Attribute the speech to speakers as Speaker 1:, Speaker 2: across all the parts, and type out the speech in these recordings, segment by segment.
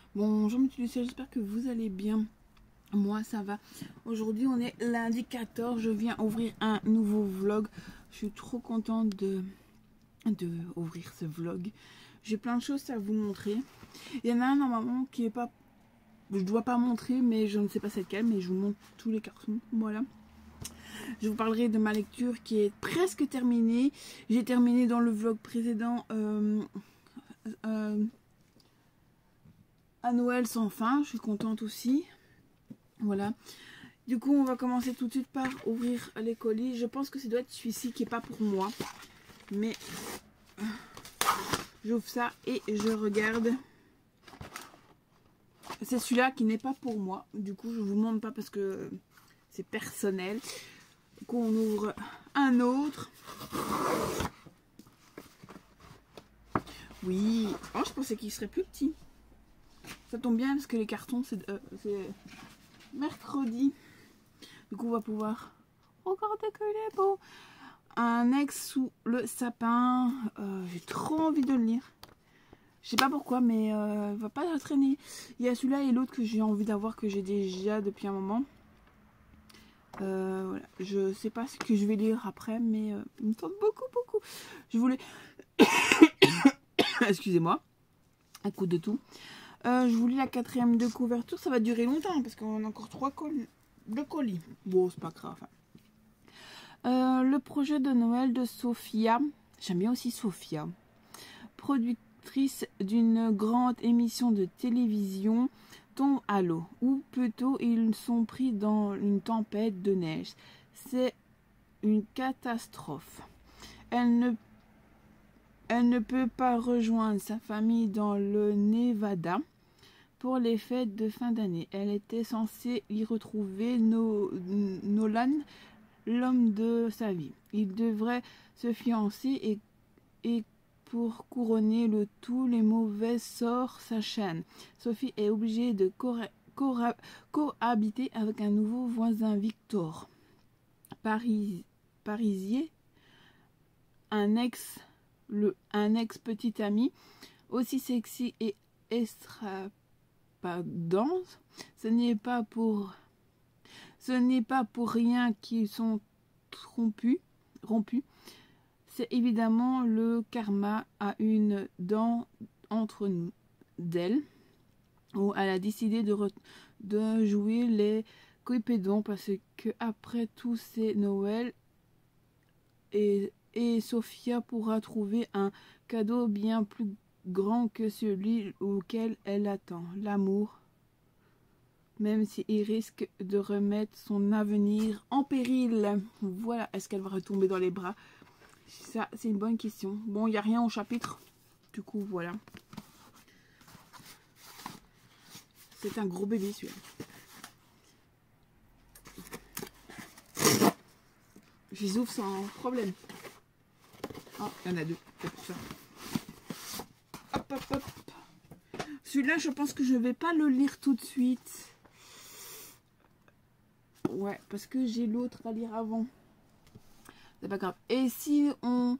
Speaker 1: Bonjour mes Lucie, j'espère que vous allez bien. Moi ça va. Aujourd'hui on est lundi 14, je viens ouvrir un nouveau vlog. Je suis trop contente de ouvrir ce vlog. J'ai plein de choses à vous montrer. Il y en a un normalement qui est pas... Je dois pas montrer mais je ne sais pas c'est lequel, mais je vous montre tous les cartons. Voilà. Je vous parlerai de ma lecture qui est presque terminée. J'ai terminé dans le vlog précédent à Noël sans fin. Je suis contente aussi. Voilà. Du coup, on va commencer tout de suite par ouvrir les colis. Je pense que ça doit être celui-ci qui n'est pas pour moi. Mais j'ouvre ça et je regarde. C'est celui-là qui n'est pas pour moi. Du coup, je ne vous montre pas parce que c'est personnel. Du coup, on ouvre un autre. Oui. Oh, je pensais qu'il serait plus petit. Ça tombe bien parce que les cartons, c'est mercredi. Du coup, on va pouvoir... Regardez que il est beau. Un ex sous le sapin. J'ai trop envie de le lire. Je sais pas pourquoi, mais il va pas traîner. Il y a celui-là et l'autre que j'ai envie d'avoir, que j'ai déjà depuis un moment. Voilà. Je sais pas ce que je vais lire après, mais il me tente beaucoup. Je voulais... Excusez-moi. Un coup de tout. Je vous lis la 4e de couverture. Ça va durer longtemps parce qu'on a encore 3 colis. Bon, c'est pas grave. Le projet de Noël de Sophia. J'aime bien aussi Sophia. Productrice d'une grande émission de télévision tombe à l'eau. Ou plutôt, ils sont pris dans une tempête de neige. C'est une catastrophe. Elle ne peut pas rejoindre sa famille dans le Nevada pour les fêtes de fin d'année. Elle était censée y retrouver Nolan, l'homme de sa vie. Il devrait se fiancer et pour couronner le tout, les mauvais sorts s'enchaînent. Sophie est obligée de cohabiter avec un nouveau voisin, Victor. Parisier, un ex petit ami, aussi sexy et extravagant. Ce n'est pas pour rien qu'ils sont rompus. C'est évidemment le karma à une dent entre nous d'elle, où elle a décidé de jouer les Cupidons parce que après tout c'est Noël et Sophia pourra trouver un cadeau bien plus grand que celui auquel elle attend, l'amour, même s'il risque de remettre son avenir en péril. Voilà, est-ce qu'elle va retomber dans les bras? Ça, c'est une bonne question. Bon, il n'y a rien au chapitre. Du coup, voilà. C'est un gros bébé, celui-là. Je les ouvre sans problème. Oh, il y en a 2. C'est pour ça. Hop. Celui-là, je pense que je ne vais pas le lire tout de suite. Ouais, parce que j'ai l'autre à lire avant. C'est pas grave. Et si on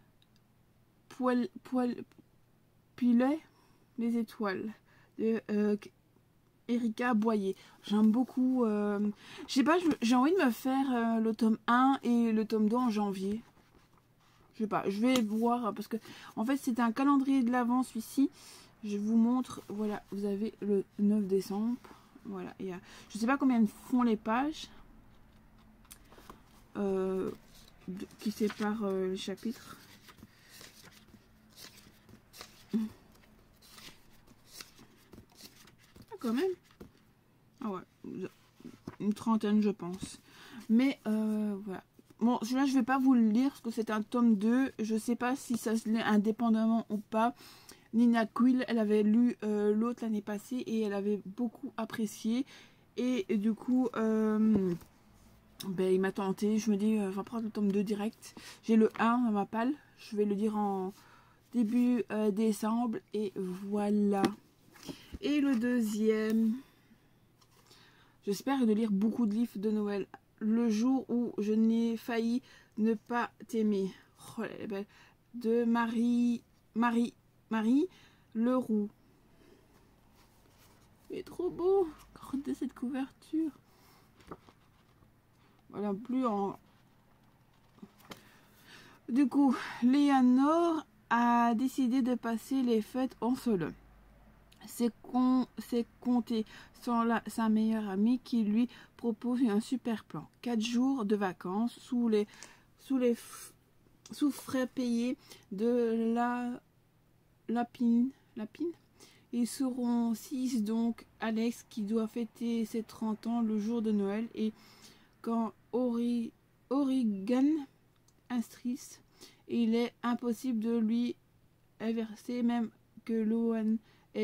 Speaker 1: pilait les étoiles de Erika Boyer. J'aime beaucoup. Je sais pas, j'ai envie de me faire le tome 1 et le tome 2 en janvier. Je sais pas, je vais voir parce que en fait c'est un calendrier de l'avant celui-ci. Je vous montre, voilà, vous avez le 9 décembre. Voilà, il y a, je sais pas combien font les pages qui séparent les chapitres. Ah, quand même. Ah ouais, une trentaine je pense. Mais voilà. Bon, celui-là, je vais pas vous le lire parce que c'est un tome 2. Je sais pas si ça se lit indépendamment ou pas. Nina Quill, elle avait lu l'autre l'année passée et elle avait beaucoup apprécié. Et du coup, ben, il m'a tenté. Je me dis, je vais prendre le tome 2 direct. J'ai le 1 dans ma palle. Je vais le lire en début décembre. Et voilà. Et le deuxième, j'espère de lire beaucoup de livres de Noël. Le jour où je n'ai failli ne pas t'aimer. Oh, elle est belle. De Marie Leroux. Il est trop beau. Regardez cette couverture. Voilà, plus en... Du coup, Léonore a décidé de passer les fêtes en solo. C'est compté sans sa meilleure amie qui lui propose un super plan. 4 jours de vacances sous frais payés de Lapine. Ils seront 6, donc Alex qui doit fêter ses 30 ans le jour de Noël, et quand Origan instrisse, il est impossible de lui inverser, même que Loan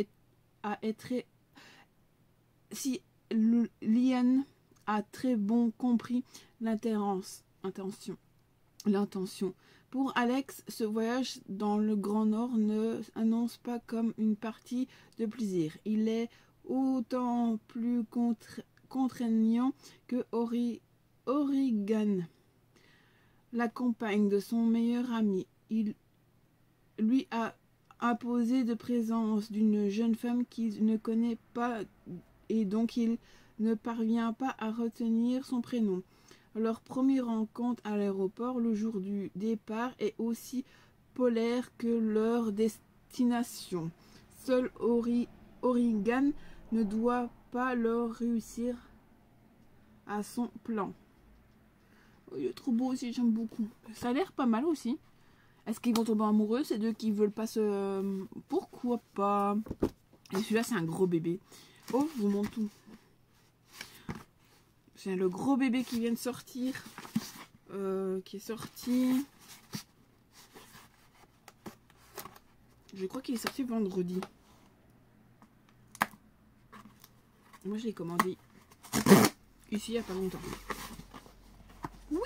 Speaker 1: Liane a très bon compris l'intention. Pour Alex, ce voyage dans le Grand Nord ne annonce pas comme une partie de plaisir. Il est autant plus contraignant que Origan, la compagne de son meilleur ami. Il lui a imposé de présence d'une jeune femme qu'il ne connaît pas et donc il ne parvient pas à retenir son prénom. Leur première rencontre à l'aéroport le jour du départ est aussi polaire que leur destination. Seul Origan ne doit pas leur réussir à son plan. Il est trop beau aussi, j'aime beaucoup. Ça a l'air pas mal aussi. Est-ce qu'ils vont tomber amoureux, ces deux qui veulent pas se... Pourquoi pas? Et celui-là, c'est un gros bébé. Oh, je vous montre tout. C'est le gros bébé qui vient de sortir. Qui est sorti... Je crois qu'il est sorti vendredi. Moi, je l'ai commandé ici, il n'y a pas longtemps. Oui!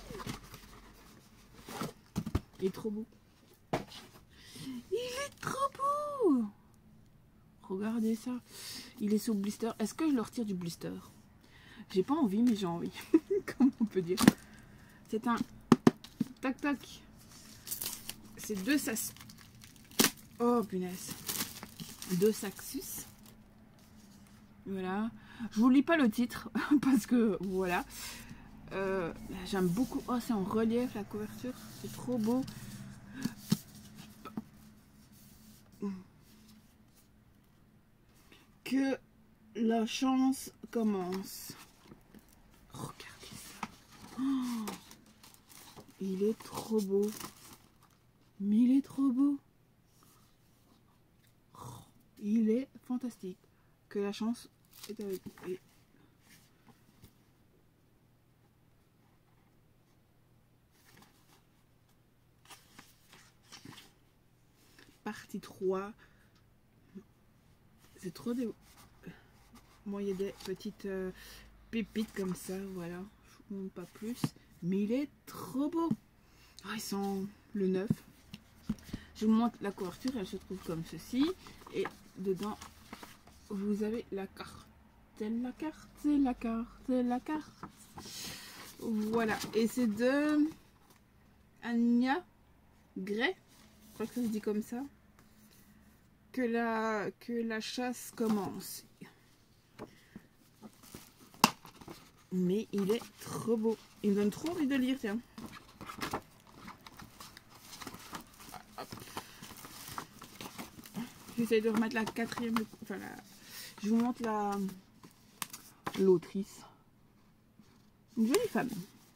Speaker 1: Il est trop beau. Il est trop beau! Regardez ça. Il est sous blister. Est-ce que je le retire du blister? J'ai pas envie, mais j'ai envie. Comment on peut dire? C'est un tac-tac. C'est 2 sas. Oh, punaise. 2 Saxus. Voilà. Je vous lis pas le titre, parce que, voilà. J'aime beaucoup. Oh, c'est en relief, la couverture. C'est trop beau. Que la chance commence. Regardez ça. Oh, il est trop beau. Mais il est trop beau. Oh, il est fantastique. Que la chance est avec vous. Partie 3. C'est trop des... Moi, il y a des petites pépites comme ça, voilà. Je vous montre pas plus. Mais il est trop beau. Oh, il sent le neuf. Je vous montre la couverture, elle se trouve comme ceci. Et dedans, vous avez la carte. C'est la carte, c'est la carte, c'est la carte. Voilà. Et c'est de Anya Gray. Je crois que ça se dit comme ça. Que la chasse commence. Mais il est trop beau. Il me donne trop envie de lire, tiens. J'essaie de remettre la 4e. Enfin, je vous montre l'autrice. Une jolie femme.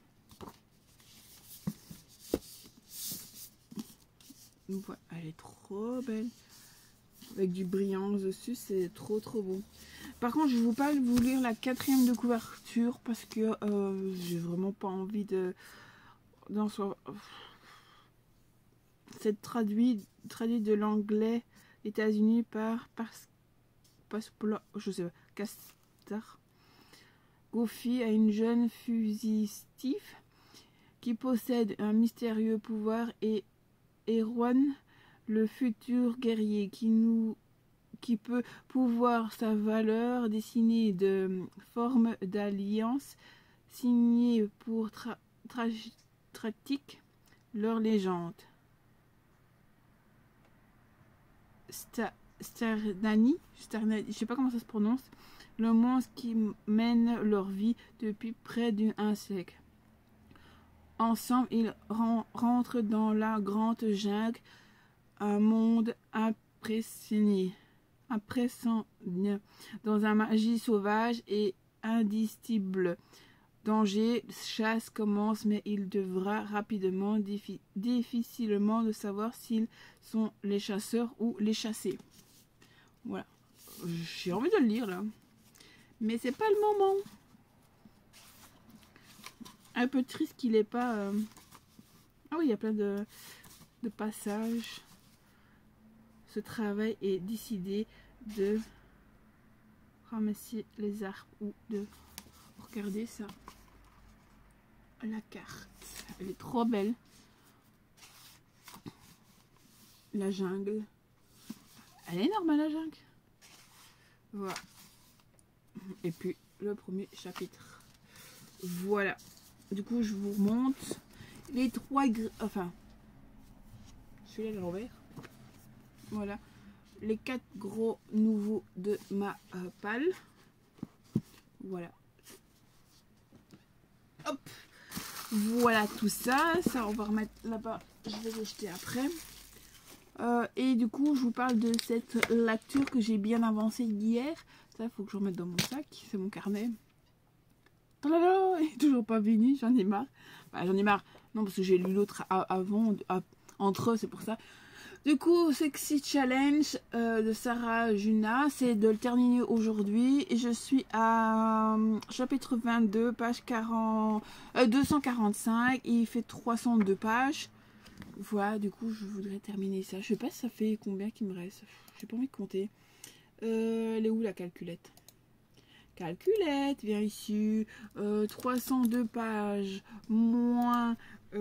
Speaker 1: Voilà, elle est trop belle. Avec du brillant dessus, c'est trop beau. Par contre, je ne vais pas vous lire la 4e de couverture parce que j'ai vraiment pas envie de... C'est traduit de l'anglais États-Unis par je sais pas, Castar. Goofy a une jeune fugitive qui possède un mystérieux pouvoir et Erwan, le futur guerrier qui peut pouvoir sa valeur dessinée de forme d'alliance signée pour Tratic, leur légende. Sternani, je sais pas comment ça se prononce, le monstre qui mène leur vie depuis près d'un siècle. Ensemble, ils rentrent dans la grande jungle, un monde impressionnant, dans un magie sauvage et indicible. Danger, chasse commence, mais il devra rapidement, difficilement de savoir s'ils sont les chasseurs ou les chassés. Voilà. J'ai envie de le lire là. Mais c'est pas le moment. Un peu triste qu'il n'ait pas... Ah oui, il y a plein de passages. Ce travail est décidé de ramasser les arbres ou de... Regardez ça. La carte. Elle est trop belle. La jungle. Elle est énorme la jungle. Voilà. Et puis le premier chapitre. Voilà. Du coup, je vous remonte les trois... Enfin, celui-là à l'envers. Voilà. Les 4 gros nouveaux de ma palle. Voilà. Hop. Voilà tout ça. Ça, on va remettre là-bas. Je vais les jeter après. Et du coup, je vous parle de cette lecture que j'ai bien avancée hier. Ça, il faut que je remette dans mon sac. C'est mon carnet. Oh là là, il est toujours pas fini. J'en ai marre. Bah, j'en ai marre. Non, parce que j'ai lu l'autre avant, entre eux, c'est pour ça. Du coup, Sexy Challenge de Sarah Juna, c'est de le terminer aujourd'hui. Et je suis à chapitre 22, page 245. Il fait 302 pages. Voilà, du coup, je voudrais terminer ça. Je sais pas si ça fait combien qu'il me reste. J'ai pas envie de compter. Elle est où la calculette? Calculette, viens ici. 302 pages moins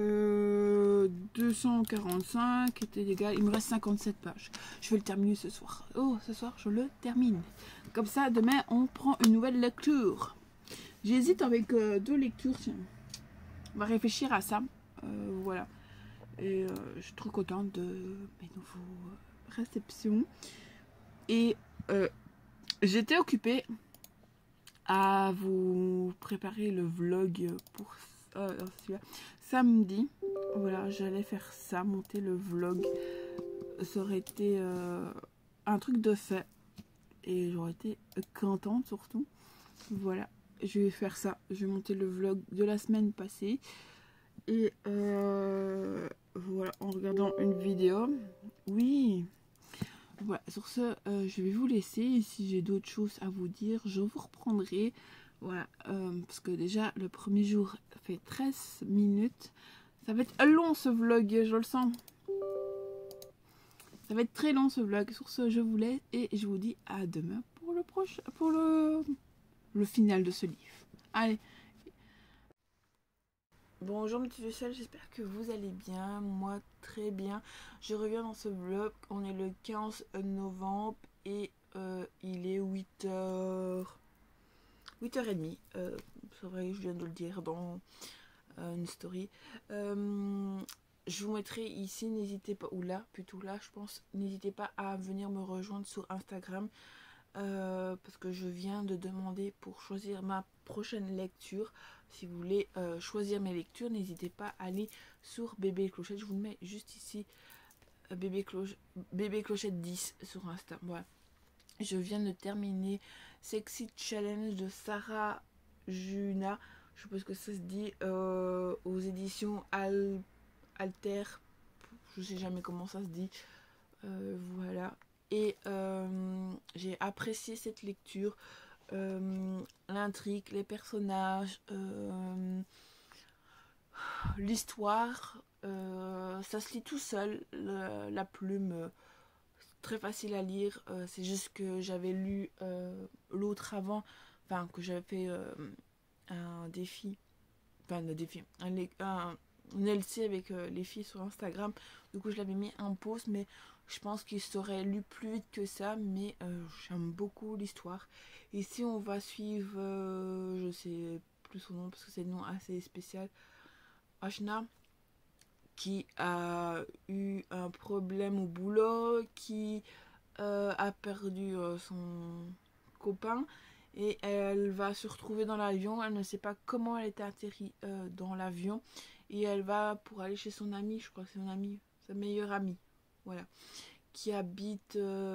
Speaker 1: 245 était égal. Il me reste 57 pages. Je vais le terminer ce soir. Oh, ce soir, je le termine. Comme ça, demain, on prend une nouvelle lecture. J'hésite avec 2 lectures. Tiens. On va réfléchir à ça. Voilà. Et je suis trop contente de mes nouveaux réceptions. Et j'étais occupée à vous préparer le vlog pour samedi. Voilà, j'allais faire ça, monter le vlog. Ça aurait été un truc de fait. Et j'aurais été contente surtout. Voilà, je vais faire ça. Je vais monter le vlog de la semaine passée. Et voilà, en regardant une vidéo. Oui. Voilà, sur ce, je vais vous laisser. Et si j'ai d'autres choses à vous dire, je vous reprendrai. Voilà, parce que déjà, le premier jour fait 13 minutes. Ça va être long ce vlog, je le sens. Ça va être très long ce vlog. Sur ce, je vous laisse et je vous dis à demain pour le prochain, pour le final de ce livre. Allez. Bonjour mes petits vaisselles, j'espère que vous allez bien, moi très bien. Je reviens dans ce vlog, on est le 15 novembre et il est 8h30. C'est vrai, je viens de le dire dans une story. Je vous mettrai ici, n'hésitez pas, ou là, plutôt là je pense, n'hésitez pas à venir me rejoindre sur Instagram. Parce que je viens de demander pour choisir ma prochaine lecture. Si vous voulez choisir mes lectures, n'hésitez pas à aller sur Bébé Clochette. Je vous le mets juste ici, Bébé Clochette 10 sur Insta. Voilà. Je viens de terminer Sexy Challenge de Sarah Juna. Je suppose que ça se dit aux éditions Alter. Je sais jamais comment ça se dit. Voilà. Et j'ai apprécié cette lecture, l'intrigue, les personnages, l'histoire, ça se lit tout seul, la plume, très facile à lire, c'est juste que j'avais lu l'autre avant, enfin que j'avais fait un défi, enfin un défi, un LC avec les filles sur Instagram, du coup je l'avais mis en pause, mais je pense qu'il serait lu plus vite que ça, mais j'aime beaucoup l'histoire. Ici on va suivre, je sais plus son nom parce que c'est un nom assez spécial, Ashna, qui a eu un problème au boulot, qui a perdu son copain et elle va se retrouver dans l'avion. Elle ne sait pas comment elle était atterrie dans l'avion et elle va pour aller chez son amie, je crois que c'est son amie, sa meilleure amie, voilà, qui habite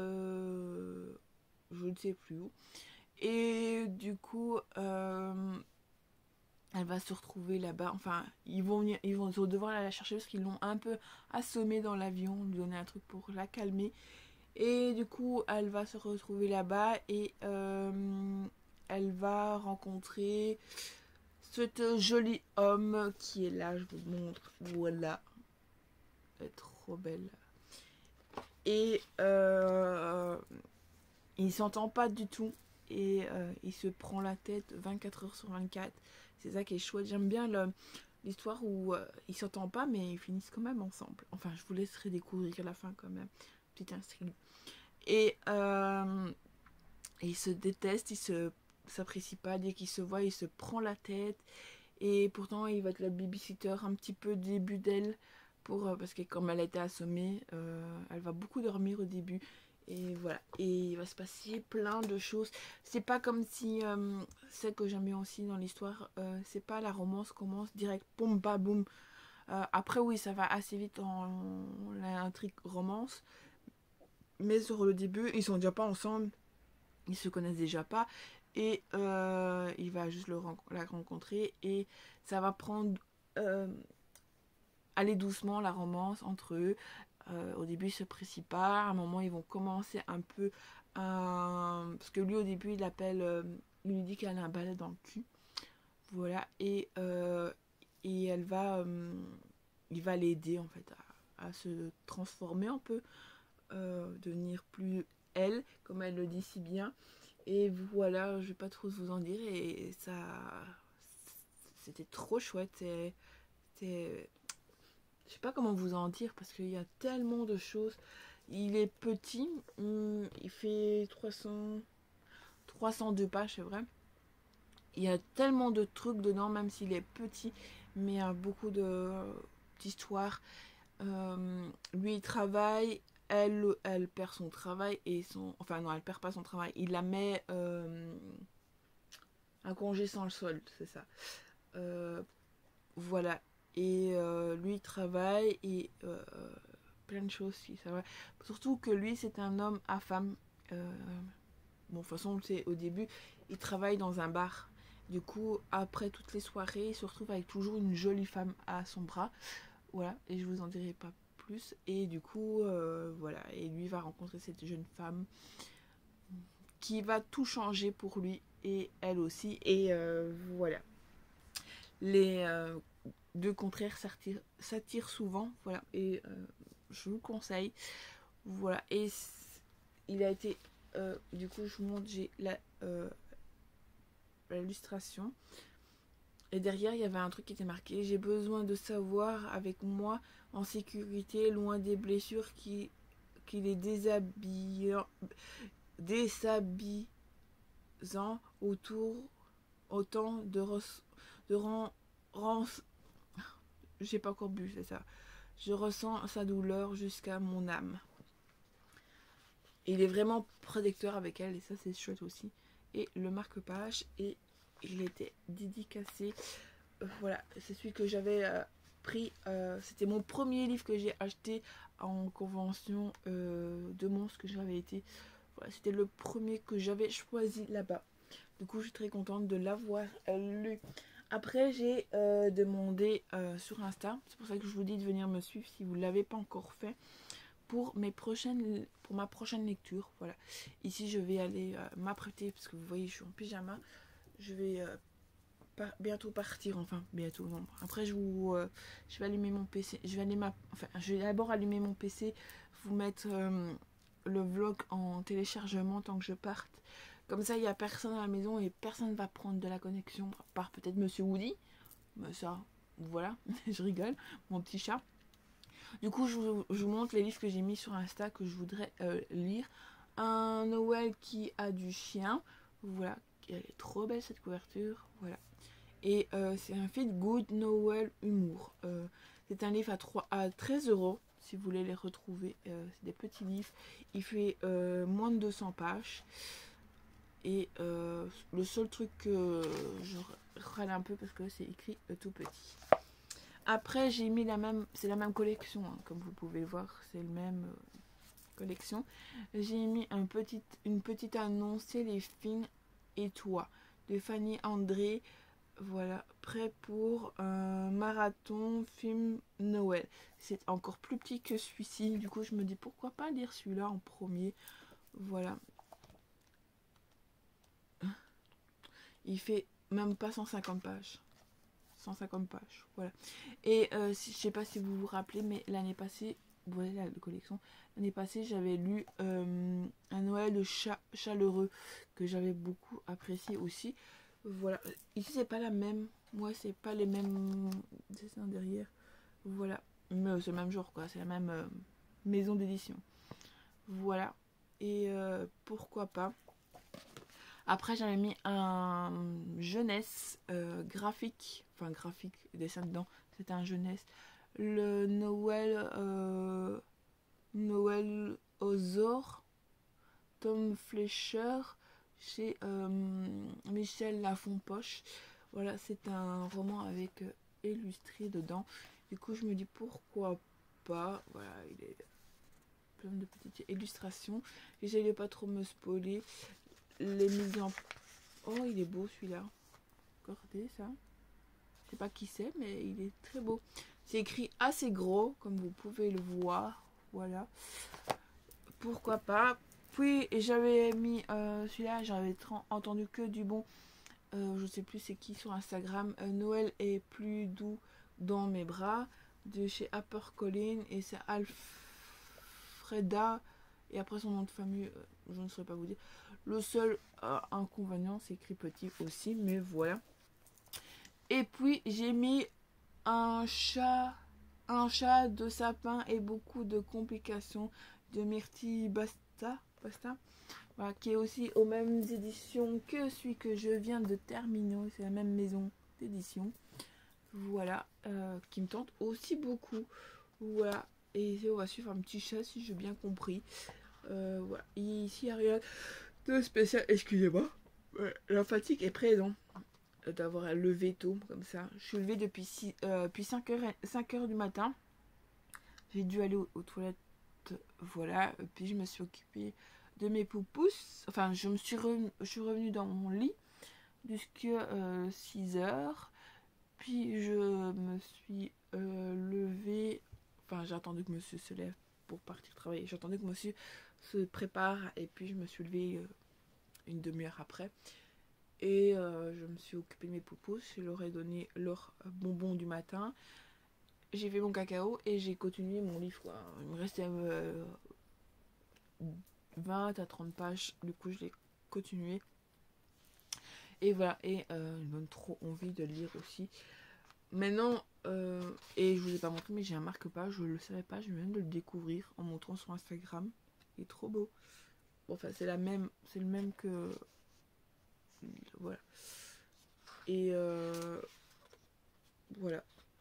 Speaker 1: je ne sais plus où. Et du coup elle va se retrouver là-bas. Enfin, ils vont devoir la chercher parce qu'ils l'ont un peu assommée dans l'avion, lui donner un truc pour la calmer. Et du coup, elle va se retrouver là-bas et elle va rencontrer cet joli homme qui est là. Je vous montre. Voilà. Elle est trop belle. Et il s'entend pas du tout. Et il se prend la tête 24 heures sur 24. C'est ça qui est chouette. J'aime bien l'histoire où ils s'entendent pas, mais ils finissent quand même ensemble. Enfin, je vous laisserai découvrir à la fin quand même. Petite intrigue. Et ils se détestent, ils s'apprécient pas. Dès qu'ils se voient, il se prend la tête. Et pourtant, il va être la babysitter un petit peu au début d'elle. Parce que comme elle a été assommée, elle va beaucoup dormir au début. Et voilà, et il va se passer plein de choses. C'est pas comme si, celle que j'aime bien aussi dans l'histoire, c'est pas la romance commence direct, boum, ba, boum. Après oui, ça va assez vite dans l'intrigue romance. Mais sur le début, ils sont déjà pas ensemble, ils se connaissent déjà pas. Et il va juste la rencontrer et ça va prendre, aller doucement la romance entre eux. Au début, ils se précipitent pas. À un moment, ils vont commencer un peu parce que lui, au début, il il lui dit qu'elle a un balai dans le cul. Voilà. Et elle va, il va l'aider en fait à se transformer un peu, devenir plus elle, comme elle le dit si bien. Et voilà, je vais pas trop vous en dire. Et ça, c'était trop chouette. C'était je sais pas comment vous en dire parce qu'il y a tellement de choses. Il est petit, il fait 302 pages, c'est vrai. Il y a tellement de trucs dedans, même s'il est petit, mais il y a beaucoup d'histoires. Lui, il travaille, elle perd son travail et enfin non, elle perd pas son travail. Il la met un congé sans le solde, c'est ça. Voilà. Et lui, il travaille et plein de choses. Ça va. Surtout que lui, c'est un homme à femme. Bon, de toute façon, c'est au début, il travaille dans un bar. Du coup, après toutes les soirées, il se retrouve avec toujours une jolie femme à son bras. Voilà, et je vous en dirai pas plus. Et du coup, voilà. Et lui va rencontrer cette jeune femme qui va tout changer pour lui et elle aussi. Et voilà. Les deux contraires s'attirent souvent. Voilà, et je vous conseille. Voilà, et il a été du coup je vous montre, j'ai l'illustration et derrière il y avait un truc qui était marqué: j'ai besoin de savoir avec moi en sécurité, loin des blessures qui les déshabillant autour, autant j'ai pas encore bu, c'est ça. Je ressens sa douleur jusqu'à mon âme. Et il est vraiment protecteur avec elle et ça c'est chouette aussi. Et le marque-page, et il était dédicacé. Voilà, c'est celui que j'avais pris. C'était mon premier livre que j'ai acheté en convention de monstres que j'avais été. Voilà, c'était le premier que j'avais choisi là-bas. Du coup, je suis très contente de l'avoir lu. Après, j'ai demandé sur Insta, c'est pour ça que je vous dis de venir me suivre si vous ne l'avez pas encore fait, pour ma prochaine lecture. Voilà. Ici, je vais aller m'apprêter, parce que vous voyez, je suis en pyjama. Je vais bientôt partir, enfin, bientôt, non. Après, je vais allumer mon PC. Je vais d'abord allumer mon PC, vous mettre le vlog en téléchargement tant que je parte. Comme ça, il n'y a personne à la maison et personne ne va prendre de la connexion, à part peut-être Monsieur Woody. Mais ça, voilà, je rigole, mon petit chat. Du coup, je vous montre les livres que j'ai mis sur Insta que je voudrais lire. Un Noël qui a du chien. Voilà, elle est trop belle cette couverture. Voilà. Et c'est un feel good Noël humour. C'est un livre à 13 €. si vous voulez les retrouver. C'est des petits livres. Il fait moins de 200 pages. Et le seul truc que je râle un peu parce que c'est écrit tout petit. Après j'ai mis c'est la même collection, hein, comme vous pouvez le voir, c'est le même collection. J'ai mis une petite annonce, c'est les films et toi de Fanny André. Voilà, prêt pour un marathon film Noël. C'est encore plus petit que celui-ci, du coup je me dis pourquoi pas lire celui-là en premier. Voilà. Il fait même pas 150 pages. 150 pages, voilà. Et je sais pas si vous vous rappelez, mais l'année passée, voilà la collection, l'année passée j'avais lu un Noël chaleureux que j'avais beaucoup apprécié aussi. Voilà, ici c'est pas la même, moi c'est pas les mêmes dessins derrière, voilà, mais c'est le même genre quoi, c'est la même maison d'édition, voilà. Et pourquoi pas. Après j'avais mis un jeunesse graphique, enfin graphique, dessin dedans, c'était un jeunesse. Le Noël aux Ors, Tom Fletcher, chez Michel Lafon-Poche. Voilà, c'est un roman avec illustré dedans. Du coup je me dis pourquoi pas. Voilà, il est plein de petites illustrations. J'essaie de pas trop me spoiler. Les mises en... Oh, il est beau celui-là. Regardez ça. Je sais pas qui c'est, mais il est très beau. C'est écrit assez gros, comme vous pouvez le voir. Voilà. Pourquoi pas. Puis j'avais mis celui-là, j'avais entendu que du bon. Je sais plus c'est qui sur Instagram. Noël est plus doux dans mes bras. De chez HarperCollins. Et c'est Alfreda. Et après son nom de famille, je ne saurais pas vous dire. Le seul inconvénient, c'est écrit petit aussi, mais voilà. Et puis j'ai mis un chat de sapin et beaucoup de complications de Myrtille Basta, voilà, qui est aussi aux mêmes éditions que celui que je viens de terminer. C'est la même maison d'édition. Voilà, qui me tente aussi beaucoup. Voilà, et on va suivre un petit chat si j'ai bien compris. Voilà, et ici il y a rien de spécial, excusez-moi. La fatigue est présente d'avoir levé tôt comme ça. Je suis levée depuis 5 heures du matin. J'ai dû aller aux toilettes, voilà. Puis je me suis occupée de mes poupous. Enfin, je suis revenue dans mon lit jusqu'à 6 heures. Puis je me suis levée. Enfin, j'ai attendu que monsieur se lève pour partir travailler. J'attendais que monsieur se prépare et puis je me suis levée une demi-heure après. Et je me suis occupée de mes poupous. Je leur ai donné leur bonbon du matin. J'ai fait mon cacao et j'ai continué mon livre, quoi. Il me restait 20 à 30 pages. Du coup, je l'ai continué. Et voilà. Et il me donne trop envie de lire aussi. Maintenant, et je vous ai pas montré, mais j'ai un marque-page. Je le savais pas. Je viens de le découvrir en montrant sur Instagram. Il est trop beau. Bon, enfin, c'est le même que... Voilà. Et voilà.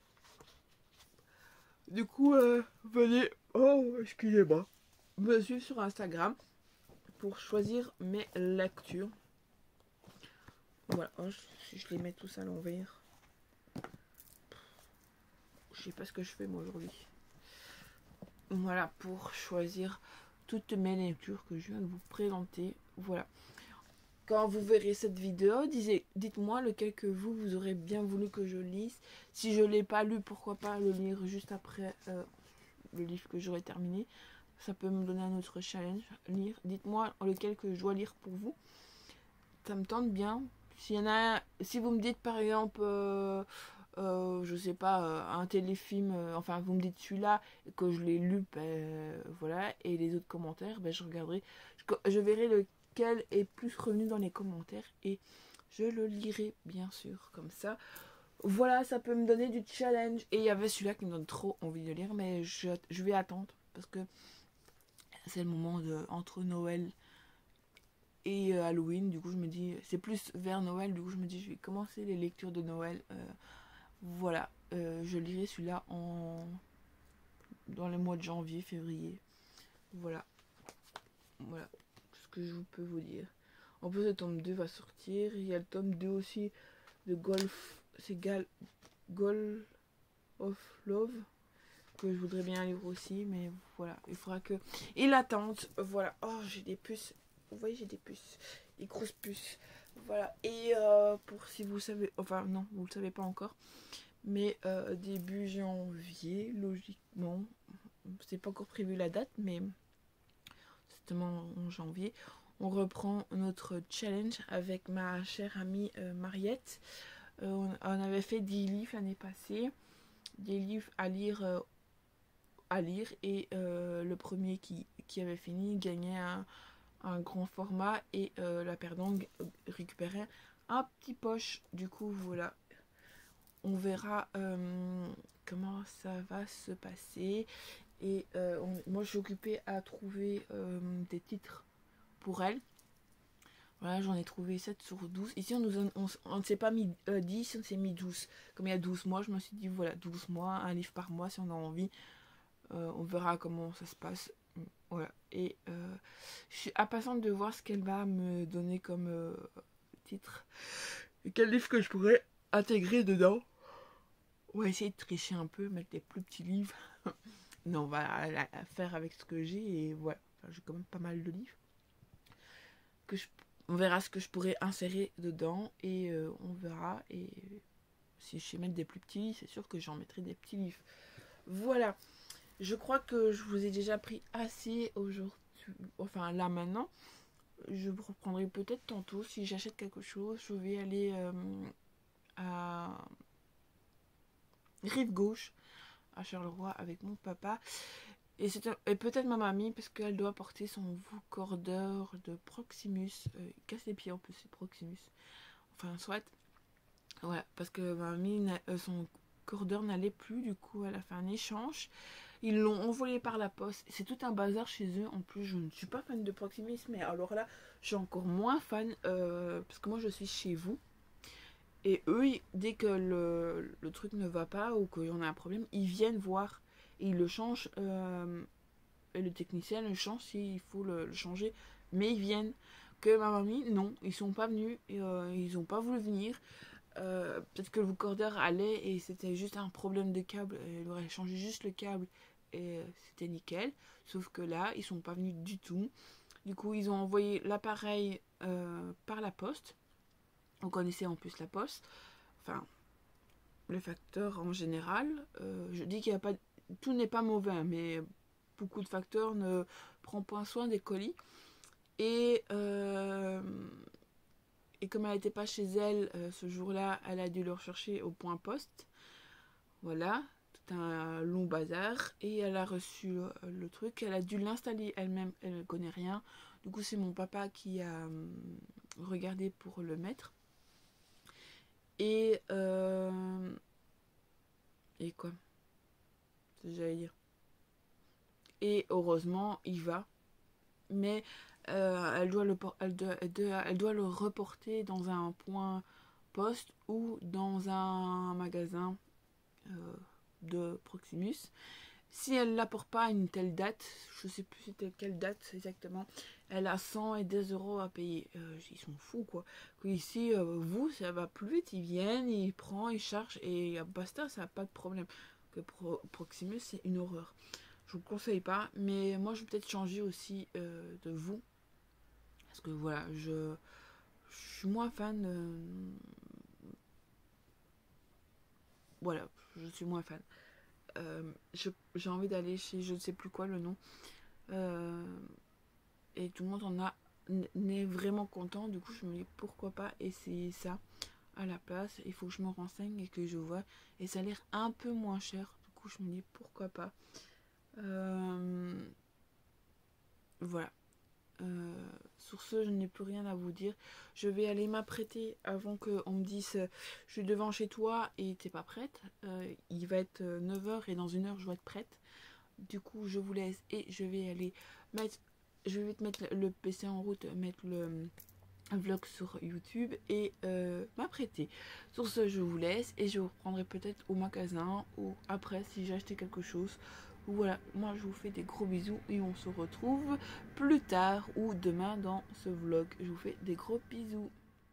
Speaker 1: Du coup, venez, oh, excusez-moi, me suivre sur Instagram pour choisir mes lectures. Voilà, oh, si je les mets tous à l'envers. Je sais pas ce que je fais moi aujourd'hui. Voilà, pour choisir toutes mes lectures que je viens de vous présenter. Voilà. Quand vous verrez cette vidéo, dites-moi lequel que vous aurez bien voulu que je lise. Si je ne l'ai pas lu, pourquoi pas le lire juste après le livre que j'aurai terminé. Ça peut me donner un autre challenge. Lire. Dites-moi lequel que je dois lire pour vous. Ça me tente bien. S'il y en a, si vous me dites par exemple, je sais pas, un téléfilm, enfin vous me dites celui-là, que je l'ai lu, ben, voilà, et les autres commentaires, ben, je regarderai. Je verrai lequel est plus revenu dans les commentaires et je le lirai bien sûr comme ça. Voilà, ça peut me donner du challenge. Et il y avait celui-là qui me donne trop envie de lire, mais je vais attendre parce que c'est le moment entre Noël et Halloween. Du coup, je me dis, c'est plus vers Noël. Du coup, je me dis, je vais commencer les lectures de Noël. Voilà, je lirai celui-là en dans les mois de janvier, février. Voilà. Voilà tout ce que je peux vous dire. En plus, le tome 2 va sortir. Il y a le tome 2 aussi de Golf. C'est Golf of Love. Que je voudrais bien lire aussi. Mais voilà. Il faudra que. Et l'attente. Voilà. Oh, j'ai des puces. Vous voyez, j'ai des puces. Des grosses puces. Voilà. Et pour si vous savez. Enfin, non, vous ne le savez pas encore. Mais début janvier, logiquement. C'est pas encore prévu la date, mais justement en janvier, on reprend notre challenge avec ma chère amie Mariette. On avait fait 10 livres l'année passée, des livres à lire et le premier qui avait fini gagnait un grand format et la perdante récupérait un petit poche. Du coup, voilà, on verra comment ça va se passer. Et moi je suis occupée à trouver des titres pour elle. Voilà, j'en ai trouvé 7 sur 12. Ici on ne s'est pas mis 10, on s'est mis 12. Comme il y a 12 mois, je me suis dit voilà, 12 mois, un livre par mois si on a envie. On verra comment ça se passe. Voilà. Et je suis impatiente de voir ce qu'elle va me donner comme titre. Et quel livre que je pourrais intégrer dedans. On va essayer de tricher un peu, mettre des plus petits livres. Non, on va la faire avec ce que j'ai. Et voilà, enfin, j'ai quand même pas mal de livres. On verra ce que je pourrais insérer dedans. Et on verra. Et si je sais mettre des plus petits livres, c'est sûr que j'en mettrai des petits livres. Voilà. Je crois que je vous ai déjà pris assez aujourd'hui. Enfin, là maintenant. Je reprendrai peut-être tantôt. Si j'achète quelque chose, je vais aller à Rive Gauche, à Charleroi, avec mon papa. Et peut-être ma mamie, parce qu'elle doit porter son vocordeur de Proximus. Il casse les pieds en plus, c'est Proximus. Enfin, soit. Voilà, parce que ma mamie, son cordeur n'allait plus, du coup, elle a fait un échange. Ils l'ont envoyé par la poste. C'est tout un bazar chez eux. En plus, je ne suis pas fan de Proximus, mais alors là, je suis encore moins fan, parce que moi, je suis chez vous. Et eux, dès que le truc ne va pas ou qu'il y en a un problème, ils viennent voir. Et ils le changent. Et le technicien le change s'il faut le changer. Mais ils viennent. Que ma mamie, non. Ils sont pas venus. Et, ils n'ont pas voulu venir. Peut-être que le vocordeur allait et c'était juste un problème de câble. Elle aurait changé juste le câble. Et c'était nickel. Sauf que là, ils sont pas venus du tout. Du coup, ils ont envoyé l'appareil par la poste. On connaissait en plus la poste. Enfin, le facteur en général. Je dis qu'il n'y a pas... Tout n'est pas mauvais, mais beaucoup de facteurs ne prennent pas soin des colis. Et comme elle n'était pas chez elle ce jour-là, elle a dû le rechercher au point poste. Voilà, tout un long bazar. Et elle a reçu le truc. Elle a dû l'installer elle-même. Elle ne connaît rien. Du coup, c'est mon papa qui a regardé pour le mettre. Et quoi? J'allais dire. Et heureusement, il va. Mais elle doit le reporter dans un point poste ou dans un magasin de Proximus. Si elle ne l'apporte pas à une telle date, je ne sais plus c'était quelle date exactement, elle a 100 et 10 euros à payer. Ils sont fous quoi. Ici, vous, ça va plus vite, ils viennent, ils prennent, ils chargent et basta, ça n'a pas de problème. Que Proximus, c'est une horreur. Je vous le conseille pas, mais moi je vais peut-être changer aussi de vous. Parce que voilà, je suis moins fan. Voilà, je suis moins fan. J'ai envie d'aller chez je ne sais plus quoi le nom. Et tout le monde n'est vraiment content. Du coup, je me dis pourquoi pas essayer ça à la place. Il faut que je me renseigne et que je vois. Et ça a l'air un peu moins cher. Du coup, je me dis pourquoi pas. Voilà. Sur ce, je n'ai plus rien à vous dire. Je vais aller m'apprêter avant qu'on me dise je suis devant chez toi et t'es pas prête. Il va être 9h et dans 1 heure je dois être prête. Du coup, je vous laisse et je vais aller mettre. Je vais mettre le PC en route, mettre le vlog sur YouTube et m'apprêter. Sur ce, je vous laisse et je vous reprendrai peut-être au magasin ou après si j'ai acheté quelque chose Voilà, moi je vous fais des gros bisous et on se retrouve plus tard ou demain dans ce vlog. Je vous fais des gros bisous.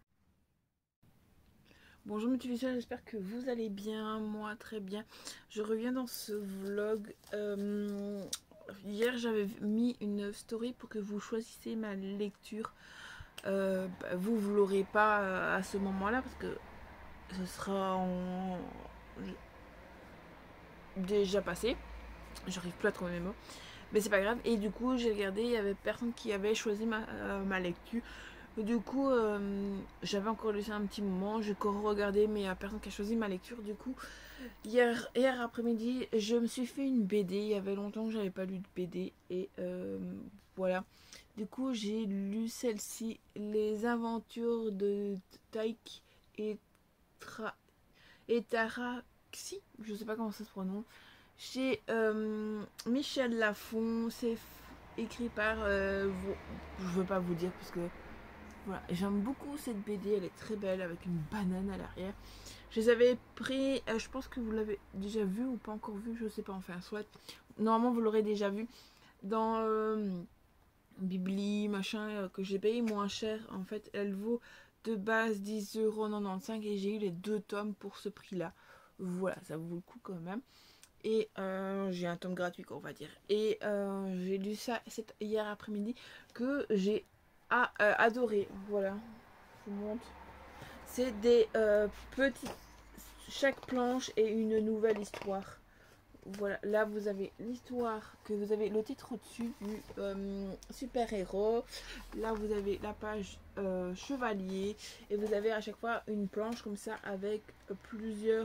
Speaker 1: Bonjour Multivisuel, j'espère que vous allez bien, moi très bien. Je reviens dans ce vlog. Hier j'avais mis une story pour que vous choisissiez ma lecture. Vous l'aurez pas à ce moment-là parce que ce sera déjà passé. J'arrive plus à trouver mes mots. Mais c'est pas grave. Et du coup j'ai regardé, il y avait personne qui avait choisi ma lecture. Du coup, j'avais encore laissé un petit moment, j'ai encore regardé, mais il n'y a personne qui a choisi ma lecture. Du coup, hier après-midi, je me suis fait une BD. Il y avait longtemps que j'avais pas lu de BD. Et voilà. Du coup, j'ai lu celle-ci, Les aventures de Taïk et Taraxi. Je sais pas comment ça se prononce. Chez Michel Lafon. C'est écrit par... je veux pas vous dire parce que... Voilà, j'aime beaucoup cette BD, elle est très belle avec une banane à l'arrière. Je les avais pris, je pense que vous l'avez déjà vu ou pas encore vu, je sais pas, enfin soit. Normalement vous l'aurez déjà vu dans Bibli, machin, que j'ai payé moins cher. En fait, elle vaut de base 10,95 € et j'ai eu les 2 tomes pour ce prix-là. Voilà, ça vaut le coup quand même. Et j'ai un tome gratuit, quoi, on va dire. Et j'ai lu ça hier après-midi que j'ai adoré. Voilà, je vous montre. C'est des petits. Chaque planche est une nouvelle histoire. Voilà, là vous avez l'histoire, que vous avez le titre au-dessus du super-héros. Là vous avez la page chevalier. Et vous avez à chaque fois une planche comme ça avec plusieurs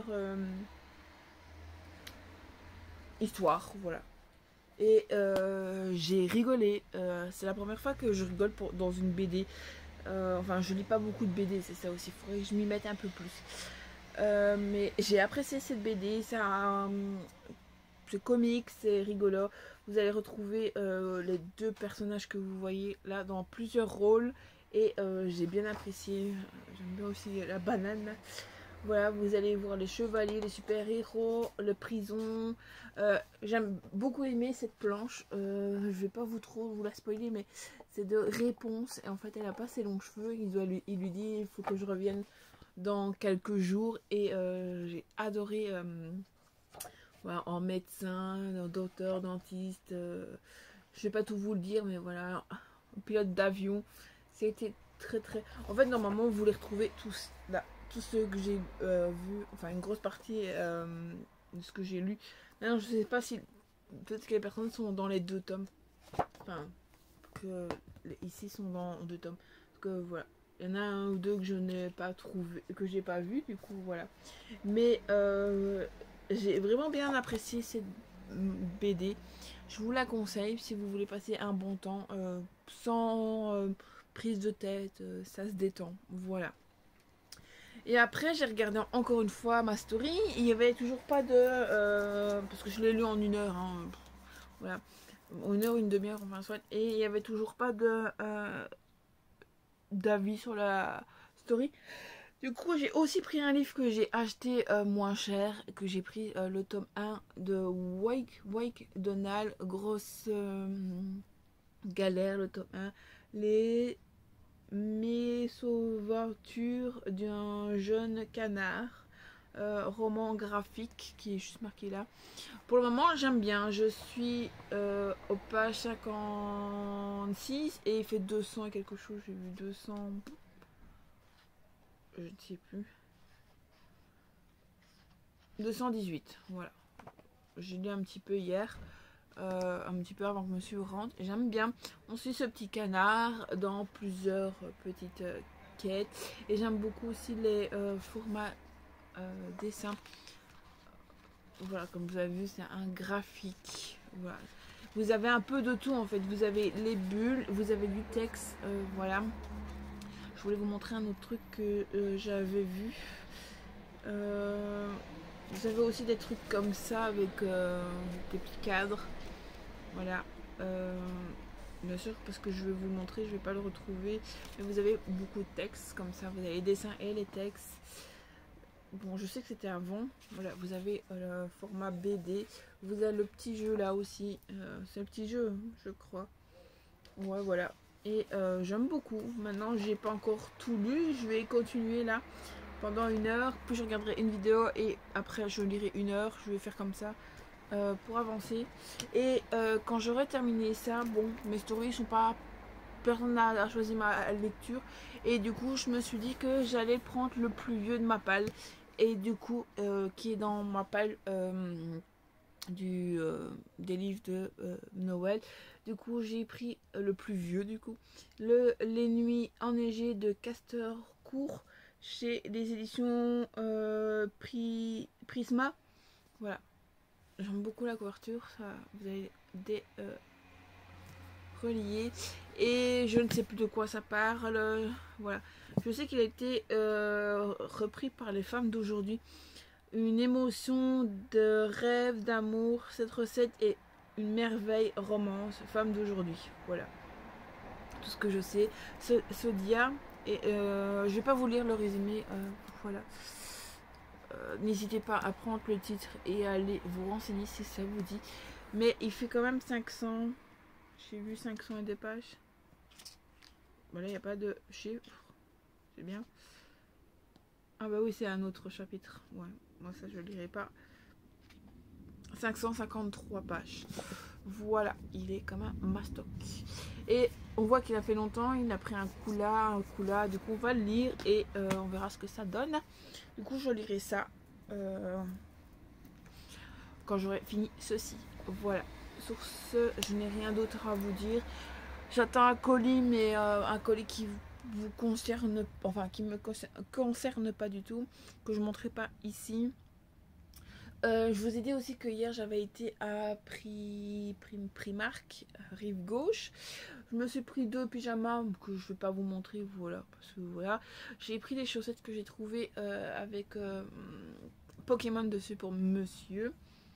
Speaker 1: histoires. Voilà. Et j'ai rigolé. C'est la première fois que je rigole dans une BD. Enfin, je lis pas beaucoup de BD, c'est ça aussi. Il faudrait que je m'y mette un peu plus. Mais j'ai apprécié cette BD. C'est comique, c'est rigolo. Vous allez retrouver les 2 personnages que vous voyez là dans plusieurs rôles. Et j'ai bien apprécié. J'aime bien aussi la banane. Voilà, vous allez voir les chevaliers, les super-héros, le prison. J'aime beaucoup aimer cette planche. Je vais pas vous la spoiler, mais c'est de Réponse. Et en fait, elle a pas ses longs cheveux. Il lui dit il faut que je revienne dans quelques jours. Et j'ai adoré voilà, en médecin, docteur, dentiste. Je vais pas tout vous le dire, mais voilà, pilote d'avion. C'était très très. En fait, normalement, vous les retrouvez tous là. Tous ceux que j'ai vu, enfin une grosse partie de ce que j'ai lu. Maintenant, je sais pas si peut-être que les personnes sont dans les 2 tomes. Enfin, que ici sont dans 2 tomes. Parce que voilà, il y en a 1 ou 2 que je n'ai pas trouvé, que j'ai pas vu. Du coup, voilà. Mais j'ai vraiment bien apprécié cette BD. Je vous la conseille si vous voulez passer un bon temps sans prise de tête. Ça se détend. Voilà. Et après, j'ai regardé encore une fois ma story. Il n'y avait toujours pas de... parce que je l'ai lu en 1 heure. Hein, voilà. 1 heure, une demi-heure, enfin soit. Et il n'y avait toujours pas de d'avis sur la story. Du coup, j'ai aussi pris un livre que j'ai acheté moins cher. Que j'ai pris le tome 1 de Wake Donald. Grosse galère, le tome 1. Les mésaventures d'un jeune canard, roman graphique qui est juste marqué là. Pour le moment, j'aime bien. Je suis au page 56 et il fait 200 et quelque chose. J'ai vu 200. Je ne sais plus. 218. Voilà. J'ai lu un petit peu hier. Un petit peu avant que monsieur rentre. J'aime bien. On suit ce petit canard dans plusieurs petites quêtes. Et j'aime beaucoup aussi les formats dessins. Voilà, comme vous avez vu, c'est un graphique. Voilà. Vous avez un peu de tout en fait. Vous avez les bulles, vous avez du texte. Voilà. Je voulais vous montrer un autre truc que j'avais vu. Vous avez aussi des trucs comme ça avec des petits cadres. Voilà, bien sûr parce que je vais vous le montrer, je vais pas le retrouver. Mais vous avez beaucoup de textes comme ça, vous avez les dessins et les textes. bon, je sais que c'était avant. Voilà, vous avez le format BD. Vous avez le petit jeu là aussi. C'est le petit jeu, je crois. Ouais, voilà. Et j'aime beaucoup. Maintenant, j'ai pas encore tout lu. Je vais continuer là pendant 1 heure. Puis je regarderai une vidéo et après je lirai 1 heure. Je vais faire comme ça pour avancer. Et quand j'aurai terminé ça, bon, mes stories sont pas... Personne n'a choisi ma lecture. Et du coup, je me suis dit que j'allais prendre le plus vieux de ma palle. Et du coup, qui est dans ma palle des livres de Noël. Du coup, j'ai pris le plus vieux, du coup. Les Nuits enneigées de Castor Court chez les éditions Prisma. Voilà. J'aime beaucoup la couverture. Ça, vous avez des reliés. Et je ne sais plus de quoi ça parle. Voilà. Je sais qu'il a été repris par les femmes d'aujourd'hui. Une émotion de rêve, d'amour. Cette recette est une merveille romance, femme d'aujourd'hui. Voilà. Tout ce que je sais. Sodia. Et je vais pas vous lire le résumé. Voilà. N'hésitez pas à prendre le titre et à aller vous renseigner si ça vous dit. Mais il fait quand même 500. J'ai vu 500 et des pages. Voilà, il n'y a pas de chiffre. C'est bien. Ah bah oui, c'est un autre chapitre. Ouais, moi ça je ne lirai pas. 553 pages. Voilà, il est comme un mastoc. Et on voit qu'il a fait longtemps, il a pris un coup là, un coup là. Du coup, on va le lire et on verra ce que ça donne. Du coup, je lirai ça quand j'aurai fini ceci. Voilà. Sur ce, je n'ai rien d'autre à vous dire. J'attends un colis, mais un colis qui vous concerne, enfin qui me concerne pas du tout, que je ne montrerai pas ici. Je vous ai dit aussi que hier j'avais été à Primark, rive gauche. Je me suis pris 2 pyjamas que je vais pas vous montrer, voilà, parce que voilà. J'ai pris des chaussettes que j'ai trouvées avec Pokémon dessus pour monsieur.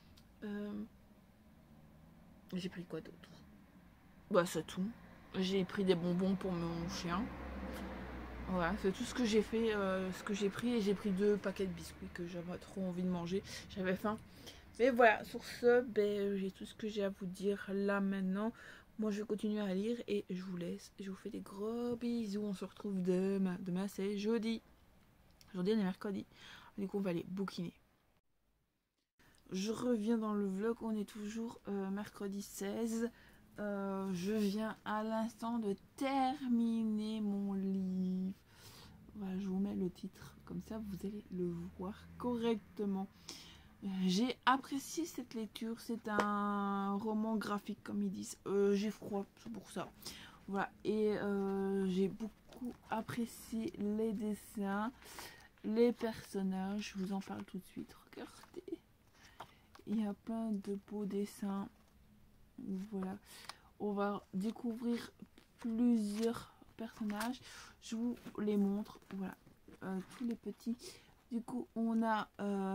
Speaker 1: J'ai pris quoi d'autre? Bah c'est tout. J'ai pris des bonbons pour mon chien. Voilà, c'est tout ce que j'ai fait, ce que j'ai pris. Et j'ai pris 2 paquets de biscuits que j'avais trop envie de manger. J'avais faim. Mais voilà, sur ce, ben, j'ai tout ce que j'ai à vous dire là maintenant. Moi, je vais continuer à lire et je vous laisse. Je vous fais des gros bisous. On se retrouve demain. Demain, c'est jeudi. Aujourd'hui, on est mercredi. Du coup, on va aller bouquiner. Je reviens dans le vlog. On est toujours mercredi 16. Je viens à l'instant de terminer mon livre. Voilà, je vous mets le titre. Comme ça, vous allez le voir correctement. J'ai apprécié cette lecture. C'est un roman graphique, comme ils disent. J'ai froid, c'est pour ça. Voilà. Et j'ai beaucoup apprécié les dessins, les personnages. Je vous en parle tout de suite. Regardez. Il y a plein de beaux dessins. Voilà. On va découvrir plusieurs personnages. Je vous les montre. Voilà. Tous les petits. Du coup, on a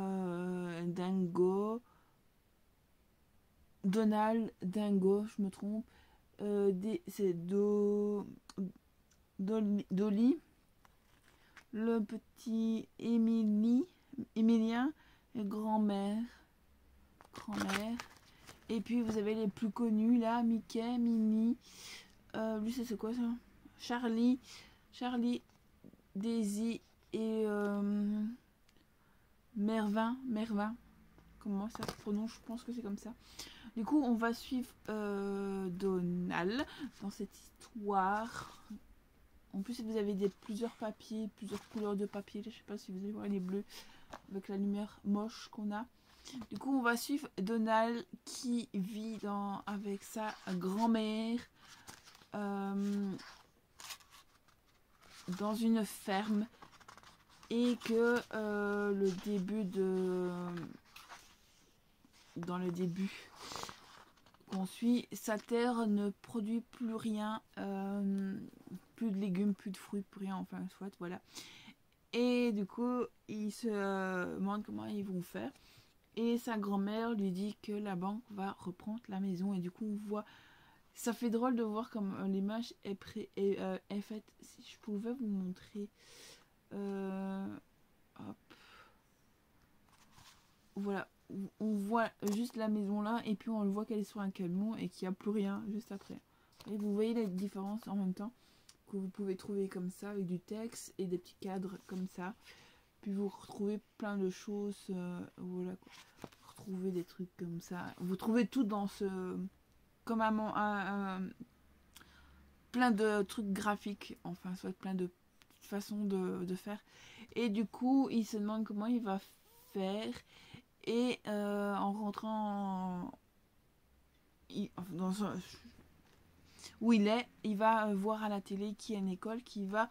Speaker 1: Dingo, Donald, Dingo, je me trompe. C'est Dolly, le petit Emilien, et grand-mère. Et puis vous avez les plus connus là, Mickey, Minnie. Lui, c'est quoi ça? Charlie, Daisy et Mervin. Comment ça se prononce? Je pense que c'est comme ça. Du coup, on va suivre Donald dans cette histoire. En plus, vous avez plusieurs papiers, plusieurs couleurs de papier. Je sais pas si vous allez voir les bleus avec la lumière moche qu'on a. Du coup, on va suivre Donald qui vit avec sa grand-mère dans une ferme. Et que dans le début qu'on suit, sa terre ne produit plus rien, plus de légumes, plus de fruits, plus rien, enfin soit, voilà. Et du coup, il se demande comment ils vont faire. Et sa grand-mère lui dit que la banque va reprendre la maison. Et du coup, on voit... Ça fait drôle de voir comme l'image est faite. Si je pouvais vous montrer... hop. voilà, on voit juste la maison là et puis on le voit qu'elle est sur un camion et qu'il n'y a plus rien juste après. Et vous voyez les différences en même temps que vous pouvez trouver comme ça avec du texte et des petits cadres comme ça. Puis vous retrouvez plein de choses, voilà quoi. Vous retrouvez des trucs comme ça. Vous trouvez tout dans ce... comme plein de trucs graphiques, enfin soit plein de façons de faire. Et du coup, il se demande comment il va faire. Et en rentrant où il est, il va voir à la télé qu'il y a une école qui va...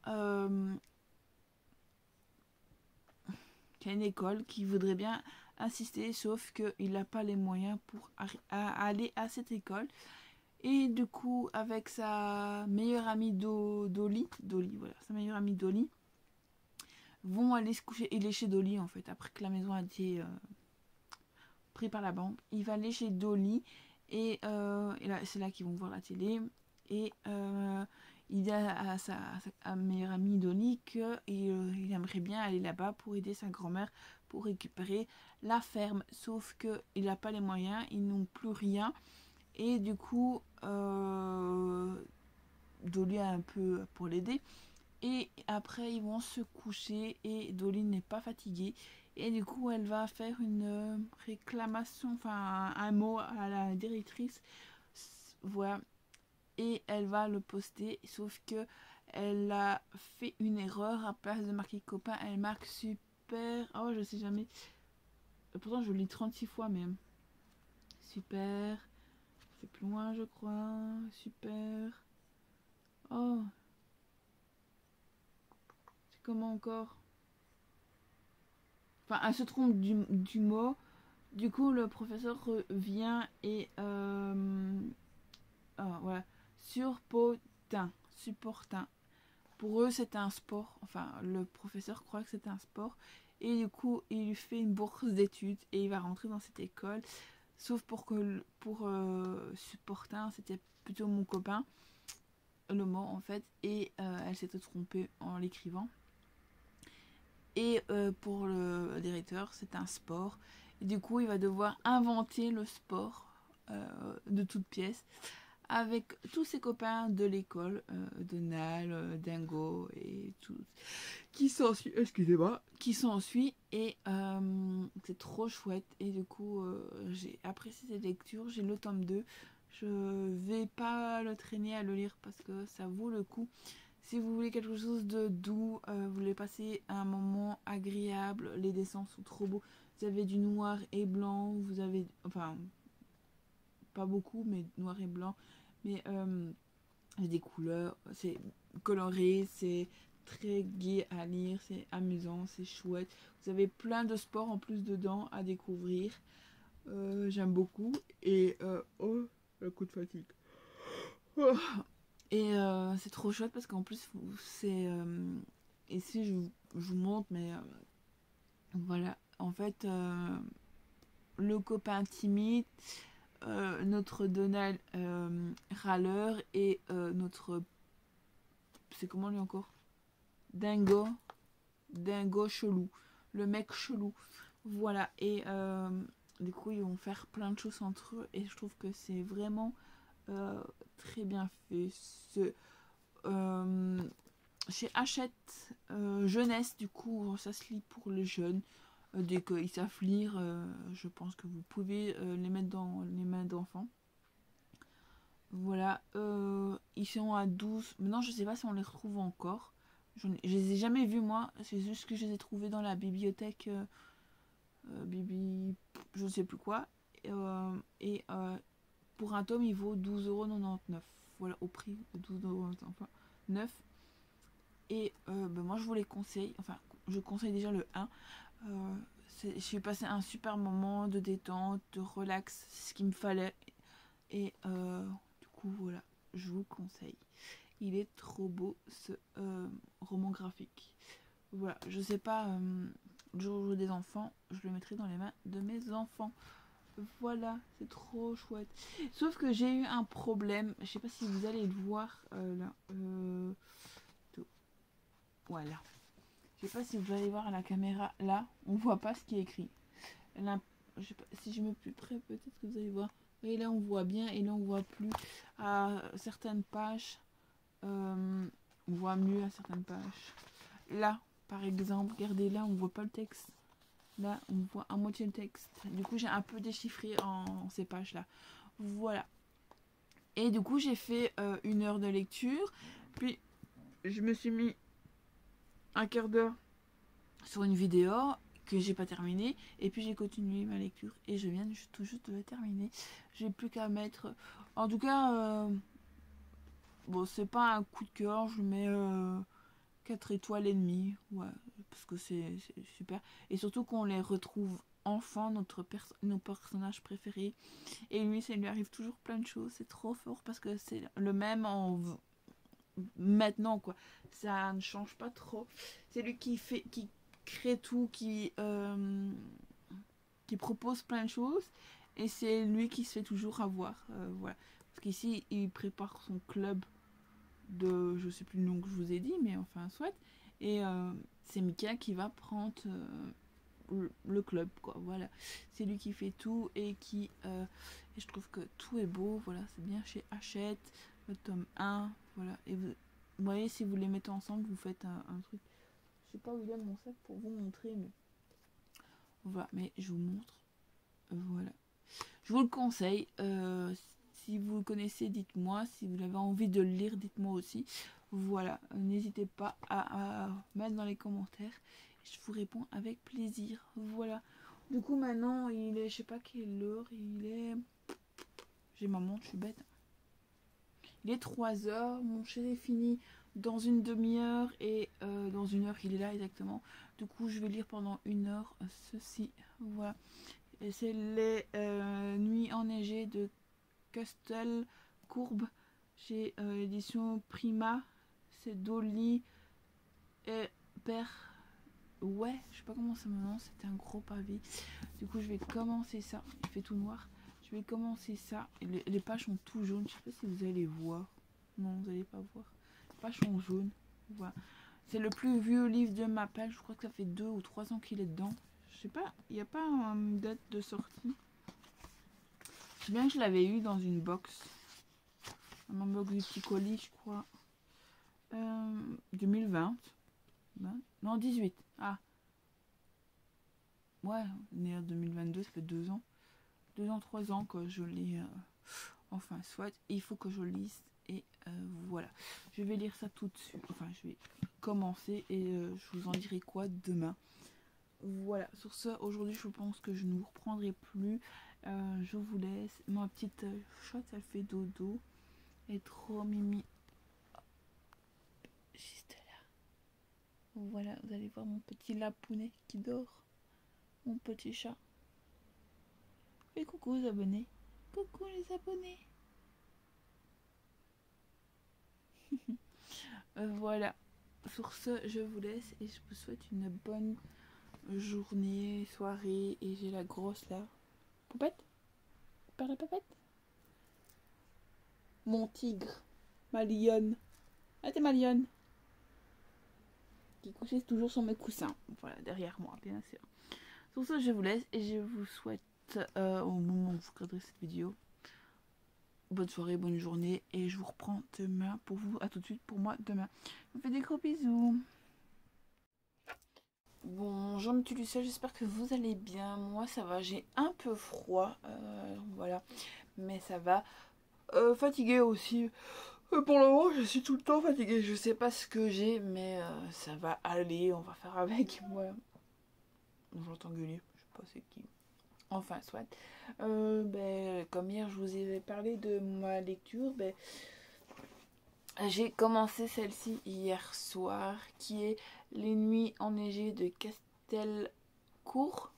Speaker 1: qu'il y a une école qui voudrait bien assister, sauf qu'il n'a pas les moyens pour aller à cette école. Et du coup, avec sa meilleure amie Dolly, voilà, sa meilleure amie Dolly, vont aller se coucher. Il est chez Dolly en fait, après que la maison a été prise par la banque. Il va aller chez Dolly et là, c'est là qu'ils vont voir la télé. Et il dit à sa meilleure amie Dolly qu'il aimerait bien aller là-bas pour aider sa grand-mère pour récupérer la ferme. Sauf qu'il n'a pas les moyens, ils n'ont plus rien. Et du coup, Dolly a un peu pour l'aider. Et après, ils vont se coucher et Dolly n'est pas fatiguée. Et du coup, elle va faire une réclamation, enfin un mot à la directrice. Voilà. Et elle va le poster. Sauf que elle a fait une erreur. À place de marquer copain, elle marque super. Oh, je sais jamais. Pourtant, je lis 36 fois même. Super. C'est plus loin, je crois. Super. Oh. C'est comment encore? Enfin, elle se trompe du mot. Du coup, le professeur revient et... voilà. Surpotin. Supportin. Pour eux, c'est un sport. Enfin, le professeur croit que c'est un sport. Et du coup, il lui fait une bourse d'études et il va rentrer dans cette école. Sauf pour Supportin, c'était plutôt mon copain. Le mot en fait. Et elle s'était trompée en l'écrivant. Et pour le directeur, c'est un sport. Et du coup, il va devoir inventer le sport de toutes pièces avec tous ses copains de l'école, Donald, Dingo et tout qui s'ensuit. Excusez-moi. Qui s'ensuit et c'est trop chouette. Et du coup, j'ai apprécié cette lecture. J'ai le tome 2. Je vais pas le traîner à le lire parce que ça vaut le coup. Si vous voulez quelque chose de doux, vous voulez passer un moment agréable, les dessins sont trop beaux. Vous avez du noir et blanc, vous avez, enfin, pas beaucoup, mais noir et blanc. Mais des couleurs, c'est coloré, c'est très gai à lire, c'est amusant, c'est chouette. Vous avez plein de sports en plus dedans à découvrir. J'aime beaucoup. Et oh, le coup de fatigue. Oh. Et c'est trop chouette parce qu'en plus, c'est... ici, je vous montre, mais voilà. En fait, le copain timide, notre Donald râleur et notre... C'est comment lui encore? Dingo chelou. Le mec chelou. Voilà. Et du coup, ils vont faire plein de choses entre eux. Et je trouve que c'est vraiment... très bien fait. Chez Hachette Jeunesse, du coup, ça se lit pour les jeunes. Dès qu'ils savent lire, je pense que vous pouvez les mettre dans les mains d'enfants. Voilà. Ils sont à 12. Maintenant, je sais pas si on les retrouve encore. Je les ai jamais vus, moi. C'est juste que je les ai trouvés dans la bibliothèque. Je sais plus quoi. Et pour un tome, il vaut 12,99 €. Voilà, au prix de 12,99 €. Et moi, je vous les conseille. Enfin, je conseille déjà le 1. J'ai passé un super moment de détente, de relax. C'est ce qu'il me fallait. Et du coup, voilà, je vous conseille. Il est trop beau, ce roman graphique. Voilà, je sais pas, le jour où j'ai des enfants, je le mettrai dans les mains de mes enfants. Voilà, c'est trop chouette. Sauf que j'ai eu un problème. Je sais pas si vous allez le voir là. Voilà. Je sais pas si vous allez voir à la caméra là. On voit pas ce qui est écrit. Je sais pas, si je mets plus près, peut-être que vous allez voir. Et là, on voit bien, et là, on voit plus. À certaines pages, on voit mieux à certaines pages. Là, par exemple, regardez, là, on voit pas le texte. Là, on voit à moitié le texte. Du coup, j'ai un peu déchiffré en ces pages-là. Voilà. Et du coup, j'ai fait 1 heure de lecture. Puis, je me suis mis un quart d'heure sur une vidéo que j'ai pas terminée. Et puis, j'ai continué ma lecture. Et je viens tout juste de la terminer. J'ai plus qu'à mettre... En tout cas, bon, c'est pas un coup de cœur. Je mets 4 étoiles et demie. Ouais, parce que c'est super. Et surtout qu'on les retrouve enfants, nos personnages préférés. Et lui, ça lui arrive toujours plein de choses. C'est trop fort parce que c'est le même maintenant, quoi. Ça ne change pas trop. C'est lui qui crée tout, qui propose plein de choses. Et c'est lui qui se fait toujours avoir. Voilà. Parce qu'ici, il prépare son club de... Je sais plus le nom que je vous ai dit, mais enfin, soit. Et c'est Mika qui va prendre... le club, quoi. Voilà, c'est lui qui fait tout et et je trouve que tout est beau. Voilà, c'est bien chez Hachette, le tome 1. Voilà, et vous voyez, si vous les mettez ensemble, vous faites un truc. Je sais pas où il est mon sac pour vous montrer, mais voilà, mais je vous montre. Voilà, je vous le conseille. Si vous le connaissez, dites-moi. Si vous avez envie de le lire, dites-moi aussi. Voilà, n'hésitez pas à mettre dans les commentaires. Je vous réponds avec plaisir. Voilà. Du coup, maintenant, il est, je sais pas quelle heure, il est... J'ai ma montre, je suis bête. Il est 3 heures, mon chéri est fini dans une demi-heure et dans 1 heure, il est là exactement. Du coup, je vais lire pendant 1 heure ceci. Voilà. Et c'est les Nuits enneigées de Castel Courbe chez l'édition Prima. C'est Dolly et Père. Ouais, je sais pas comment ça maintenant, c'était un gros pavé. Du coup, je vais commencer ça. Il fait tout noir. Je vais commencer ça. Et les pages sont tout jaunes. Je sais pas si vous allez voir. Non, vous allez pas voir. Les pages sont jaunes. Voilà. C'est le plus vieux livre de ma page. Je crois que ça fait 2 ou 3 ans qu'il est dedans. Je sais pas, il n'y a pas une date de sortie. Je sais bien que je l'avais eu dans une box. Dans ma box du petit colis, je crois. 2020. Non, 18. Ah. Ouais, né en 2022, ça fait 2 ans. 2 ans, 3 ans que je l'ai... Enfin, soit, il faut que je lise. Et voilà. Je vais lire ça tout de suite. Enfin, je vais commencer et je vous en dirai quoi demain. Voilà. Sur ce, aujourd'hui, je pense que je ne vous reprendrai plus. Je vous laisse. Ma petite chatte, elle fait dodo. Elle est trop mimi. Juste là. Voilà, vous allez voir mon petit lapounet qui dort. Mon petit chat. Et coucou les abonnés. Coucou les abonnés. Voilà. Sur ce, je vous laisse et je vous souhaite une bonne journée, soirée. Et j'ai la grosse là. Poupette? Par la poupette? Mon tigre. Ma lionne. Ah, t'es ma lionne. Qui couchait toujours sur mes coussins. Voilà, derrière moi, bien sûr. Sur ce, je vous laisse et je vous souhaite, au moment où vous regarderez cette vidéo, bonne soirée, bonne journée. Et je vous reprends demain pour vous. À tout de suite pour moi demain. Je vous fais des gros bisous. Bonjour mes petits lucioles, j'espère que vous allez bien. Moi ça va, j'ai un peu froid. Voilà, mais ça va. Fatiguée aussi. Pour le moment, je suis tout le temps fatiguée. Je sais pas ce que j'ai, mais ça va aller. On va faire avec. Voilà. J'entends gueuler, je sais pas c'est qui. Enfin, soit. Comme hier, je vous avais parlé de ma lecture. J'ai commencé celle-ci hier soir, qui est Les Nuits enneigées de Castelcourt.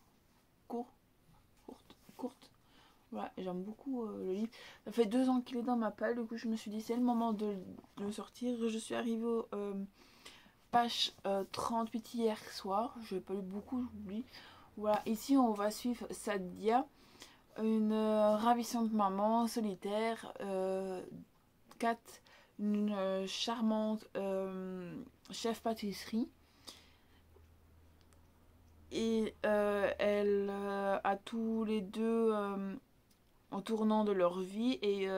Speaker 1: Courte. Voilà, j'aime beaucoup le livre. Ça fait 2 ans qu'il est dans ma palle, du coup je me suis dit c'est le moment de le sortir. Je suis arrivée au page 38 hier soir. Je n'ai pas lu beaucoup, j'oublie. Voilà, ici on va suivre Sadia, une ravissante maman solitaire. Kat, une charmante chef pâtisserie. Et elle a tous les deux en tournant de leur vie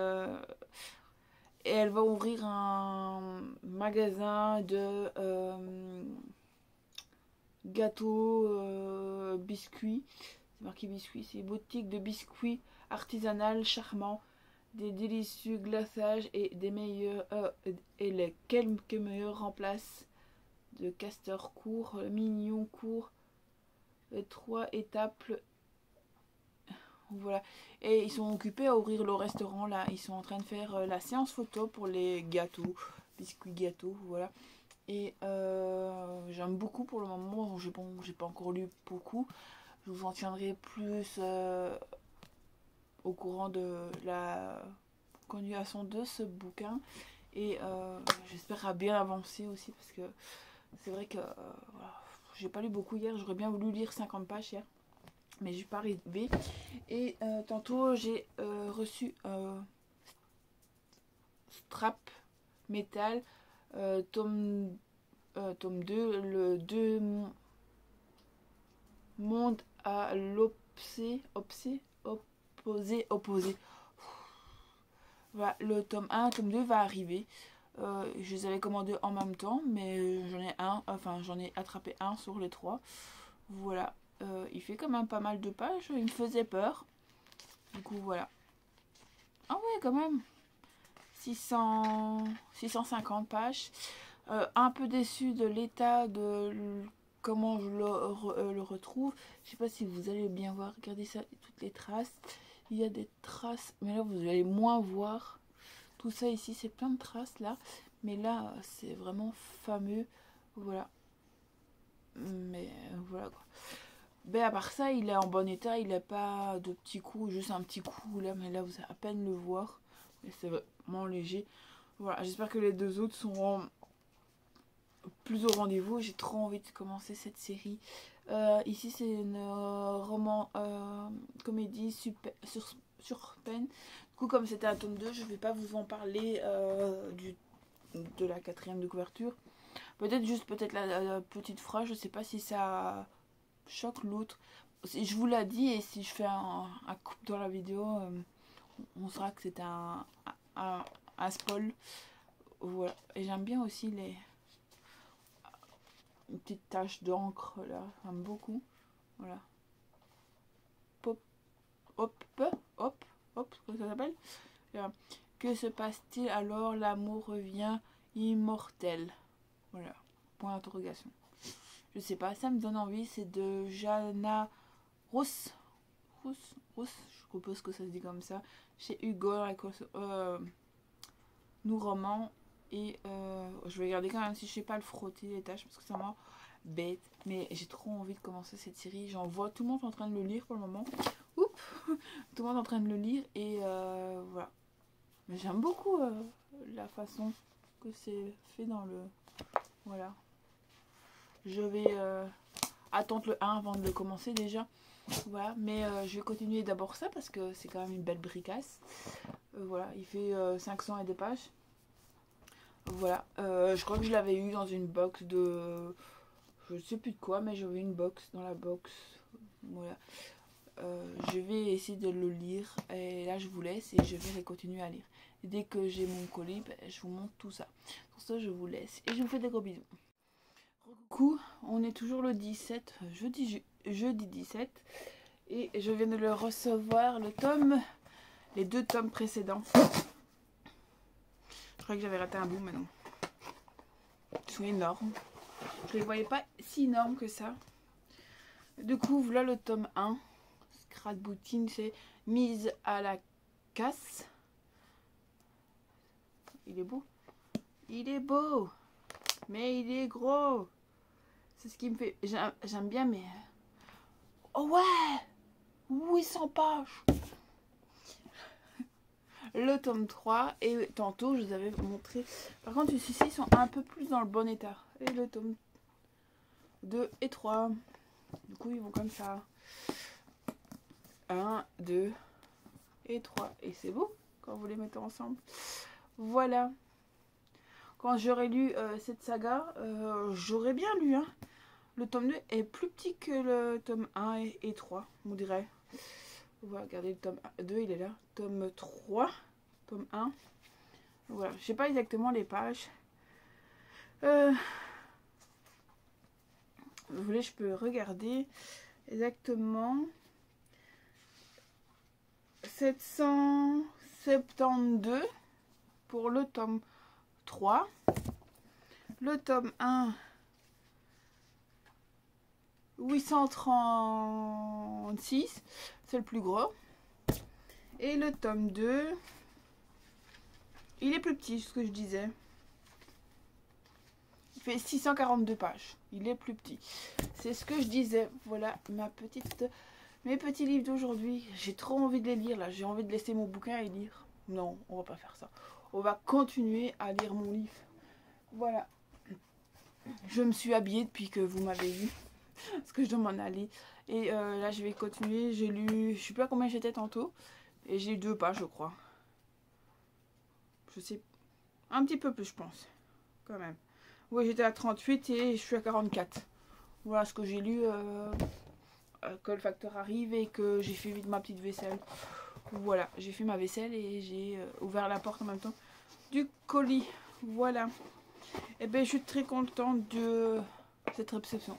Speaker 1: et elle va ouvrir un magasin de gâteaux, biscuits. C'est marqué biscuits, c'est une boutique de biscuits artisanal charmants, des délicieux glaçages et des meilleurs et les quelques meilleurs remplaces de Castor court, mignon court, 3 étapes. Voilà. Et ils sont occupés à ouvrir le restaurant là. Ils sont en train de faire la séance photo pour les gâteaux, biscuits gâteaux, voilà. Et j'aime beaucoup pour le moment. J'ai pas encore lu beaucoup. Je vous en tiendrai plus au courant de la continuation de ce bouquin. Et j'espère à bien avancer aussi parce que c'est vrai que voilà, j'ai pas lu beaucoup hier. J'aurais bien voulu lire 50 pages hier. Mais je suis pas arrivée. Et tantôt j'ai reçu Strap Metal tome 2, le 2 monde à l'opposé. Voilà, le tome 1, tome 2 va arriver. Je les avais commandés en même temps, mais j'en ai attrapé un sur les 3. Voilà. Il fait quand même pas mal de pages, il me faisait peur. Du coup, voilà. Ah ouais, quand même. 650 pages. Un peu déçu de l'état de comment je le retrouve. Je sais pas si vous allez bien voir. Regardez ça, toutes les traces. Il y a des traces, mais là vous allez moins voir. Tout ça ici, c'est plein de traces là. Mais là, c'est vraiment fameux. Voilà. Mais voilà quoi. Ben à part ça, il est en bon état, il n'a pas de petits coups, juste un petit coup là, mais là vous allez à peine le voir. C'est vraiment léger. Voilà, j'espère que les deux autres seront plus au rendez-vous. J'ai trop envie de commencer cette série. Ici c'est une roman comédie sur peine. Du coup comme c'était un tome 2, je ne vais pas vous en parler de la 4e de couverture. Peut-être la petite phrase, je sais pas si ça choque l'autre. Je vous l'ai dit et si je fais un coupe dans la vidéo, on saura que c'était un spoil. Voilà. Et j'aime bien aussi les petites taches d'encre là, j'aime beaucoup. Voilà. Pop, hop, hop, hop, comment ça s'appelle? Que se passe-t-il alors? L'amour revient immortel. Voilà. Point d'interrogation. Je sais pas, ça me donne envie. C'est de Jana Rousse. Je suppose que ça se dit comme ça. Chez Hugo, nous romans. Et je vais regarder quand même si je sais pas le frotter les tâches parce que ça m'a bête. Mais j'ai trop envie de commencer cette série. J'en vois tout le monde en train de le lire pour le moment. Oups, tout le monde en train de le lire. Et voilà. Mais j'aime beaucoup la façon que c'est fait dans le... Voilà. Je vais attendre le 1 avant de le commencer déjà. Voilà, mais je vais continuer d'abord ça parce que c'est quand même une belle bricasse. Voilà, il fait 500 et des pages. Voilà, je crois que je l'avais eu dans une box de... Je sais plus de quoi, mais j'avais une box dans la box. Voilà. Je vais essayer de le lire et là je vous laisse et je vais continuer à lire. Et dès que j'ai mon colis, je vous montre tout ça. Pour ça, je vous laisse et je vous fais des gros bisous. Coucou, on est toujours le 17, jeudi 17 et je viens de le recevoir, les 2 tomes précédents. Je croyais que j'avais raté un bout, mais non. Ils sont énormes. Je les voyais pas si énormes que ça. Du coup, voilà le tome 1. Scrapbooking, c'est mise à la casse. Il est beau. Il est beau. Mais il est gros. C'est ce qui me fait... J'aime bien, mais... Oh ouais, 800 pages. Le tome 3. Et tantôt, je vous avais montré... Par contre, ceux-ci sont un peu plus dans le bon état. Et le tome 2 et 3. Du coup, ils vont comme ça. 1, 2 et 3. Et c'est beau quand vous les mettez ensemble. Voilà. Quand j'aurais lu cette saga, j'aurais bien lu, hein. Le tome 2 est plus petit que le tome 1 et 3, on dirait. On va regarder le tome 2, il est là. Tome 3, tome 1. Voilà, je sais pas exactement les pages. Vous voulez, je peux regarder exactement. 772 pour le tome 3. Le tome 1, 836, c'est le plus gros. Et le tome 2, il est plus petit, ce que je disais. Il fait 642 pages. Il est plus petit. C'est ce que je disais. Voilà mes petits livres d'aujourd'hui. J'ai trop envie de les lire là. J'ai envie de laisser mon bouquin et lire. Non, on va pas faire ça. On va continuer à lire mon livre. Voilà. Je me suis habillée depuis que vous m'avez vu. Parce que je dois m'en aller. Et là, je vais continuer. J'ai lu, je sais pas combien j'étais tantôt. Et j'ai lu 2 pages, je crois. Je sais. Un petit peu plus, je pense. Quand même. Oui, j'étais à 38 et je suis à 44. Voilà ce que j'ai lu. Que le facteur arrive et que j'ai fait vite ma petite vaisselle. Voilà, j'ai fait ma vaisselle et j'ai ouvert la porte en même temps du colis. Voilà. Et bien, je suis très contente de cette réception.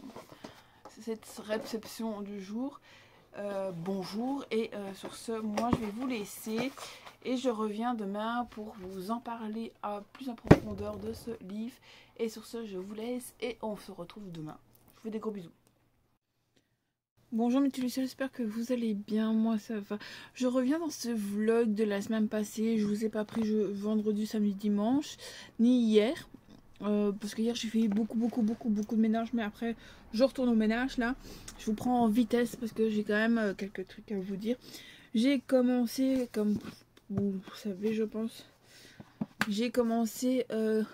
Speaker 1: Du jour. Bonjour. Et sur ce, moi, je vais vous laisser. Et je reviens demain pour vous en parler à plus en profondeur de ce livre. Et sur ce, je vous laisse et on se retrouve demain. Je vous fais des gros bisous. Bonjour mes Lucien, j'espère que vous allez bien, moi ça va. Je reviens dans ce vlog de la semaine passée. Je vous ai pas pris vendredi, samedi, dimanche, ni hier. Parce que hier j'ai fait beaucoup de ménage. Mais après je retourne au ménage là. Je vous prends en vitesse parce que j'ai quand même quelques trucs à vous dire. J'ai commencé, comme vous savez je pense, j'ai commencé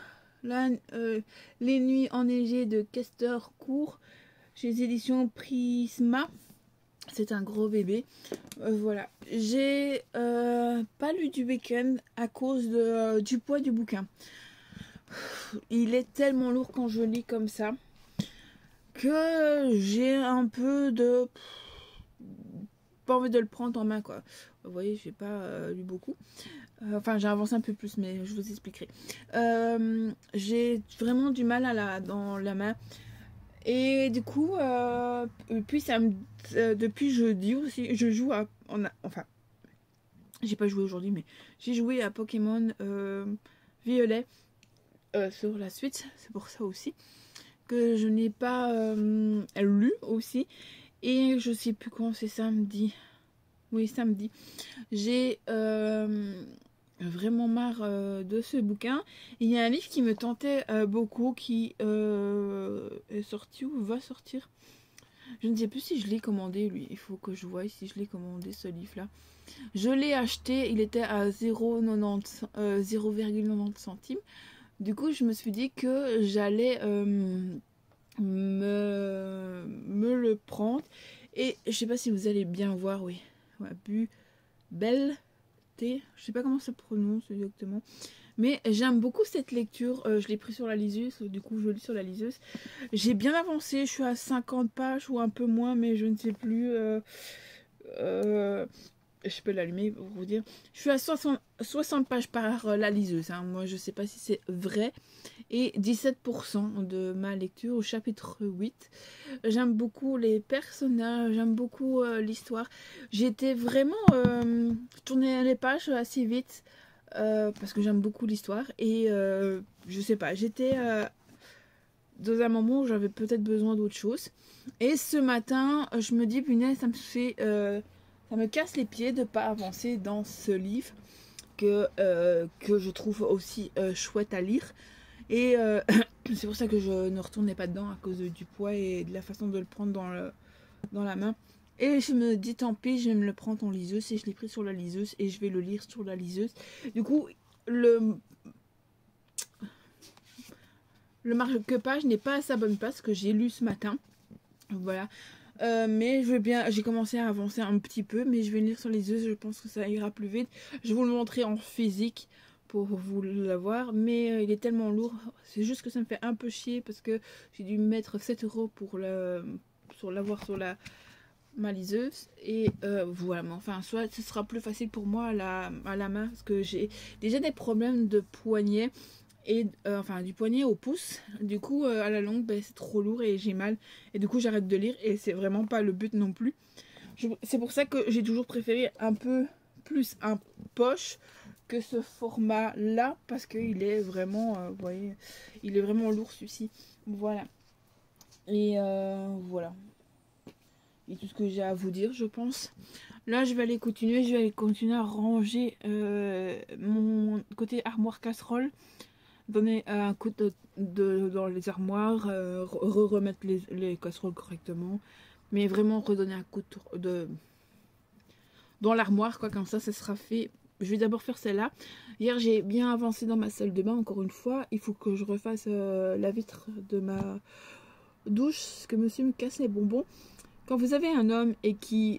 Speaker 1: les nuits enneigées de Castor Court chez les éditions Prisma. C'est un gros bébé. Voilà. J'ai pas lu du week-end à cause du poids du bouquin. Il est tellement lourd quand je lis comme ça que j'ai un peu de... pas envie de le prendre en main quoi. Vous voyez, j'ai pas lu beaucoup. Enfin, j'ai avancé un peu plus, mais je vous expliquerai. J'ai vraiment du mal dans la main. Et du coup, depuis jeudi aussi, je joue à... Enfin, j'ai pas joué aujourd'hui, mais j'ai joué à Pokémon Violet sur la Switch. C'est pour ça aussi que je n'ai pas lu aussi. Et je sais plus quand, c'est samedi. Oui, samedi. J'ai vraiment marre de ce bouquin. Il y a un livre qui me tentait beaucoup qui est sorti ou va sortir. Je ne sais plus si je l'ai commandé lui. Il faut que je voie si je l'ai commandé ce livre là. Je l'ai acheté, il était à 0,90 centimes. Du coup je me suis dit que j'allais me le prendre. Et je sais pas si vous allez bien voir, oui. Ouais, Belle. Je sais pas comment ça se prononce exactement, mais j'aime beaucoup cette lecture. Je l'ai pris sur la liseuse, du coup je lis sur la liseuse. J'ai bien avancé, je suis à 50 pages ou un peu moins, mais je ne sais plus. Je peux l'allumer pour vous dire. Je suis à 60 pages par la liseuse, hein. Moi je sais pas si c'est vrai. Et 17% de ma lecture au chapitre 8. J'aime beaucoup les personnages, j'aime beaucoup l'histoire. J'étais vraiment tourner les pages assez vite parce que j'aime beaucoup l'histoire. Et je sais pas, j'étais dans un moment où j'avais peut-être besoin d'autre chose. Et ce matin, je me dis, punaise, ça me casse les pieds de ne pas avancer dans ce livre que je trouve aussi chouette à lire. Et c'est pour ça que je ne retournais pas dedans à cause du poids et de la façon de le prendre dans la main. Et je me dis tant pis, je vais me le prendre en liseuse et je l'ai pris sur la liseuse et je vais le lire sur la liseuse. Du coup, le marque-page n'est pas à sa bonne place que j'ai lu ce matin. Voilà. Mais j'ai commencé à avancer un petit peu, mais je vais lire sur les liseuse, je pense que ça ira plus vite. Je vais vous le montrer en physique pour vous l'avoir, mais il est tellement lourd. C'est juste que ça me fait un peu chier parce que j'ai dû mettre 7 € pour l'avoir sur ma liseuse. Et voilà, mais enfin, soit ce sera plus facile pour moi à la main parce que j'ai déjà des problèmes de poignet. Et enfin du poignet au pouce, du coup à la longue ben, c'est trop lourd et j'ai mal et du coup j'arrête de lire et c'est vraiment pas le but non plus. C'est pour ça que j'ai toujours préféré un peu plus un poche que ce format là parce qu'il est vraiment vous voyez, il est vraiment lourd celui-ci. Voilà. Et voilà. Et tout ce que j'ai à vous dire, je pense. Là je vais aller continuer à ranger mon côté armoire casserole. Donner un coup dans les armoires, remettre les casseroles correctement, mais vraiment redonner un coup dans l'armoire, quoi, comme ça sera fait. Je vais d'abord faire celle-là. Hier j'ai bien avancé dans ma salle de bain, encore une fois. Il faut que je refasse la vitre de ma douche, parce que monsieur me casse les bonbons. Quand vous avez un homme et qui...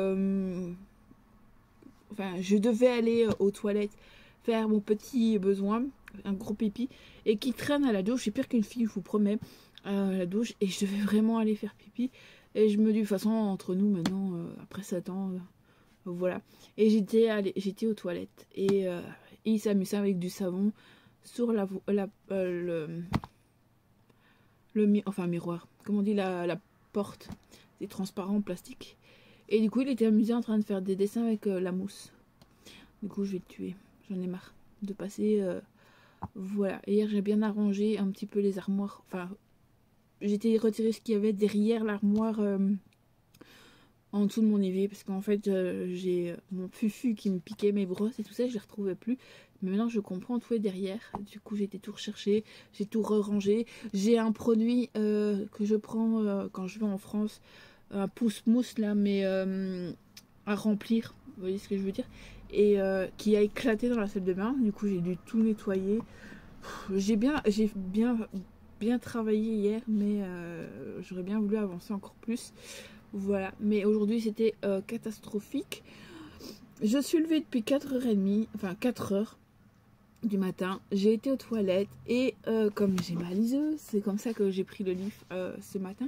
Speaker 1: enfin, je devais aller aux toilettes faire mon petit besoin, un gros pipi, et qui traîne à la douche, c'est pire qu'une fille, je vous promets, à la douche, et je devais vraiment aller faire pipi, et je me dis, de toute façon, entre nous, maintenant, après 7 ans, voilà, et j'étais aux toilettes, et il s'amusait avec du savon sur enfin, miroir, comment on dit, la porte, c'est transparent en plastique, et du coup, il était amusé en train de faire des dessins avec la mousse. Du coup, je vais le tuer. J'en ai marre de passer. Voilà. Hier, j'ai bien arrangé un petit peu les armoires. Enfin, j'étais retiré ce qu'il y avait derrière l'armoire en dessous de mon évier. Parce qu'en fait, j'ai mon fufu qui me piquait mes brosses et tout ça. Je les retrouvais plus. Mais maintenant, je comprends, tout est derrière. Du coup, j'ai été tout recherché. J'ai tout rangé. J'ai un produit que je prends quand je vais en France. Un pouce-mousse là, mais à remplir. Vous voyez ce que je veux dire? Et qui a éclaté dans la salle de bain. Du coup, j'ai dû tout nettoyer. J'ai bien travaillé hier, mais j'aurais bien voulu avancer encore plus. Voilà. Mais aujourd'hui, c'était catastrophique. Je suis levée depuis 4h30, enfin 4h du matin. J'ai été aux toilettes et comme j'ai ma liseuse, c'est comme ça que j'ai pris le livre ce matin.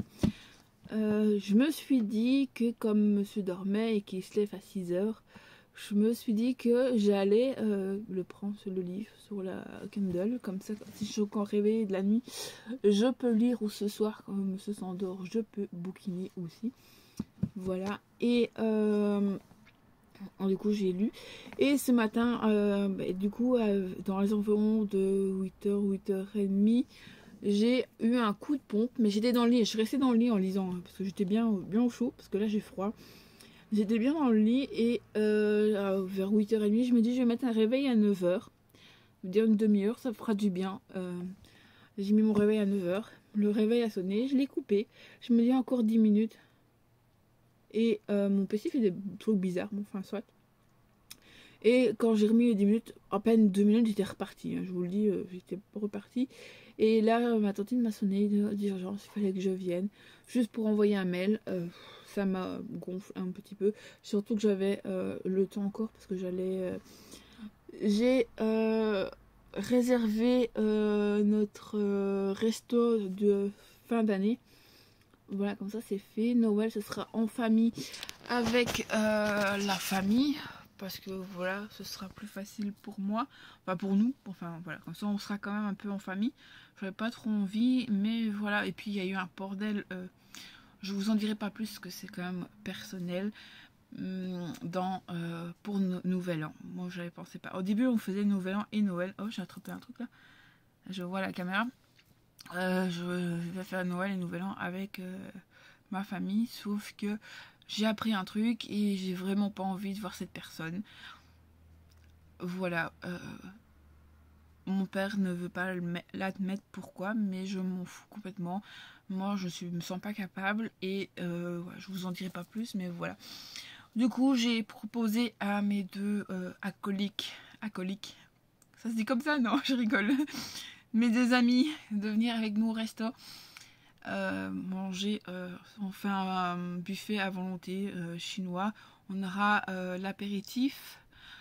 Speaker 1: Je me suis dit que comme monsieur dormait et qu'il se lève à 6h, je me suis dit que j'allais le prendre sur le livre, sur la Kindle, comme ça si je suis encore réveillée de la nuit, je peux lire, ou ce soir quand monsieur s'endort, je peux bouquiner aussi. Voilà, et du coup j'ai lu, et ce matin, du coup dans les environs de 8h, 8h30, j'ai eu un coup de pompe, mais j'étais dans le lit, je suis restée dans le lit en lisant, hein, parce que j'étais bien au chaud, parce que là j'ai froid. J'étais bien dans le lit et vers 8h30, je me dis je vais mettre un réveil à 9h. Dire une demi-heure, ça fera du bien. J'ai mis mon réveil à 9h. Le réveil a sonné, je l'ai coupé. Je me dis encore 10 minutes. Et mon PC fait des trucs bizarres, bon, enfin soit. Et quand j'ai remis les 10 minutes, à peine 2 minutes, j'étais repartie. Hein, je vous le dis, j'étais repartie. Et là, ma tantine m'a sonné d'urgence, il fallait que je vienne. Juste pour envoyer un mail. Ça m'a gonflé un petit peu. Surtout que j'avais le temps encore parce que j'ai réservé notre resto de fin d'année. Voilà, comme ça c'est fait. Noël, ce sera en famille avec la famille. Parce que voilà, ce sera plus facile pour moi. Enfin, pour nous. Enfin, voilà, comme ça on sera quand même un peu en famille. J'avais pas trop envie. Mais voilà, et puis il y a eu un bordel. Je vous en dirai pas plus parce que c'est quand même personnel. Pour Nouvel An. Moi j'avais pensé pas. Au début on faisait Nouvel An et Noël. Oh, j'ai attrapé un truc là. Je vois la caméra. Je vais faire Noël et Nouvel An avec ma famille. Sauf que j'ai appris un truc et j'ai vraiment pas envie de voir cette personne. Voilà. Mon père ne veut pas l'admettre pourquoi, mais je m'en fous complètement. Moi je me sens pas capable et ouais, je vous en dirai pas plus, mais voilà. Du coup, j'ai proposé à mes deux acolytes, ça se dit comme ça? Non, je rigole. Mes deux amis de venir avec nous au resto, manger, on fait un buffet à volonté chinois. On aura l'apéritif,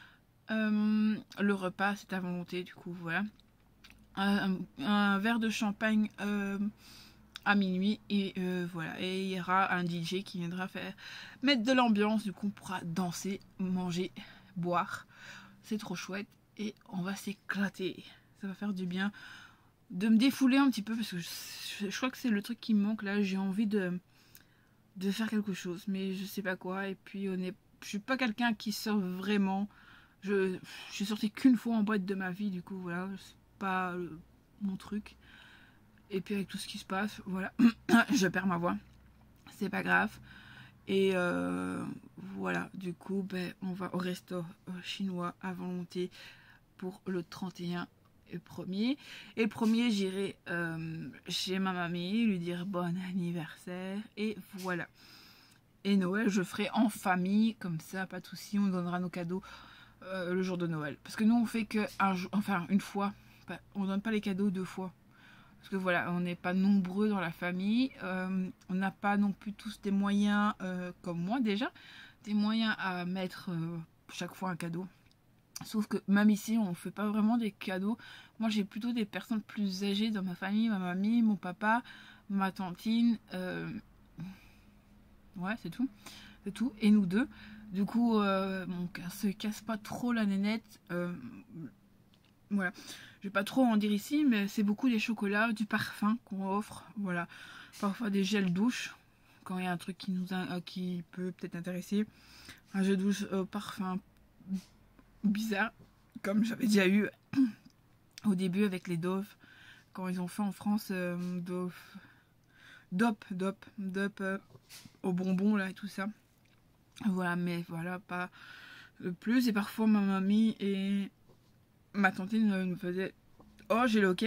Speaker 1: Le repas, c'est à volonté, du coup, voilà. Un verre de champagne à minuit et voilà, et il y aura un DJ qui viendra mettre de l'ambiance, du coup on pourra danser, manger, boire, c'est trop chouette et on va s'éclater, ça va faire du bien de me défouler un petit peu parce que je crois que c'est le truc qui me manque là, j'ai envie de faire quelque chose mais je sais pas quoi. Et puis je suis pas quelqu'un qui sort vraiment, je suis sortie qu'une fois en boîte de ma vie, du coup voilà, c'est pas mon truc. Et puis avec tout ce qui se passe, voilà, je perds ma voix, c'est pas grave. Et voilà, du coup, ben, on va au resto chinois à volonté pour le 31 et 1er. Et le 1er, j'irai chez ma mamie, lui dire bon anniversaire. Et voilà. Et Noël, je ferai en famille, comme ça, pas de soucis, on donnera nos cadeaux le jour de Noël. Parce que nous, on fait que un jour, enfin une fois, on donne pas les cadeaux 2 fois. Parce que voilà, on n'est pas nombreux dans la famille, on n'a pas non plus tous des moyens, comme moi déjà, des moyens à mettre chaque fois un cadeau. Sauf que même ici, on ne fait pas vraiment des cadeaux. Moi, j'ai plutôt des personnes plus âgées dans ma famille, ma mamie, mon papa, ma tantine. Ouais, c'est tout. C'est tout. Et nous deux. Du coup, on se casse pas trop la nénette. Voilà, je vais pas trop en dire ici, mais c'est beaucoup des chocolats, du parfum qu'on offre, voilà. Parfois des gels douche, quand il y a un truc qui peut peut-être intéresser. Un gel douche parfum bizarre, comme j'avais déjà eu au début avec les Dove, quand ils ont fait en France Dop au bonbon là et tout ça. Voilà, mais voilà, pas plus. Et parfois ma mamie et ma tantine me faisait oh j'ai le ok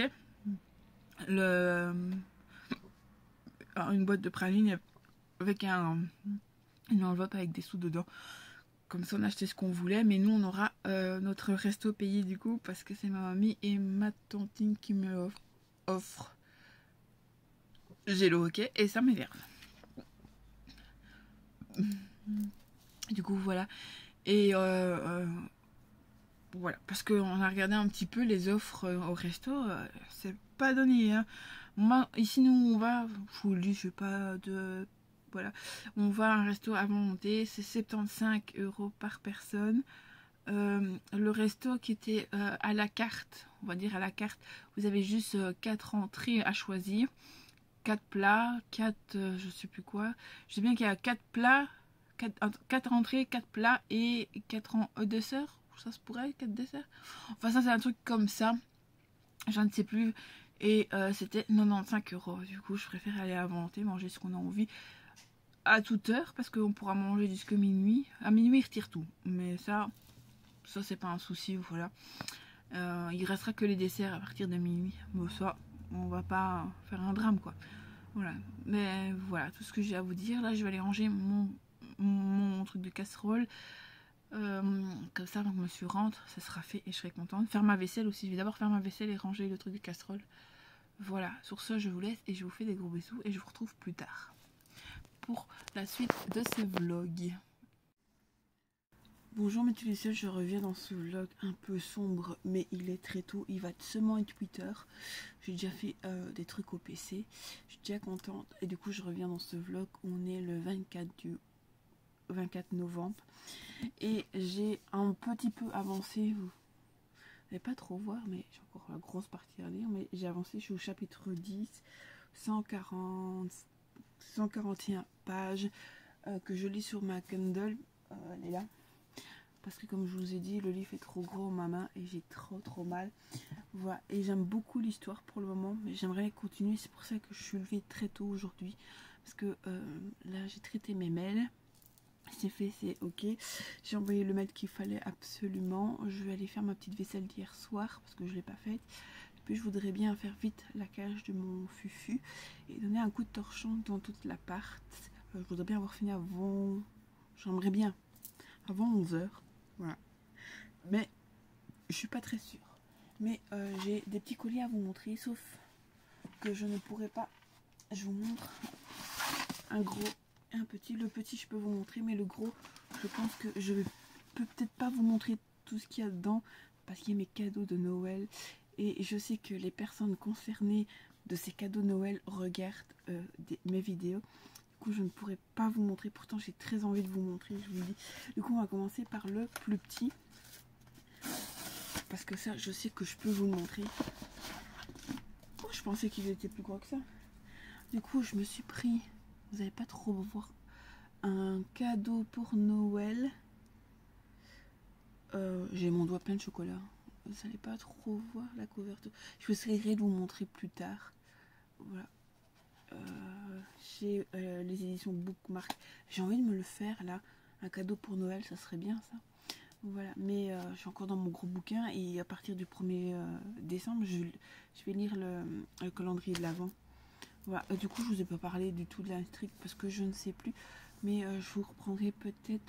Speaker 1: une boîte de pralines avec une enveloppe avec des sous dedans, comme ça on achetait ce qu'on voulait. Mais nous on aura notre resto payé du coup parce que c'est ma mamie et ma tantine qui me offre. J'ai le ok et ça m'énerve. Du coup voilà. Et voilà, parce qu'on a regardé un petit peu les offres au resto, c'est pas donné. Hein. Moi, ici, nous, on va, je vous le dis, je sais pas de. Voilà, on va à un resto à volonté, c'est 75 € par personne. Le resto qui était à la carte, on va dire à la carte, vous avez juste 4 entrées à choisir, 4 plats, 4 je sais plus quoi. Je sais bien qu'il y a 4 plats, 4 entrées, 4 plats et 4 desserts. Ça se pourrait, 4 desserts. Enfin, ça, c'est un truc comme ça. Je ne sais plus. Et c'était 95 €. Du coup, je préfère aller à volonté, manger ce qu'on a envie à toute heure. Parce qu'on pourra manger jusque minuit. À minuit, ils retirent tout. Mais ça c'est pas un souci. Voilà. Il restera que les desserts à partir de minuit. Bon, ça, on va pas faire un drame, quoi. Voilà. Mais voilà, tout ce que j'ai à vous dire. Là, je vais aller ranger mon truc de casserole. Comme ça, avant que monsieur rentre, ça sera fait et je serai contente. Faire ma vaisselle aussi, je vais d'abord faire ma vaisselle et ranger le truc de casserole. Voilà, sur ce je vous laisse et je vous fais des gros bisous et je vous retrouve plus tard pour la suite de ce vlog. Bonjour mes tulissiers, je reviens dans ce vlog un peu sombre mais il est très tôt, il va seulement être 8 h. J'ai déjà fait des trucs au PC, je suis déjà contente et du coup je reviens dans ce vlog. On est le 24 novembre et j'ai un petit peu avancé, vous n'allez pas trop voir mais j'ai encore la grosse partie à lire, mais j'ai avancé, je suis au chapitre 10, 141 pages que je lis sur ma Kindle. Elle est là parce que comme je vous ai dit, le livre est trop gros ma main et j'ai trop mal. Voilà, et j'aime beaucoup l'histoire pour le moment, mais j'aimerais continuer. C'est pour ça que je suis levée très tôt aujourd'hui, parce que là j'ai traité mes mails, c'est fait, c'est ok. J'ai envoyé le mail qu'il fallait absolument. Je vais aller faire ma petite vaisselle d'hier soir parce que je l'ai pas faite. Et puis je voudrais bien faire vite la cage de mon fufu et donner un coup de torchon dans toute l'appart. Je voudrais bien avoir fini avant, j'aimerais bien avant 11 h. Voilà, mais je suis pas très sûre. Mais j'ai des petits colis à vous montrer, sauf que je ne pourrai pas. Je vous montre un gros et un petit. Le petit je peux vous montrer, mais le gros je pense que je peux peut-être pas vous montrer tout ce qu'il y a dedans parce qu'il y a mes cadeaux de Noël. Et je sais que les personnes concernées de ces cadeaux de Noël regardent mes vidéos. Du coup, je ne pourrais pas vous montrer. Pourtant, j'ai très envie de vous montrer, je vous le dis. Du coup, on va commencer par le plus petit. Parce que ça, je sais que je peux vous le montrer. Oh, je pensais qu'il était plus gros que ça. Du coup, je me suis pris, vous n'allez pas trop voir, un cadeau pour Noël. J'ai mon doigt plein de chocolat. Vous n'allez pas trop voir la couverture. Je vais essayer de vous montrer plus tard. Voilà. J'ai les éditions Bookmark. J'ai envie de me le faire là. Un cadeau pour Noël, ça serait bien ça. Voilà. Mais je suis encore dans mon gros bouquin. Et à partir du 1er décembre, je vais lire le calendrier de l'Avent. Voilà. Du coup, je vous ai pas parlé du tout de l'intrigue parce que je ne sais plus. Mais je vous reprendrai peut-être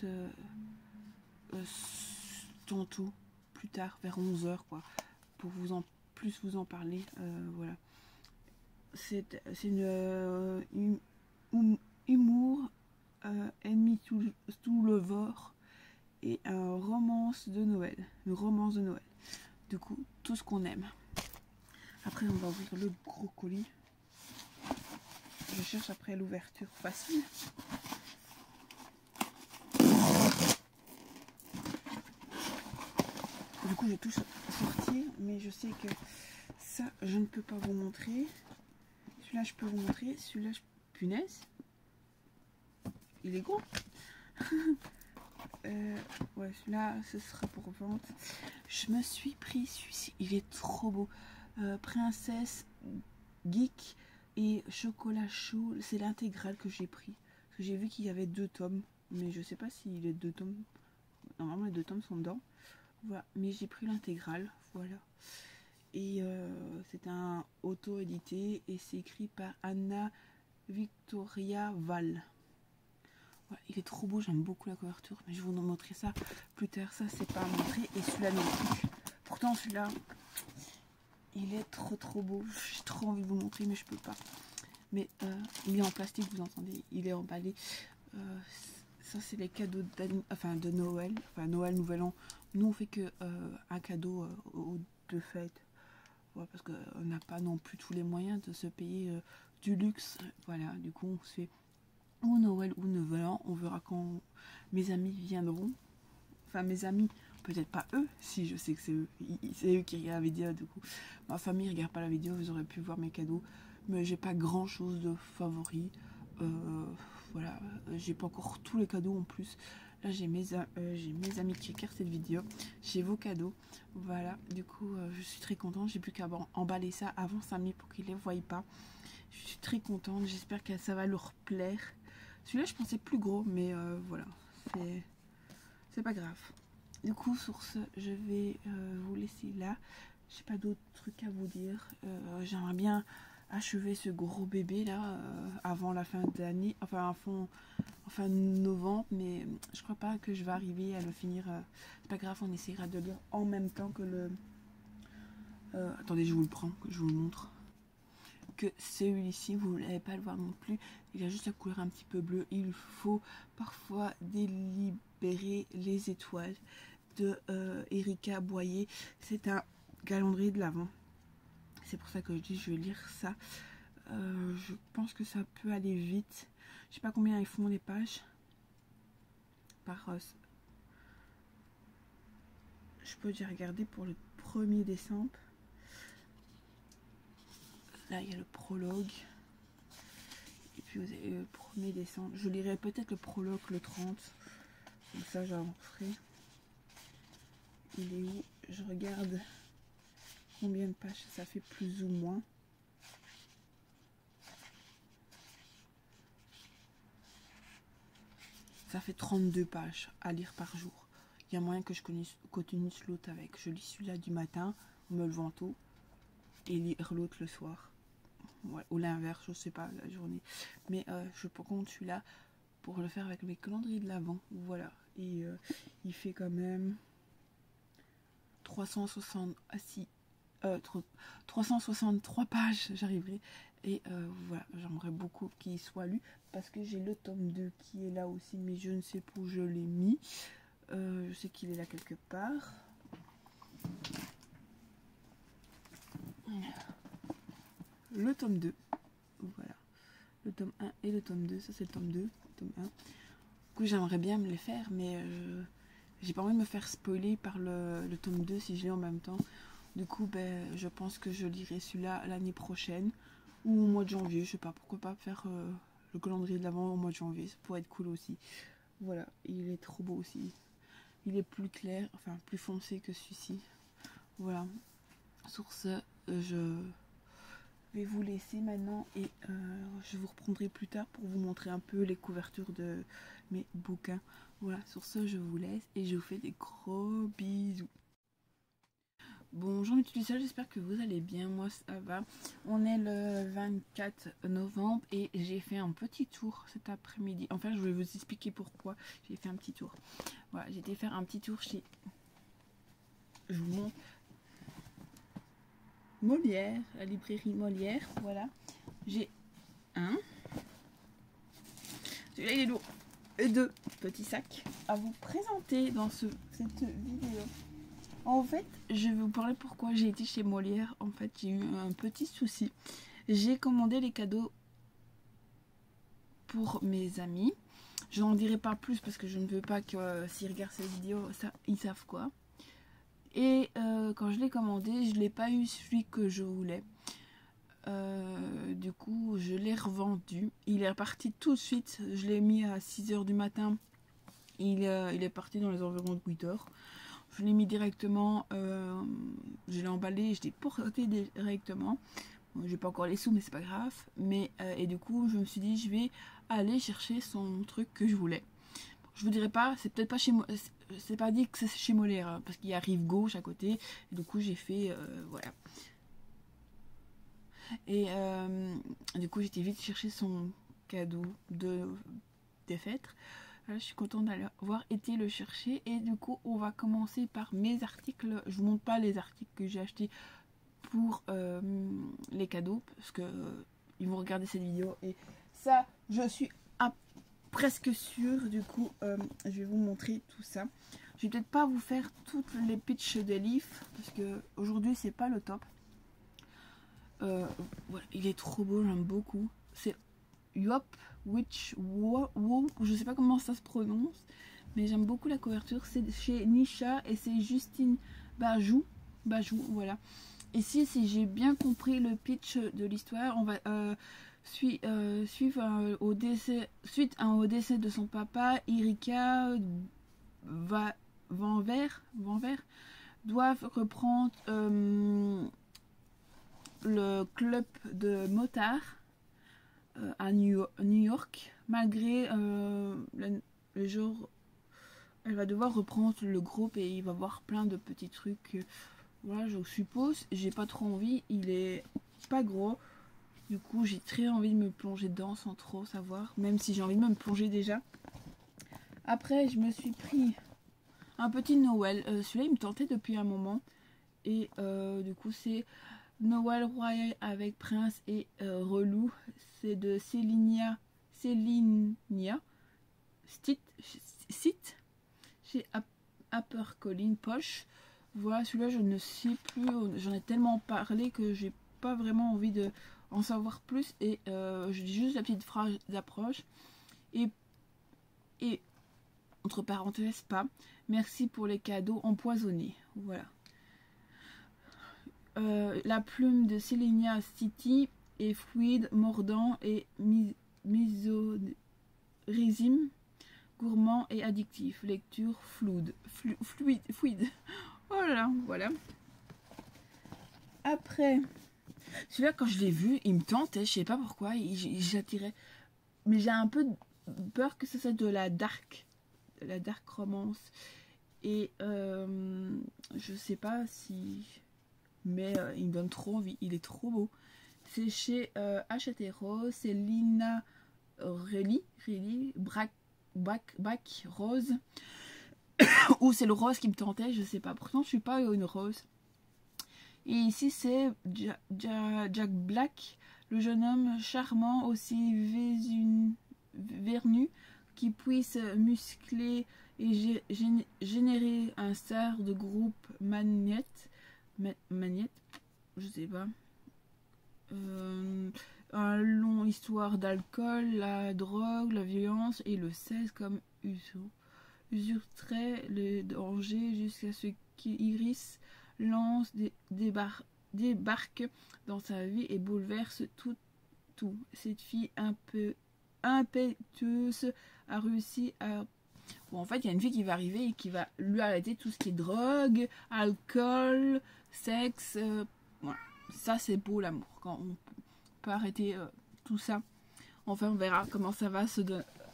Speaker 1: tantôt, plus tard, vers 11 h quoi, pour plus vous en parler. Voilà. C'est une humour, ennemi tout le vor et un romance de Noël. Une romance de Noël. Du coup, tout ce qu'on aime. Après, on va ouvrir le gros colis. Je cherche après l'ouverture facile. Du coup, j'ai tout sorti, mais je sais que ça, je ne peux pas vous montrer. Celui-là, je peux vous montrer. Celui-là, punaise. Il est gros. Ouais, celui-là, ce sera pour vente. Je me suis pris celui-ci. Il est trop beau. Princesse Geek et chocolat chaud. C'est l'intégrale que j'ai pris. Parce que j'ai vu qu'il y avait 2 tomes. Mais je sais pas s'il est 2 tomes. Normalement, les 2 tomes sont dedans. Voilà. Mais j'ai pris l'intégrale. Voilà. Et c'est un auto-édité. Et c'est écrit par Anna Victoria Val. Voilà, il est trop beau, j'aime beaucoup la couverture, mais je vais vous montrer ça plus tard. Ça, c'est pas à montrer. Et celui-là non plus. Pourtant, celui-là, il est trop beau. J'ai trop envie de vous montrer, mais je peux pas. Mais il est en plastique, vous entendez. Il est emballé. Ça, c'est les cadeaux de Noël. Enfin, Noël, Nouvel An. Nous, on fait que un cadeau de fête. Voilà, parce qu'on n'a pas non plus tous les moyens de se payer du luxe. Voilà, du coup, on se fait ou Noël ou Nouvel An, on verra quand mes amis viendront. Enfin, mes amis, peut-être pas eux, si je sais que c'est eux qui regardent la vidéo. Du coup, ma famille regarde pas la vidéo, vous aurez pu voir mes cadeaux, mais j'ai pas grand chose de favoris. Voilà, j'ai pas encore tous les cadeaux en plus. Là, j'ai mes amis qui regardent cette vidéo, j'ai vos cadeaux. Voilà, du coup, je suis très contente. J'ai plus qu'à emballer ça avant samedi pour qu'ils les voient pas. Je suis très contente, j'espère que ça va leur plaire. Celui-là, je pensais plus gros, mais voilà, c'est pas grave. Du coup, sur ce, je vais vous laisser là. J'ai pas d'autres trucs à vous dire. J'aimerais bien achever ce gros bébé là avant la fin d'année, enfin fin novembre, mais je crois pas que je vais arriver à le finir. C'est pas grave, on essaiera de lire en même temps que le. Attendez, je vous le prends, que je vous le montre. Que celui-ci, vous n'allez pas le voir non plus, il a juste la couleur un petit peu bleue. Il faut parfois délibérer les étoiles de Erika Boyer. C'est un calendrier de l'Avent. C'est pour ça que je dis je vais lire ça. Je pense que ça peut aller vite. Je sais pas combien ils font les pages. Je peux déjà regarder pour le 1er décembre. Là, il y a le prologue. Et puis, vous avez le 1er décembre. Je lirai peut-être le prologue le 30. Comme ça, j'avancerai. Il est où? Je regarde combien de pages ça fait plus ou moins. Ça fait 32 pages à lire par jour. Il y a moyen que je continue l'autre avec. Je lis celui-là du matin, en me levant tôt. Et lire l'autre le soir. Ouais, ou l'inverse, je sais pas, la journée. Mais je compte celui-là pour le faire avec mes calendriers de l'Avent. Voilà. Et il fait quand même 363 pages, j'arriverai. Et voilà, j'aimerais beaucoup qu'il soit lu parce que j'ai le tome 2 qui est là aussi, mais je ne sais pas où je l'ai mis. Je sais qu'il est là quelque part. le tome 2. Voilà. Le tome 1 et le tome 2. Ça, c'est le tome 2. Le tome 1. Du coup, j'aimerais bien me les faire, mais j'ai pas envie de me faire spoiler par le tome 2 si je l'ai en même temps. Du coup, ben, je pense que je lirai celui-là l'année prochaine ou au mois de janvier. Je sais pas, pourquoi pas faire le calendrier de l'avant au mois de janvier. Ça pourrait être cool aussi. Voilà, il est trop beau aussi. Il est plus clair, enfin plus foncé que celui-ci. Voilà. Sur ce, je vais vous laisser maintenant et je vous reprendrai plus tard pour vous montrer un peu les couvertures de mes bouquins. Voilà, sur ce, je vous laisse et je vous fais des gros bisous. Bonjour mes petits lucioles, j'espère que vous allez bien, moi ça va. On est le 24 novembre et j'ai fait un petit tour cet après-midi. Enfin, je vais vous expliquer pourquoi j'ai fait un petit tour. Voilà, j'ai été faire un petit tour chez... Je vous montre... Molière, la librairie Molière, voilà. J'ai un... Celui-là il est lourd. Et deux petits sacs à vous présenter dans cette vidéo. En fait, je vais vous parler pourquoi j'ai été chez Molière. En fait, j'ai eu un petit souci. J'ai commandé les cadeaux pour mes amis. Je n'en dirai pas plus parce que je ne veux pas que s'ils regardent cette vidéo, ça, ils savent quoi. Et quand je l'ai commandé, je n'ai pas eu celui que je voulais. Du coup, je l'ai revendu. Il est reparti tout de suite. Je l'ai mis à 6 h du matin. Il est parti dans les environs de 8 h. Je l'ai mis directement, je l'ai emballé, je l'ai porté directement. Bon, j'ai pas encore les sous, mais c'est pas grave. Mais, et du coup, je me suis dit, je vais aller chercher son truc que je voulais. Je vous dirai pas, c'est peut-être pas chez moi, c'est pas dit que c'est chez Molière, hein, parce qu'il y a Rive Gauche à côté. Et du coup, j'ai fait, voilà. Et du coup, j'étais vite chercher son cadeau des fêtes. Je suis contente d'avoir été le chercher et du coup on va commencer par mes articles. Je vous montre pas les articles que j'ai achetés pour les cadeaux parce que ils vont regarder cette vidéo et ça je suis presque sûre. Du coup je vais vous montrer tout ça. Je vais peut-être pas vous faire toutes les pitchs des livres parce que aujourd'hui c'est pas le top. Voilà, il est trop beau, j'aime beaucoup. C'est Yop Witch Wow, je sais pas comment ça se prononce, mais j'aime beaucoup la couverture. C'est chez Nisha et c'est Justine Bajou, voilà. Ici, si j'ai bien compris le pitch de l'histoire, on va suite au décès de son papa, Erika Vanvert doivent reprendre le club de motards à New York, malgré le jour, elle va devoir reprendre le groupe et il va voir plein de petits trucs. Voilà, je suppose. J'ai pas trop envie, il est pas gros. Du coup, j'ai très envie de me plonger dedans sans trop savoir, même si j'ai envie de me plonger déjà. Après, je me suis pris un petit Noël. Celui-là, il me tentait depuis un moment. Et du coup, c'est Noël Royal avec Prince et Relou. C'est de Célinia Site chez HarperCollins Poche. Voilà, celui-là je ne sais plus, j'en ai tellement parlé que j'ai pas vraiment envie de en savoir plus et je dis juste la petite phrase d'approche et entre parenthèses pas merci pour les cadeaux empoisonnés. Voilà. La plume de Célinia City est fluide, mordant et misorésime, gourmand et addictif. Lecture fluide. Oh là là, voilà. Après, celui-là quand je l'ai vu, il me tentait, je sais pas pourquoi, j'attirais. Mais j'ai un peu peur que ce soit de la dark romance. Et je sais pas si... Mais il me donne trop envie, il est trop beau. C'est chez Hachette Rose, c'est Lina Relly, Bac Rose. Ou c'est le rose qui me tentait, je sais pas. Pourtant, je suis pas une rose. Et ici, c'est Jack Black, le jeune homme charmant, aussi vernu qui puisse muscler et générer un star de groupe magnète, je sais pas. Un long histoire d'alcool, la drogue, la violence et le sexe comme usurtrait le danger jusqu'à ce qu'Iris lance débarque dans sa vie et bouleverse tout. Cette fille un peu impétueuse a réussi à... Bon, en fait, il y a une fille qui va arriver et qui va lui arrêter tout ce qui est drogue, alcool, sexe. Voilà. Ça, c'est beau l'amour. Quand on peut arrêter tout ça. Enfin, on verra comment ça va se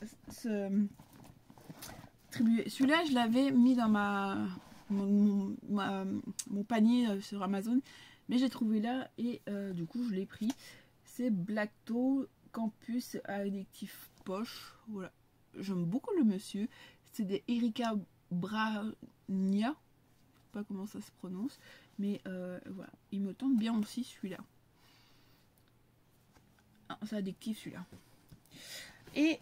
Speaker 1: distribuer. Celui-là, je l'avais mis dans mon panier sur Amazon. Mais j'ai trouvé là et du coup, je l'ai pris. C'est Blacto Campus Addictif Poche. Voilà. J'aime beaucoup le monsieur. C'est des Erika Brania. Je sais pas comment ça se prononce. Mais voilà. Il me tente bien aussi celui-là. Ah, c'est addictif celui-là. Et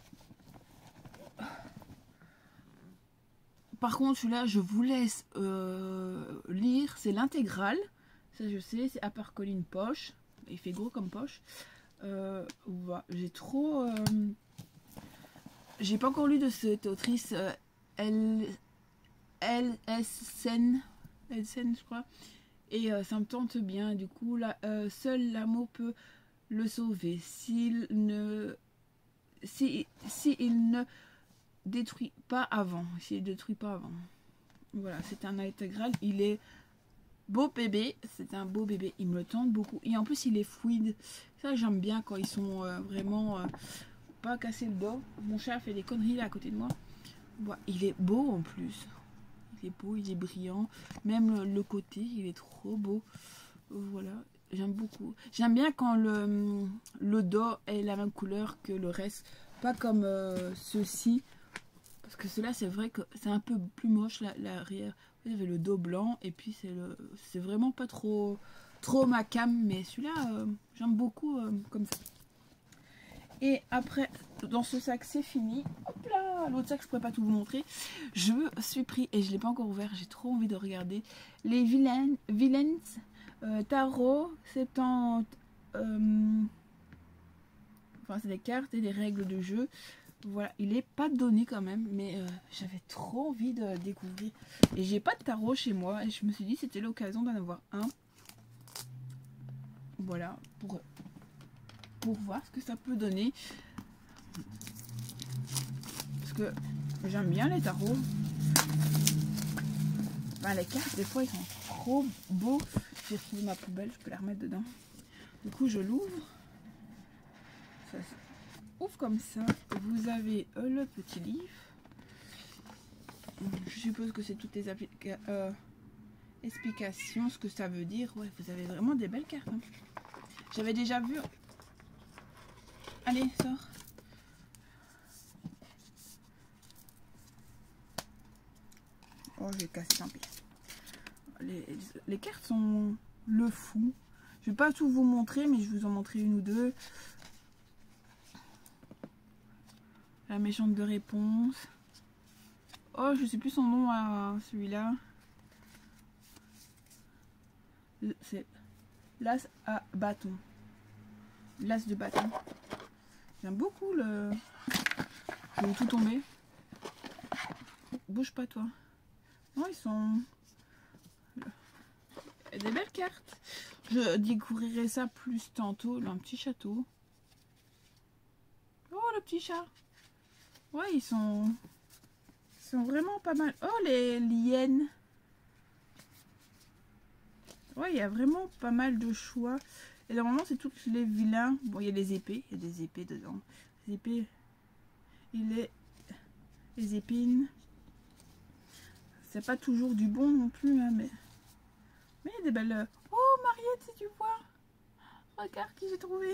Speaker 1: par contre, celui-là, je vous laisse lire. C'est l'intégrale. Ça, je sais. C'est Harper-Collins Poche. Il fait gros comme poche. Voilà. J'ai trop... J'ai pas encore lu de cette autrice Elsen, je crois. Et ça me tente bien. Du coup, là, seul l'amour peut le sauver. S'il ne détruit pas avant. S'il ne détruit pas avant. Voilà, c'est un intégral. Il est beau bébé. C'est un beau bébé. Il me le tente beaucoup. Et en plus, il est fluide. Ça, j'aime bien quand ils sont vraiment... pas casser le dos. Mon chat fait des conneries là à côté de moi. Voilà. Il est beau en plus. Il est beau, il est brillant. Même le côté, il est trop beau. Voilà. J'aime beaucoup. J'aime bien quand le dos est la même couleur que le reste. Pas comme ceci. Parce que cela, c'est vrai que c'est un peu plus moche l'arrière. Vous avez le dos blanc. Et puis, c'est vraiment pas trop ma cam. Mais celui-là, j'aime beaucoup comme ça. Et après, dans ce sac, c'est fini. Hop là, l'autre sac, je pourrais pas tout vous montrer. Je suis pris, et je ne l'ai pas encore ouvert, j'ai trop envie de regarder. Les Villains Tarot 70. Enfin, c'est des cartes et des règles de jeu. Voilà, il n'est pas donné quand même, mais j'avais trop envie de découvrir. Et j'ai pas de tarot chez moi, et je me suis dit c'était l'occasion d'en avoir un. Voilà, pour voir ce que ça peut donner. Parce que j'aime bien les tarots. Enfin, les cartes, des fois, ils sont trop beaux. J'ai retrouvé ma poubelle, je peux la remettre dedans. Du coup, je l'ouvre. Ça ouvre comme ça. Vous avez le petit livre. Je suppose que c'est toutes les explications, ce que ça veut dire. Ouais, vous avez vraiment des belles cartes. Hein. J'avais déjà vu... Allez, sors. Oh, je vais casser, tant pis. Les cartes sont le fou. Je vais pas tout vous montrer, mais je vais vous en montrer une ou deux. La méchante de réponse. Oh, je sais plus son nom à celui-là. C'est l'as à bâton. L'as de bâton. J'aime beaucoup le... Je vais tout tomber. Bouge pas, toi. Non, ils sont... Des belles cartes. Je découvrirai ça plus tantôt. Un petit château. Oh, le petit chat. Ouais, ils sont vraiment pas mal. Oh, les liens. Ouais, il y a vraiment pas mal de choix. Et normalement, c'est tous les vilains. Bon, il y a les épées. Il y a des épées dedans. Les épées. Les épines. C'est pas toujours du bon non plus, hein, mais il y a des belles... Oh, Mariette, si tu vois. Regarde qui j'ai trouvé.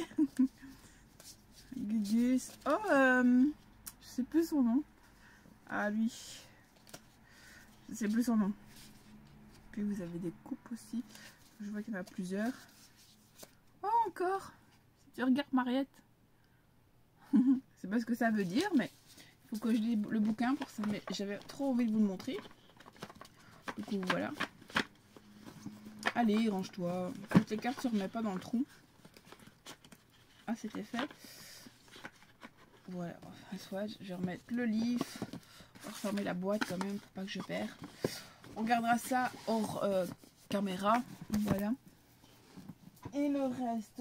Speaker 1: Gugus. Oh, je sais plus son nom. Ah, lui. Je sais plus son nom. Puis vous avez des coupes aussi. Je vois qu'il y en a plusieurs. Oh, encore. Si tu regardes Mariette. C'est pas ce que ça veut dire, mais Faut que je lis le bouquin pour ça, mais j'avais trop envie de vous le montrer. Du coup, voilà. Allez, range-toi. Toutes les cartes se remettent pas dans le trou. Ah, c'était fait. Voilà, enfin, soit je vais remettre le livre. On va refermer la boîte quand même pour pas que je perds. On gardera ça hors caméra. Voilà. Et le reste,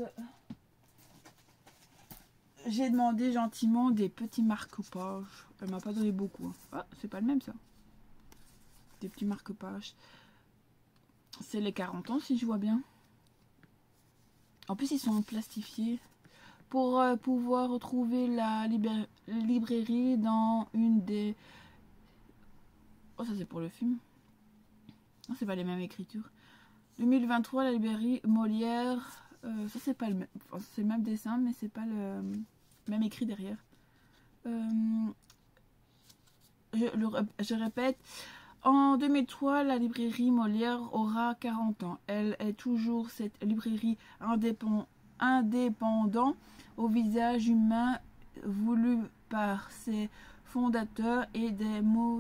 Speaker 1: j'ai demandé gentiment des petits marque-pages. Elle m'a pas donné beaucoup. Ah, c'est pas le même ça. Des petits marque-pages. C'est les 40 ans si je vois bien. En plus ils sont plastifiés. Pour pouvoir retrouver la librairie dans une des... Oh, ça c'est pour le film. Oh, c'est pas les mêmes écritures. 2023, la librairie Molière. Ça c'est pas le même... Enfin, c'est le même dessin, mais c'est pas le même écrit derrière. Je répète. En 2003, la librairie Molière aura 40 ans. Elle est toujours cette librairie indépendante au visage humain voulu par ses fondateurs et des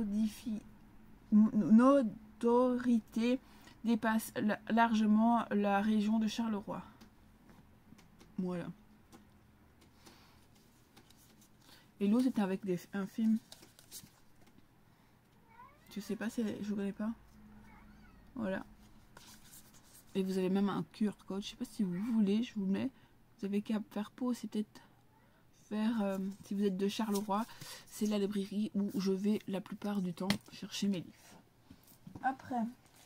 Speaker 1: notoriétés dépasse largement la région de Charleroi. Voilà. Et l'autre c'était avec un film. Je sais pas, je connais pas. Voilà. Et vous avez même un QR code. Je sais pas si vous voulez, je vous mets. Vous avez qu'à faire pause, c'est peut-être faire, si vous êtes de Charleroi, c'est la librairie où je vais la plupart du temps chercher mes livres. Après,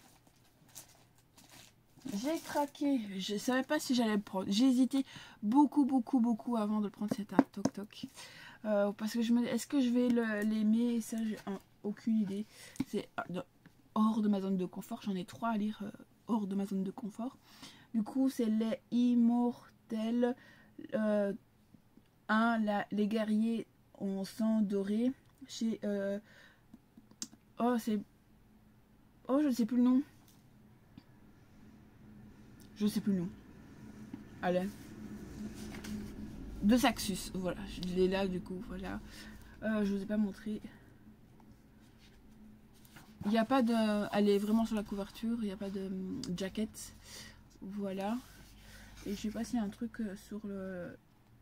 Speaker 1: j'ai craqué, je savais pas si j'allais le prendre. J'ai hésité beaucoup avant de le prendre. C'est un toc-toc. Parce que je me dis, est-ce que je vais l'aimer? Ça, j'ai aucune idée. C'est hors de ma zone de confort. J'en ai 3 à lire hors de ma zone de confort. Du coup, c'est Les Immortels 1, les guerriers en sang doré. Chez... oh, c'est... Oh, je ne sais plus le nom. Je sais plus le nom. Allez. De Saxus. Voilà. Je l'ai là, du coup. Voilà. Je vous ai pas montré. Il n'y a pas de... Elle est vraiment sur la couverture. Il n'y a pas de jacket. Voilà. Et je sais pas s'il y a un truc sur le...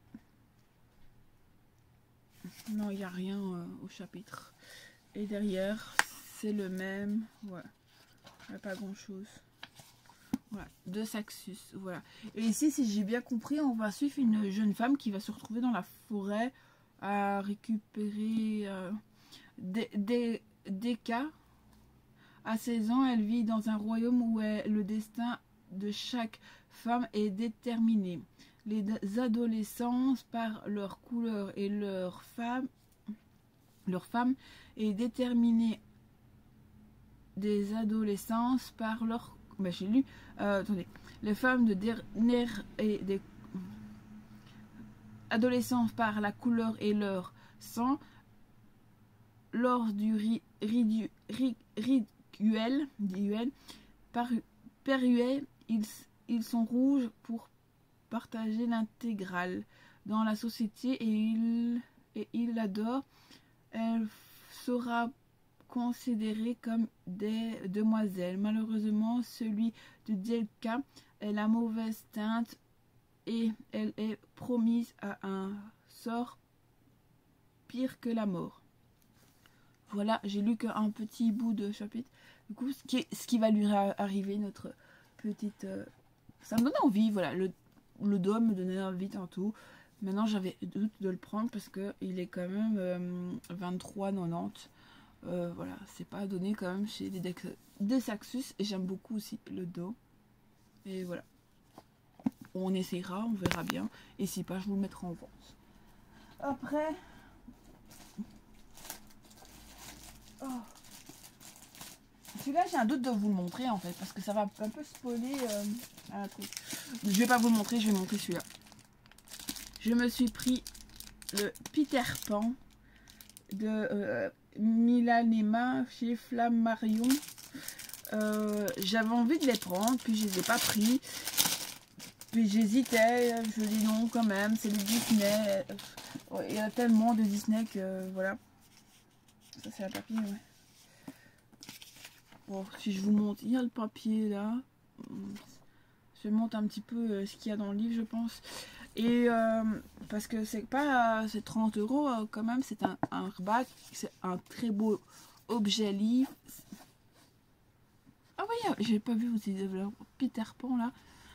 Speaker 1: Non, il n'y a rien au chapitre. Et derrière, c'est le même. Voilà. Il n'y a pas grand chose. Voilà. De Saxus. Voilà. Et ici, si j'ai bien compris, on va suivre une jeune femme qui va se retrouver dans la forêt à récupérer des cas. À 16 ans, elle vit dans un royaume où le destin de chaque femme est déterminé. Les adolescents, par leur couleur et leur femme est déterminée. Des adolescences par leur... Ben, j'ai lu... attendez. Les femmes de dernière et des adolescents par la couleur et leur sang. Lors du rituel Perruet, ils sont rouges pour partager l'intégrale dans la société et il l'adore. Elle sera considérée comme des demoiselles. Malheureusement, celui de Delka est la mauvaise teinte et elle est promise à un sort pire que la mort. Voilà, j'ai lu qu'un petit bout de chapitre. Du coup, ce qui va lui arriver, notre petite... ça me donnait envie, voilà. Le dos me donnait envie tantôt. Maintenant, j'avais doute de le prendre parce qu'il est quand même 23,90. Voilà, c'est pas donné quand même chez des Saxus. Et j'aime beaucoup aussi le dos. Et voilà. On essaiera, on verra bien. Et si pas, je vous le mettrai en vente. Après... Oh. Celui-là, j'ai un doute de vous le montrer en fait, parce que ça va un peu spoiler un truc. Je vais pas vous le montrer, je vais montrer celui-là. Je me suis pris le Peter Pan de Milanema chez Flammarion. J'avais envie de les prendre, puis je les ai pas pris. Puis j'hésitais, je dis non quand même, c'est le Disney. Il y a tellement de Disney que voilà. Ça c'est un papier, ouais. Bon, si je vous montre, il y a le papier là. Je montre un petit peu ce qu'il y a dans le livre, je pense. Et parce que c'est pas c'est 30 € quand même, c'est un hardback, c'est un très beau objet livre. Ah oui, j'ai pas vu aussi Peter Pan là.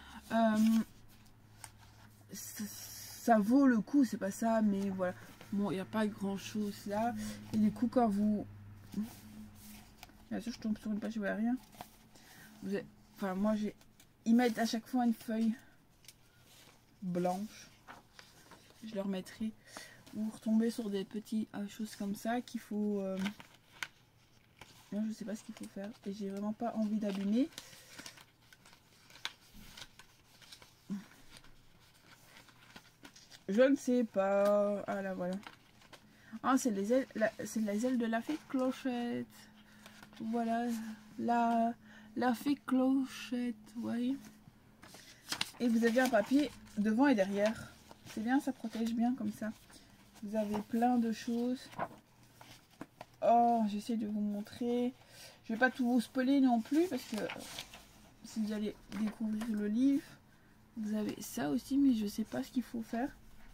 Speaker 1: Ça vaut le coup, c'est pas ça, mais voilà. Bon, il n'y a pas grand chose là. Et du coup, quand vous. Bien sûr, je tombe sur une page, je vois rien. Vous avez... Enfin, moi, j'ai. Ils mettent à chaque fois une feuille blanche. Je leur mettrai. Vous retombez sur des petites choses comme ça qu'il faut. Moi, je sais pas ce qu'il faut faire. Et j'ai vraiment pas envie d'abîmer. Je ne sais pas. Ah là, voilà. Ah, c'est les ailes, c'est les ailes de la fée Clochette. Voilà, la fée Clochette, vous voyez. Et vous avez un papier devant et derrière. C'est bien, ça protège bien comme ça. Vous avez plein de choses. Oh, j'essaie de vous montrer. Je vais pas tout vous spoiler non plus parce que si vous allez découvrir le livre, vous avez ça aussi, mais je sais pas ce qu'il faut faire.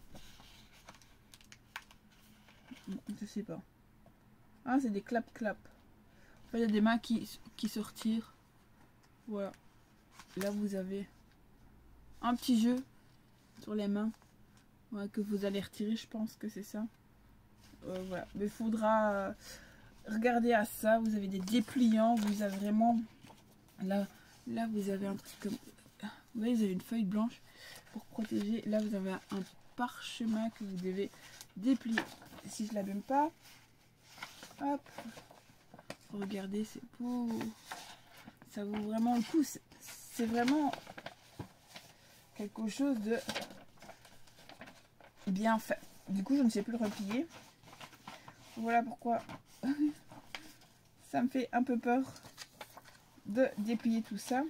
Speaker 1: Je sais pas. Ah, c'est des clap-clap. Il y a des mains qui se retirent. Voilà. Là, vous avez un petit jeu sur les mains. Voilà, que vous allez retirer, je pense que c'est ça. Voilà. Mais il faudra regarder à ça. Vous avez des dépliants. Vous avez vraiment... Là, vous avez un truc comme... Vous voyez, vous avez une feuille blanche pour protéger. Là, vous avez un parchemin que vous devez déplier. Si je l'abîme pas, hop, regardez, c'est beau, ça vaut vraiment le coup, c'est vraiment quelque chose de bien fait. Du coup, je ne sais plus le replier. Voilà pourquoi ça me fait un peu peur de déplier tout ça.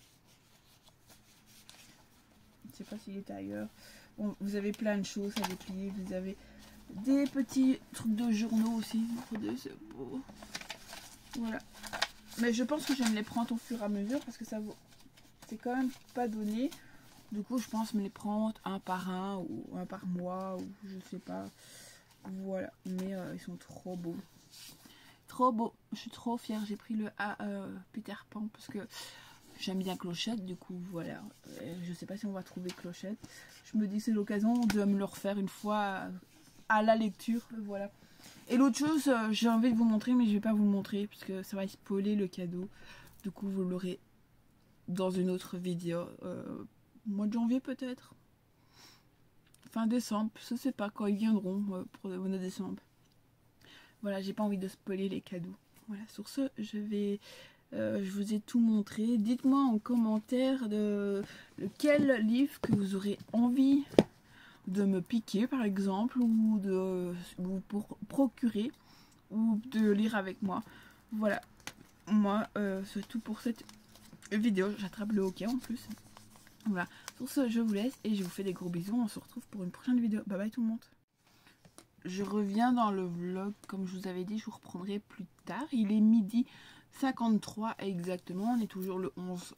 Speaker 1: Je ne sais pas s'il est ailleurs. Bon, vous avez plein de choses à déplier, vous avez des petits trucs de journaux aussi. C'est beau. Voilà. Mais je pense que je me les prendre au fur et à mesure parce que ça vaut. C'est quand même pas donné. Du coup, je pense me les prendre un par un ou un par mois ou je sais pas. Voilà. Mais ils sont trop beaux. Trop beaux. Je suis trop fière. J'ai pris le Peter Pan parce que j'aime bien Clochette. Du coup, voilà. Je sais pas si on va trouver Clochette. Je me dis c'est l'occasion de me le refaire une fois à la lecture, voilà. Et l'autre chose, j'ai envie de vous montrer, mais je vais pas vous le montrer parce que ça va spoiler le cadeau. Du coup, vous l'aurez dans une autre vidéo, mois de janvier peut-être, fin décembre, je sais pas quand ils viendront pour le mois de décembre. Voilà, j'ai pas envie de spoiler les cadeaux. Voilà, sur ce, je vous ai tout montré. Dites-moi en commentaire de quel livre que vous aurez envie de me piquer par exemple ou pour procurer ou de lire avec moi. Voilà, moi c'est tout pour cette vidéo. J'attrape le hockey en plus. Voilà, sur ce je vous laisse et je vous fais des gros bisous. On se retrouve pour une prochaine vidéo. Bye bye tout le monde. Je reviens dans le vlog comme je vous avais dit, je vous reprendrai plus tard. Il est midi 53 exactement, on est toujours le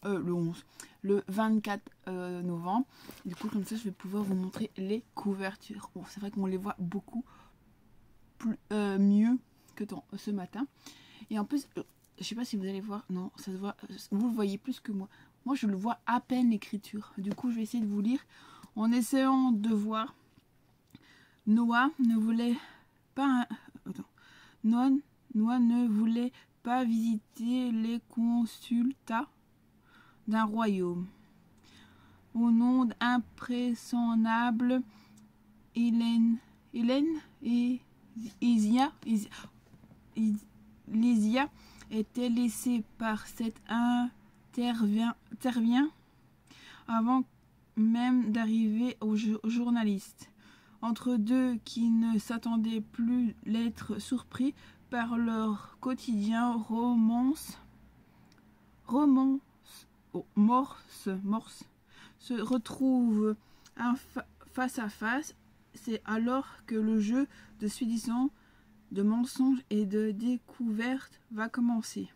Speaker 1: 24 novembre. Du coup comme ça je vais pouvoir vous montrer les couvertures. Bon, c'est vrai qu'on les voit beaucoup plus, mieux que ce matin. Et en plus, je sais pas si vous allez voir, non, ça se voit, vous le voyez plus que moi. Moi je le vois à peine l'écriture. Du coup je vais essayer de vous lire en essayant de voir. Noah ne voulait pas... Noah ne voulait pas visiter les consultats d'un royaume. Au nom impressionnable, Hélène et Lysia était laissée par cet intervient avant même d'arriver aux journalistes. Entre deux qui ne s'attendaient plus d'être surpris par leur quotidien morse se retrouvent face à face. C'est alors que le jeu de séduction de mensonges et de découvertes va commencer.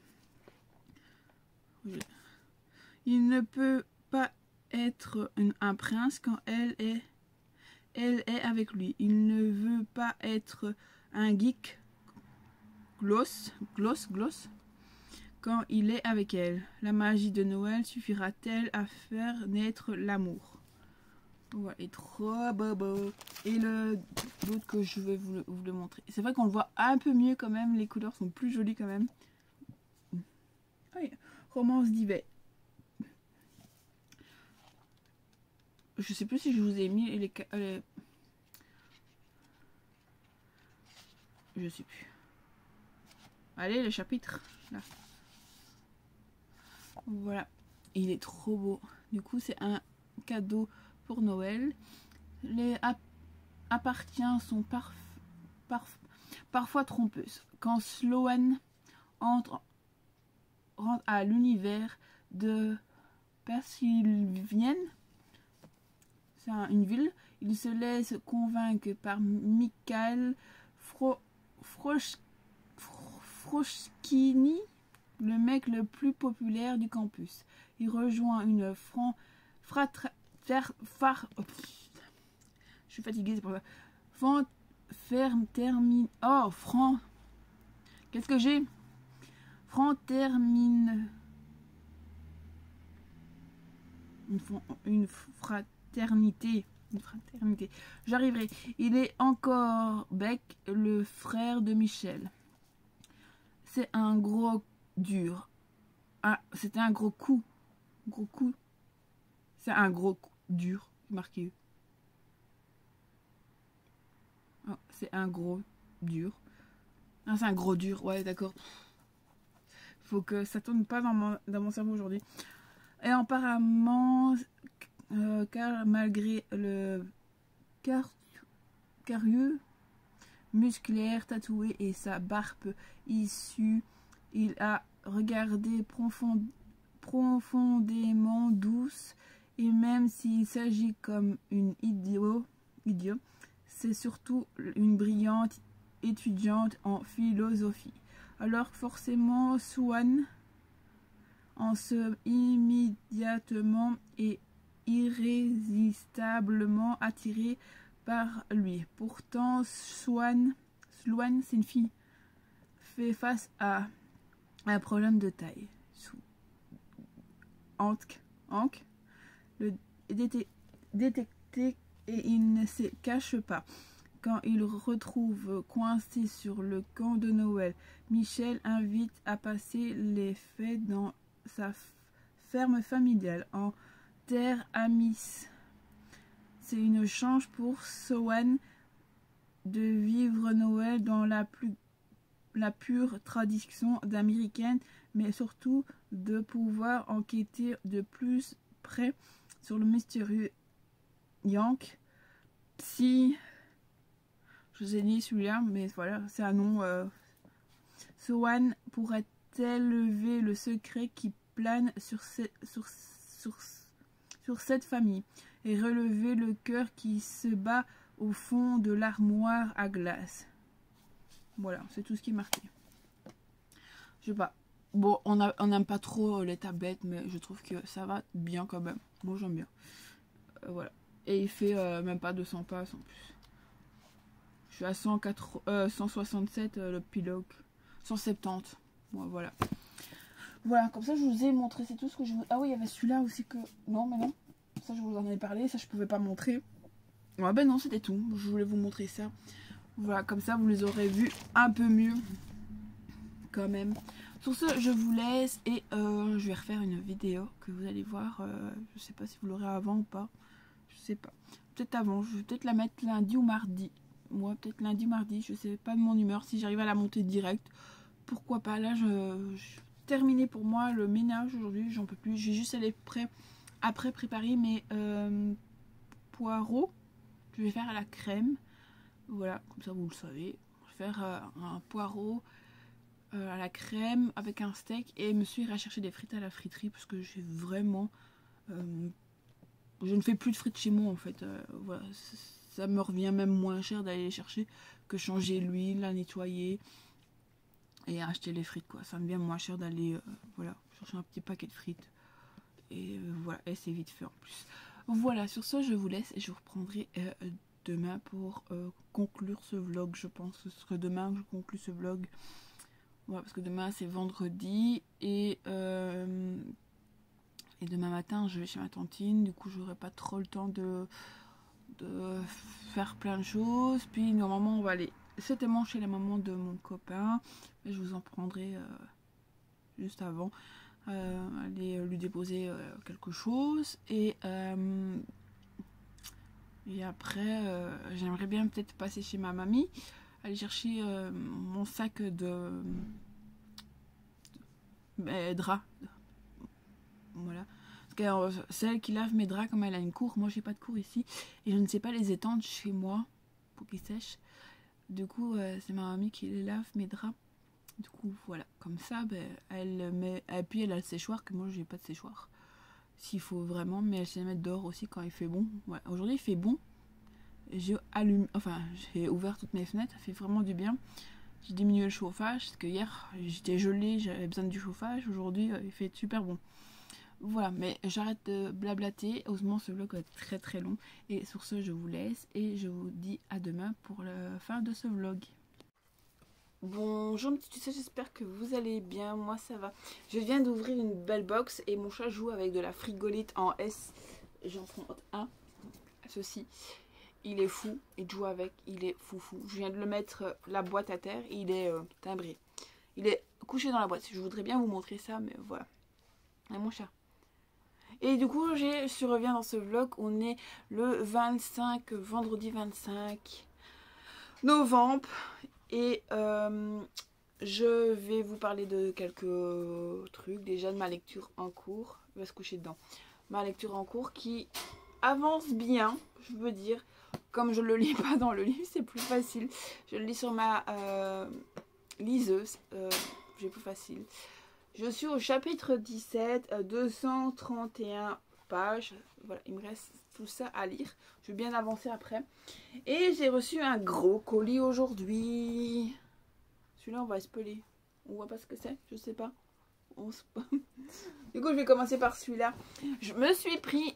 Speaker 1: Il ne peut pas être un prince quand elle est avec lui. Il ne veut pas être un geek gloss quand il est avec elle. La magie de Noël suffira-t-elle à faire naître l'amour? Ouais, et trop beau. Et l'autre que je vais vous le montrer. C'est vrai qu'on le voit un peu mieux quand même. Les couleurs sont plus jolies quand même. Oui, romance d'hiver. Je sais plus si je vous ai mis les... Je sais plus. Allez, le chapitre. Là. Voilà. Il est trop beau. Du coup, c'est un cadeau pour Noël. Les appartiens sont parfois trompeuses. Quand Sloane rentre à l'univers de Pennsylvanie, c'est une ville, il se laisse convaincre par Michael Froschkini, le mec le plus populaire du campus. Il rejoint une je suis fatiguée, c'est pour ça. Qu'est-ce que j'ai? Une fraternité. J'arriverai. Il est encore Beck, le frère de Michel. C'est un gros dur. Ah, c'était un gros coup. C'est un gros coup dur. Marqué. Oh, c'est un gros dur. Ah, c'est un gros dur. Ouais, d'accord. Faut que ça tourne pas dans mon cerveau aujourd'hui. Et apparemment, car malgré le carieux musculaire tatoué et sa barbe issue, il a regardé profondément douce, et même s'il s'agit comme une idiot, c'est surtout une brillante étudiante en philosophie. Alors forcément, Swan en se immédiatement et irrésistiblement attiré par lui. Pourtant, Sloane, c'est une fille, fait face à un problème de taille. Hank le détecté, et il ne se cache pas. Quand il retrouve coincé sur le camp de Noël, Michel invite à passer les fêtes dans sa ferme familiale en terre Amis. C'est une chance pour Swan de vivre Noël dans la pure tradition américaine, mais surtout de pouvoir enquêter de plus près sur le mystérieux Yank. Si je vous ai dit celui-là, mais voilà, c'est un nom. Swan pourrait-elle lever le secret qui plane sur cette famille et relever le cœur qui se bat au fond de l'armoire à glace? Voilà, c'est tout ce qui est marqué. Je sais pas. Bon, on n'aime pas trop les tablettes, mais je trouve que ça va bien quand même. Moi, j'aime bien. Voilà. Et il fait même pas 200 passes en plus. Je suis à 167 le pilote. 170. Bon, voilà. Voilà, comme ça je vous ai montré. C'est tout ce que je vous... Ah oui, il y avait celui-là aussi que... Non, mais non. Ça, je vous en ai parlé. Ça, je pouvais pas montrer. Ouais, ben non, c'était tout. Je voulais vous montrer ça. Voilà, comme ça, vous les aurez vus un peu mieux. Quand même. Sur ce, je vous laisse. Et je vais refaire une vidéo que vous allez voir. Je sais pas si vous l'aurez avant ou pas. Je sais pas. Peut-être avant. Je vais peut-être la mettre lundi ou mardi. Moi, peut-être lundi ou mardi. Je sais pas de mon humeur. Si j'arrive à la monter direct, pourquoi pas. Là, je terminé pour moi le ménage aujourd'hui. J'en peux plus. J'ai juste aller après préparer mes poireaux. Je vais faire à la crème. Voilà, comme ça vous le savez. Je vais faire un poireau à la crème avec un steak. Et monsieur ira chercher des frites à la friterie. Parce que j'ai vraiment... je ne fais plus de frites chez moi en fait. Voilà, ça me revient même moins cher d'aller les chercher que changer l'huile, la nettoyer et acheter les frites quoi. Ça me vient moins cher d'aller voilà, chercher un petit paquet de frites et voilà, et c'est vite fait en plus. Voilà, sur ce je vous laisse et je vous reprendrai demain pour conclure ce vlog. Je pense que ce sera demain que je conclue ce vlog. Voilà, parce que demain c'est vendredi et demain matin je vais chez ma tantine, du coup j'aurai pas trop le temps de faire plein de choses. Puis normalement on va aller certainement chez la maman de mon copain, mais je vous en prendrai juste avant, aller lui déposer quelque chose et après j'aimerais bien peut-être passer chez ma mamie, aller chercher mon sac de draps. Voilà. Parce que celle qui lave mes draps, comme elle a une cour, moi j'ai pas de cour ici et je ne sais pas les étendre chez moi pour qu'ils sèchent. Du coup c'est ma mamie qui les lave mes draps. Du coup voilà, comme ça elle met, et puis elle a le séchoir que moi j'ai pas de séchoir s'il faut vraiment, mais elle sait mettre dehors aussi quand il fait bon. Ouais, aujourd'hui il fait bon, j'ai ouvert toutes mes fenêtres, ça fait vraiment du bien. J'ai diminué le chauffage parce que hier j'étais gelée, j'avais besoin du chauffage. Aujourd'hui il fait super bon. Voilà, mais j'arrête de blablater. Heureusement ce vlog va être très très long. Et sur ce je vous laisse et je vous dis à demain pour la fin de ce vlog. Bonjour mes petits tutos, j'espère que vous allez bien, moi ça va. Je viens d'ouvrir une belle box et mon chat joue avec de la frigolite en S. J'en prends un, ceci. Il est fou, il joue avec, il est foufou. Je viens de le mettre la boîte à terre, il est timbré. Il est couché dans la boîte, je voudrais bien vous montrer ça, mais voilà. Et mon chat. Et du coup, je reviens dans ce vlog, on est le 25, vendredi 25 novembre. Et je vais vous parler de quelques trucs, déjà de ma lecture en cours. Il va se coucher dedans. Ma lecture en cours qui avance bien, je veux dire. Comme je ne le lis pas dans le livre, c'est plus facile. Je le lis sur ma liseuse, c'est plus facile. Je suis au chapitre 17, 231 pages. Voilà, il me reste tout ça à lire. Je vais bien avancer après. Et j'ai reçu un gros colis aujourd'hui. Celui-là, on va spoiler. On voit pas ce que c'est, je sais pas. Du coup, je vais commencer par celui-là. Je me suis pris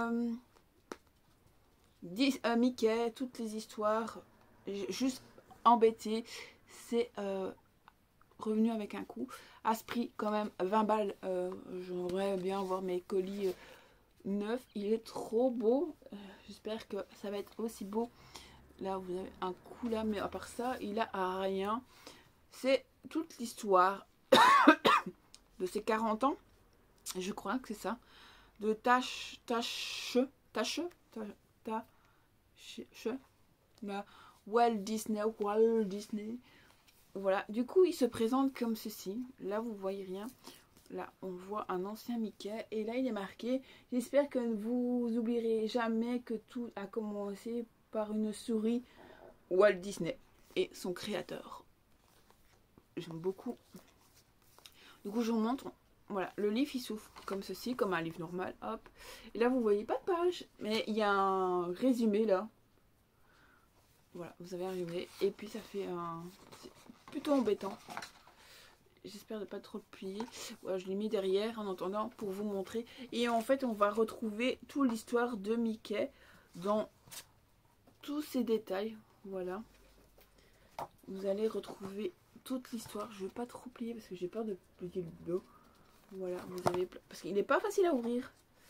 Speaker 1: Mickey, toutes les histoires. Juste embêté. C'est revenu avec un coup. À ce prix, quand même, 20 balles. J'aimerais bien voir mes colis neufs. Il est trop beau. J'espère que ça va être aussi beau. Là, vous avez un coup là, mais à part ça, il a rien. C'est toute l'histoire de ses 40 ans. Je crois que c'est ça. De Walt Disney. Voilà, du coup il se présente comme ceci. Là vous voyez rien. Là on voit un ancien Mickey. Et là il est marqué: j'espère que vous oublierez jamais que tout a commencé par une souris, Walt Disney et son créateur. J'aime beaucoup. Du coup je vous montre. Voilà, le livre il s'ouvre comme ceci, comme un livre normal. Hop. Et là vous voyez pas de page, mais il y a un résumé là. Voilà, vous avez un résumé. Et puis ça fait un... plutôt embêtant. J'espère ne pas trop le plier. Voilà, je l'ai mis derrière en attendant pour vous montrer. Et en fait, on va retrouver toute l'histoire de Mickey dans tous ses détails. Voilà. Vous allez retrouver toute l'histoire. Je ne vais pas trop plier parce que j'ai peur de plier le dos. Voilà, vous avez... parce qu'il n'est pas facile à ouvrir.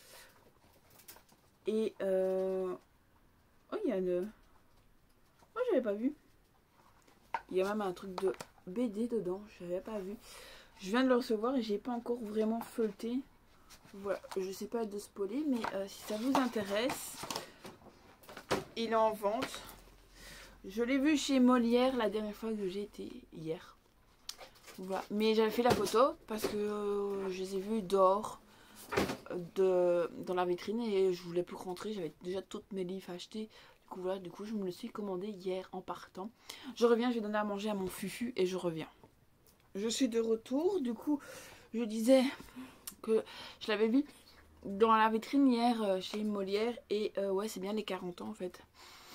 Speaker 1: Et oh, il y a une... oh, j'avais pas vu. Il y a même un truc de BD dedans, je n'avais pas vu. Je viens de le recevoir et j'ai pas encore vraiment feuilleté. Voilà, je sais pas de spoiler, mais si ça vous intéresse, il est en vente. Je l'ai vu chez Molière la dernière fois que j'ai été, hier. Voilà, mais j'avais fait la photo parce que je les ai vus dehors dans la vitrine et je voulais plus rentrer. J'avais déjà toutes mes livres achetés. Voilà, du coup je me le suis commandé hier en partant. Je reviens, je vais donner à manger à mon fufu et je reviens. Je suis de retour. Du coup je disais que je l'avais vu dans la vitrine hier chez Molière. Et ouais, c'est bien les 40 ans en fait.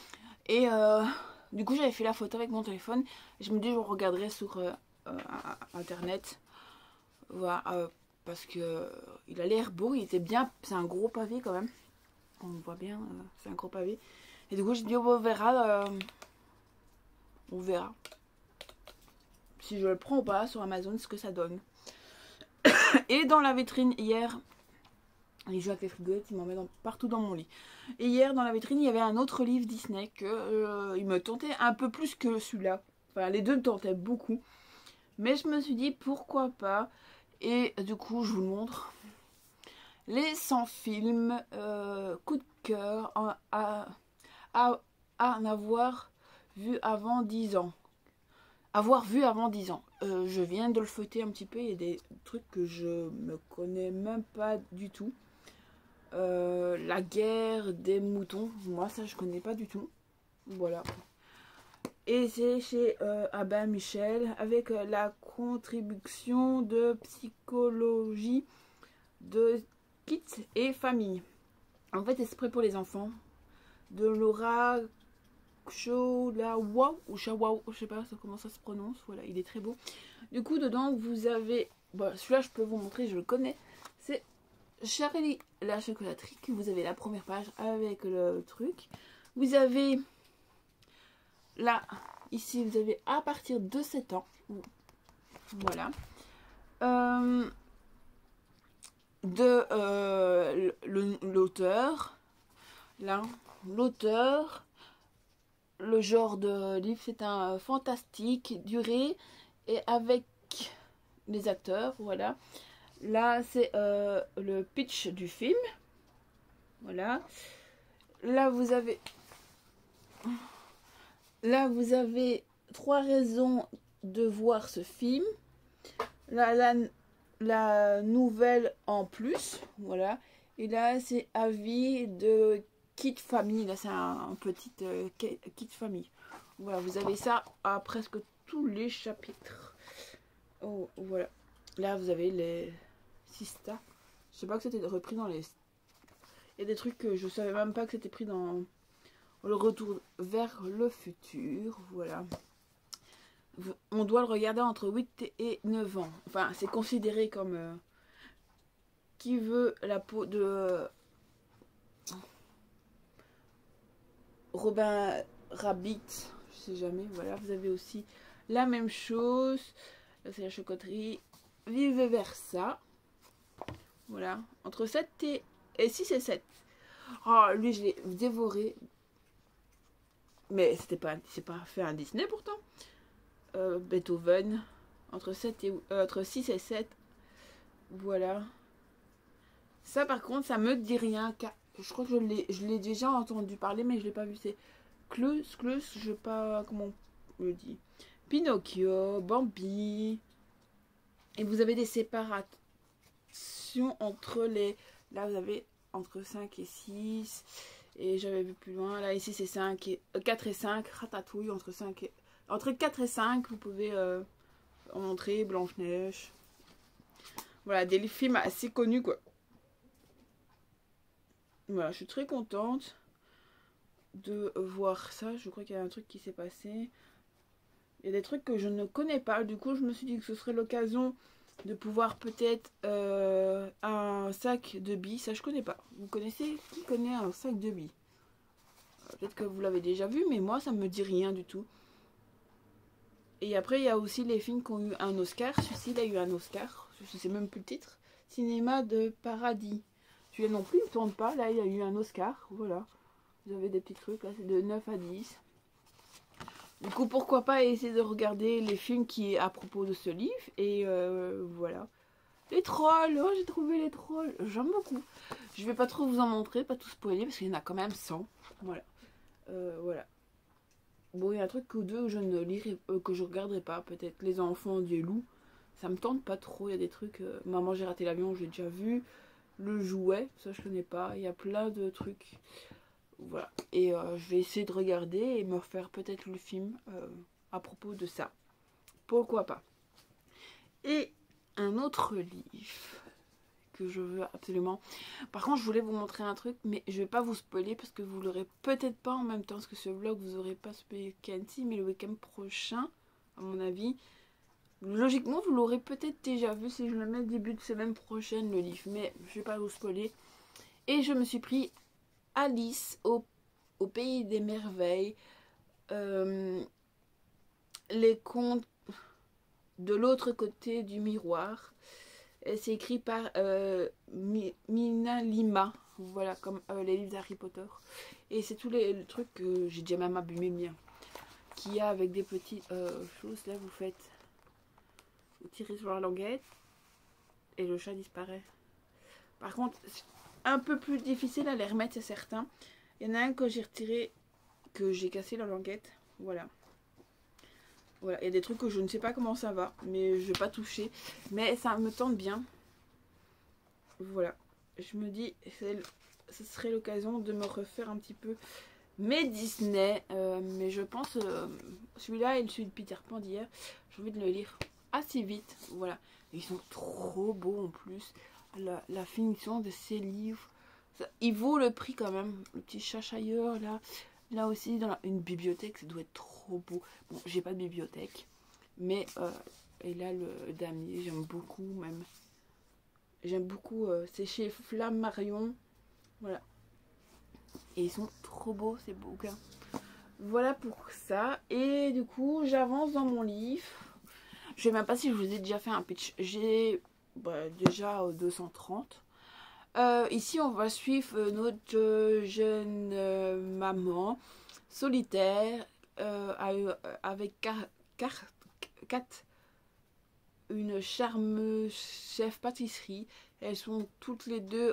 Speaker 1: Et du coup j'avais fait la photo avec mon téléphone. Et je me dis je regarderai sur internet. Voilà, parce que il a l'air beau, il était bien. C'est un gros pavé quand même. On voit bien, c'est un gros pavé. Et du coup j'ai dit oh, on verra. On verra. Si je le prends ou pas sur Amazon, ce que ça donne. Et dans la vitrine hier, il joue avec les frigolites, il m'en met partout dans mon lit. Et hier dans la vitrine, il y avait un autre livre Disney que il me tentait un peu plus que celui-là. Enfin, les deux me tentaient beaucoup. Mais je me suis dit pourquoi pas. Et du coup, je vous le montre. Les 100 films, coup de cœur à en avoir vu avant 10 ans. Avoir vu avant 10 ans. Je viens de le feuilleter un petit peu. Il y a des trucs que je me connais même pas du tout. La guerre des moutons. Moi, ça, je connais pas du tout. Voilà. Et c'est chez Albin Michel avec la contribution de psychologie de Kids et famille. En fait, c'est prêt pour les enfants. De Laura Chawawa ou Chawawa, je sais pas comment ça se prononce. Voilà, il est très beau. Du coup, dedans, vous avez... Bon, celui-là, je peux vous montrer, je le connais. C'est Charlie la chocolaterie. Vous avez la première page avec le truc. Vous avez... Là, ici, vous avez à partir de 7 ans. Voilà. L'auteur. Là, l'auteur. Le genre de livre, c'est un fantastique, durée, et avec les acteurs, voilà. Là, c'est le pitch du film. Voilà. Là, vous avez 3 raisons de voir ce film. Là, la nouvelle en plus, voilà. Et là, c'est avis de Kid Family. Là, c'est un petit Kid Family. Voilà, vous avez ça à presque tous les chapitres. Oh, voilà. Là, vous avez les Sista. Je sais pas que c'était repris dans les... Il y a des trucs que je savais même pas que c'était pris dans le retour vers le futur. Voilà. On doit le regarder entre 8 et 9 ans. Enfin, c'est considéré comme... qui veut la peau de... Robin Rabbit, je sais jamais. Voilà, vous avez aussi la même chose. Là, c'est la chocolaterie. Vive Versa. Voilà, entre 7 et 6 et 7. Oh, lui, je l'ai dévoré. Mais c'est pas fait un Disney pourtant. Beethoven. Entre 6 et 7. Voilà. Ça, par contre, ça me dit rien. Car je crois que je l'ai déjà entendu parler, mais je l'ai pas vu. C'est Clus, je sais pas comment on le dit. Pinocchio, Bambi. Et vous avez des séparations entre les... Là, vous avez entre 5 et 6. Et j'avais vu plus loin. Là, ici, c'est 4 et 5. Ratatouille, entre 4 et 5, vous pouvez en montrer. Blanche-Neige. Voilà, des films assez connus, quoi. Voilà, je suis très contente de voir ça. Je crois qu'il y a un truc qui s'est passé. Il y a des trucs que je ne connais pas. Du coup, je me suis dit que ce serait l'occasion de pouvoir peut-être un sac de billes. Ça, je connais pas. Vous connaissez? Qui connaît un sac de billes? Peut-être que vous l'avez déjà vu, mais moi, ça me dit rien du tout. Et après, il y a aussi les films qui ont eu un Oscar. Celui-ci, il a eu un Oscar. Je sais même plus le titre. Cinéma de Paradis. Celui-là non plus, il ne tourne pas. Là, il a eu un Oscar. Voilà. Vous avez des petits trucs. Là, c'est de 9 à 10. Du coup, pourquoi pas essayer de regarder les films qui à propos de ce livre. Et voilà. Les trolls. Oh, j'ai trouvé les trolls. J'aime beaucoup. Je vais pas trop vous en montrer, pas tout spoiler, parce qu'il y en a quand même 100. Voilà. Voilà. Bon, il y a un truc ou deux que je ne lirai, que je regarderai pas. Peut-être Les Enfants du loup. Ça me tente pas trop. Il y a des trucs... Maman, j'ai raté l'avion, j'ai déjà vu. Le jouet, ça je connais pas. Il y a plein de trucs. Voilà. Et je vais essayer de regarder et me refaire peut-être le film à propos de ça. Pourquoi pas. Et un autre livre que je veux absolument. Par contre, je voulais vous montrer un truc, mais je vais pas vous spoiler parce que vous l'aurez peut-être pas en même temps, parce que ce vlog vous aurez pas ce week-end-ci, mais le week-end prochain, à mon avis. Logiquement, vous l'aurez peut-être déjà vu si je le mets début de semaine prochaine, le livre, mais je vais pas vous spoiler. Et je me suis pris Alice au pays des merveilles, les contes de l'autre côté du miroir. C'est écrit par Mina Lima, voilà, comme les livres d'Harry Potter. Et c'est tous les trucs que j'ai déjà même abîmé bien. Qu'il y a avec des petites choses, là vous faites, vous tirez sur la languette et le chat disparaît. Par contre, c'est un peu plus difficile à les remettre, c'est certain. Il y en a un que j'ai retiré, que j'ai cassé la languette, voilà. Voilà, il y a des trucs que je ne sais pas comment ça va, mais je vais pas toucher. Mais ça me tente bien. Voilà, je me dis, ce serait l'occasion de me refaire un petit peu mes Disney. Mais je pense, celui-là et celui de Peter Pan d'hier, j'ai envie de le lire assez vite. Voilà, ils sont trop beaux en plus. La finition de ces livres, il vaut le prix quand même. Le petit chachailleur là. Là aussi, dans une bibliothèque, ça doit être trop beau. Bon, j'ai pas de bibliothèque. Mais, et là, le damier, j'aime beaucoup même. J'aime beaucoup. C'est chez Flammarion. Voilà. Et ils sont trop beaux, ces bouquins. Voilà pour ça. Et du coup, j'avance dans mon livre. Je sais même pas si je vous ai déjà fait un pitch. J'ai déjà 230. Ici, on va suivre notre jeune maman solitaire avec Kat, une charmeuse chef pâtisserie. Elles sont toutes les deux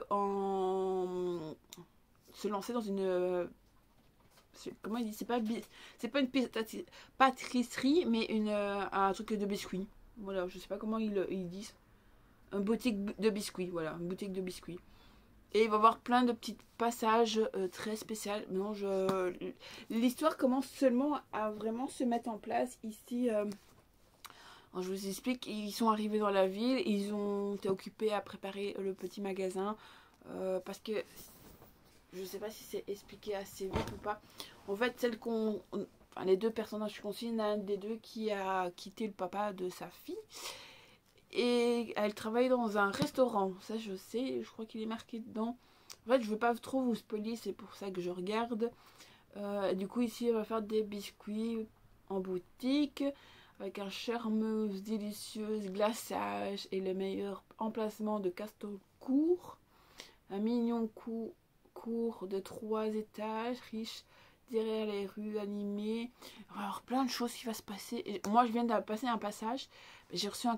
Speaker 1: en se lancer dans une comment il dit, c'est pas une pâtisserie, mais un truc de biscuits. Voilà, je sais pas comment ils disent. Une boutique de biscuits, voilà, une boutique de biscuits. Et il va y avoir plein de petits passages très spéciaux. Non, l'histoire commence seulement à vraiment se mettre en place. Ici, je vous explique, ils sont arrivés dans la ville, ils ont été occupés à préparer le petit magasin. Parce que, je ne sais pas si c'est expliqué assez vite ou pas. En fait, les deux personnages qu'on suit, il y en a un des deux qui a quitté le papa de sa fille. Et elle travaille dans un restaurant, ça je sais, je crois qu'il est marqué dedans. En fait, je veux pas trop vous spoiler, c'est pour ça que je regarde. Du coup, ici, on va faire des biscuits en boutique avec un charmeux, délicieux glaçage et le meilleur emplacement de Castelcourt. Un mignon cours de 3 étages, riche derrière les rues animées. Alors, plein de choses qui vont se passer. Et moi, je viens de passer un passage. J'ai reçu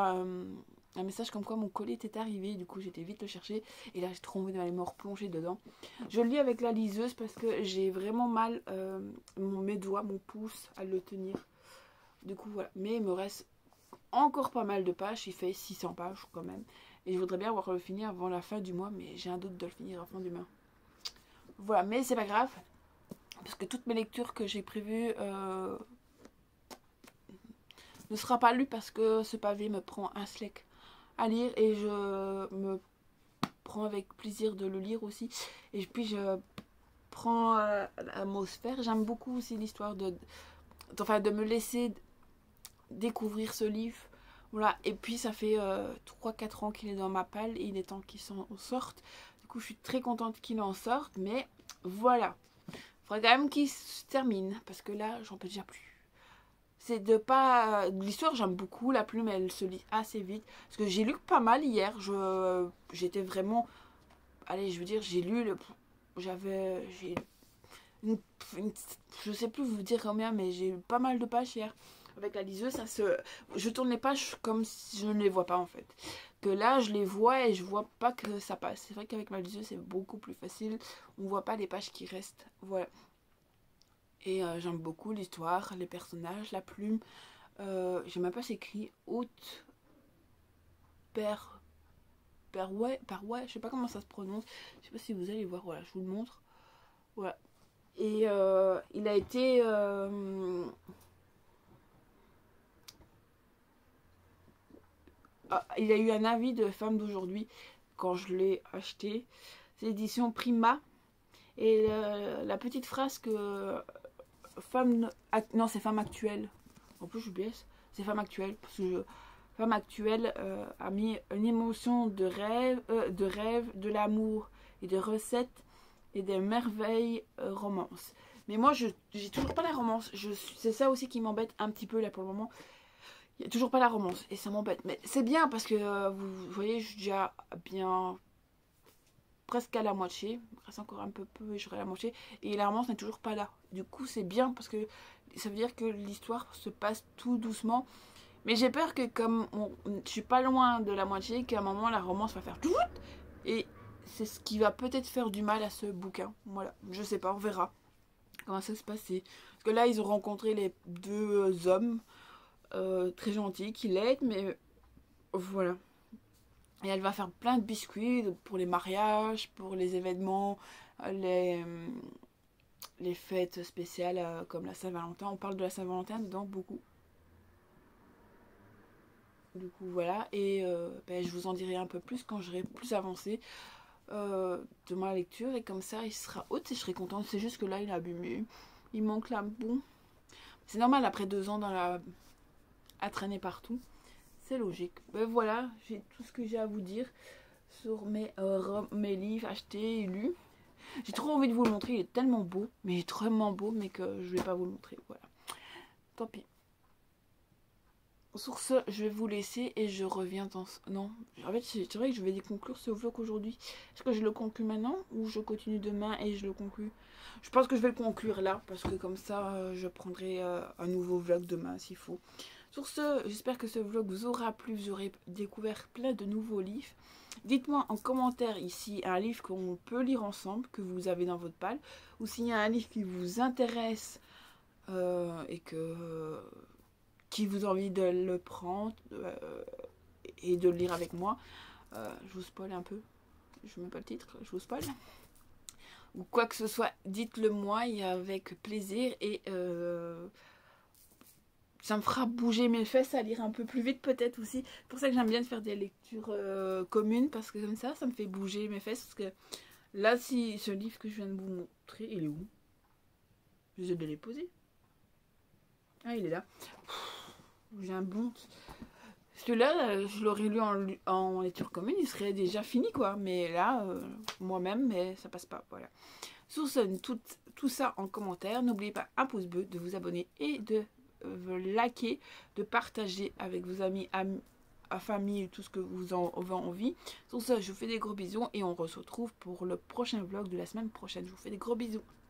Speaker 1: un message comme quoi mon colis était arrivé. Du coup, j'étais vite le chercher. Et là, j'ai trop envie d'aller me replonger dedans. Je le lis avec la liseuse parce que j'ai vraiment mal mes doigts, mon pouce à le tenir. Du coup, voilà. Mais il me reste encore pas mal de pages. Il fait 600 pages quand même. Et je voudrais bien avoir le fini avant la fin du mois. Mais j'ai un doute de le finir à la fin du mois. Voilà. Mais c'est pas grave. Parce que toutes mes lectures que j'ai prévues ne sera pas lues parce que ce pavé me prend un slec à lire et je me prends avec plaisir de le lire aussi. Et puis je prends l'atmosphère. J'aime beaucoup aussi l'histoire de me laisser découvrir ce livre. Voilà. Et puis ça fait 3-4 ans qu'il est dans ma palle et il est temps qu'il s'en sorte. Du coup, je suis très contente qu'il en sorte. Mais voilà. Faudrait quand même qu'il se termine parce que là j'en peux déjà plus. C'est de pas l'histoire, j'aime beaucoup, la plume elle se lit assez vite parce que j'ai lu pas mal hier. J'étais vraiment, allez, je veux dire, j'ai lu j'ai je sais plus vous dire combien, mais j'ai eu pas mal de pages hier avec la liseuse. Je tourne les pages comme si je ne les vois pas en fait. Que là je les vois et je vois pas que ça passe. C'est vrai qu'avec ma liseuse c'est beaucoup plus facile. On voit pas les pages qui restent. Voilà. Et j'aime beaucoup l'histoire, les personnages, la plume. J'ai même pas s'écrit haute ouais, je sais pas comment ça se prononce. Je sais pas si vous allez voir. Voilà, je vous le montre. Voilà. Et il a été il a eu un avis de Femme d'aujourd'hui quand je l'ai acheté. C'est l'édition Prima. Et la petite phrase que non, c'est Femme Actuelle. En plus, je blesse. C'est Femme Actuelle. Parce que Femme Actuelle a mis une émotion de rêve, de l'amour et de recettes et des merveilles romance. Mais moi, j'ai toujours pas la romance. C'est ça aussi qui m'embête un petit peu là pour le moment. Il n'y a toujours pas la romance et ça m'embête. Mais c'est bien parce que vous voyez, je suis déjà bien presque à la moitié. Il me reste encore un peu et je serai à la moitié. Et la romance n'est toujours pas là. Du coup, c'est bien parce que ça veut dire que l'histoire se passe tout doucement. Mais j'ai peur que comme je suis pas loin de la moitié, qu'à un moment la romance va faire tout. Et c'est ce qui va peut-être faire du mal à ce bouquin. Voilà, je sais pas, on verra comment ça se passe. Parce que là, ils ont rencontré les deux hommes très gentils qui l'aident, mais voilà. Et elle va faire plein de biscuits pour les mariages, pour les événements, les fêtes spéciales comme la Saint-Valentin. On parle de la Saint-Valentin dedans beaucoup. Du coup, voilà. Et je vous en dirai un peu plus quand j'aurai plus avancé de ma lecture. Et comme ça, il sera haute et je serai contente. C'est juste que là, il a abîmé. Il manque là. Bon. C'est normal après 2 ans à traîner partout. C'est logique. Ben voilà, j'ai tout ce que j'ai à vous dire sur mes livres achetés et lus. J'ai trop envie de vous le montrer. Il est tellement beau. Mais il est tellement beau, mais que je vais pas vous le montrer. Voilà. Tant pis. Sur ce, je vais vous laisser et je reviens dans... Non, en fait, c'est vrai que je vais conclure ce vlog aujourd'hui. Est-ce que je le conclue maintenant ou je continue demain et je le conclue? Je pense que je vais le conclure là parce que comme ça, je prendrai un nouveau vlog demain s'il faut. Sur ce, j'espère que ce vlog vous aura plu. Vous aurez découvert plein de nouveaux livres. Dites-moi en commentaire ici un livre qu'on peut lire ensemble, que vous avez dans votre palle. Ou s'il y a un livre qui vous intéresse et qui vous a envie de le prendre et de le lire avec moi. Je vous spoil un peu. Je ne mets pas le titre, je vous spoil. Ou quoi que ce soit, dites-le moi et avec plaisir. Et ça me fera bouger mes fesses à lire un peu plus vite peut-être aussi. C'est pour ça que j'aime bien faire des lectures communes. Parce que comme ça me fait bouger mes fesses. Parce que là, si ce livre que je viens de vous montrer, il est où? Je vais de les poser. Ah, il est là. J'ai un bon... Celui-là, je l'aurais lu en lecture commune, il serait déjà fini, quoi. Mais là, moi-même, mais ça passe pas, voilà. Sur ce, tout ça en commentaire. N'oubliez pas un pouce bleu, de vous abonner et de liker, de partager avec vos amis, famille, tout ce que vous en avez envie. Sur ce, je vous fais des gros bisous et on se retrouve pour le prochain vlog de la semaine prochaine. Je vous fais des gros bisous.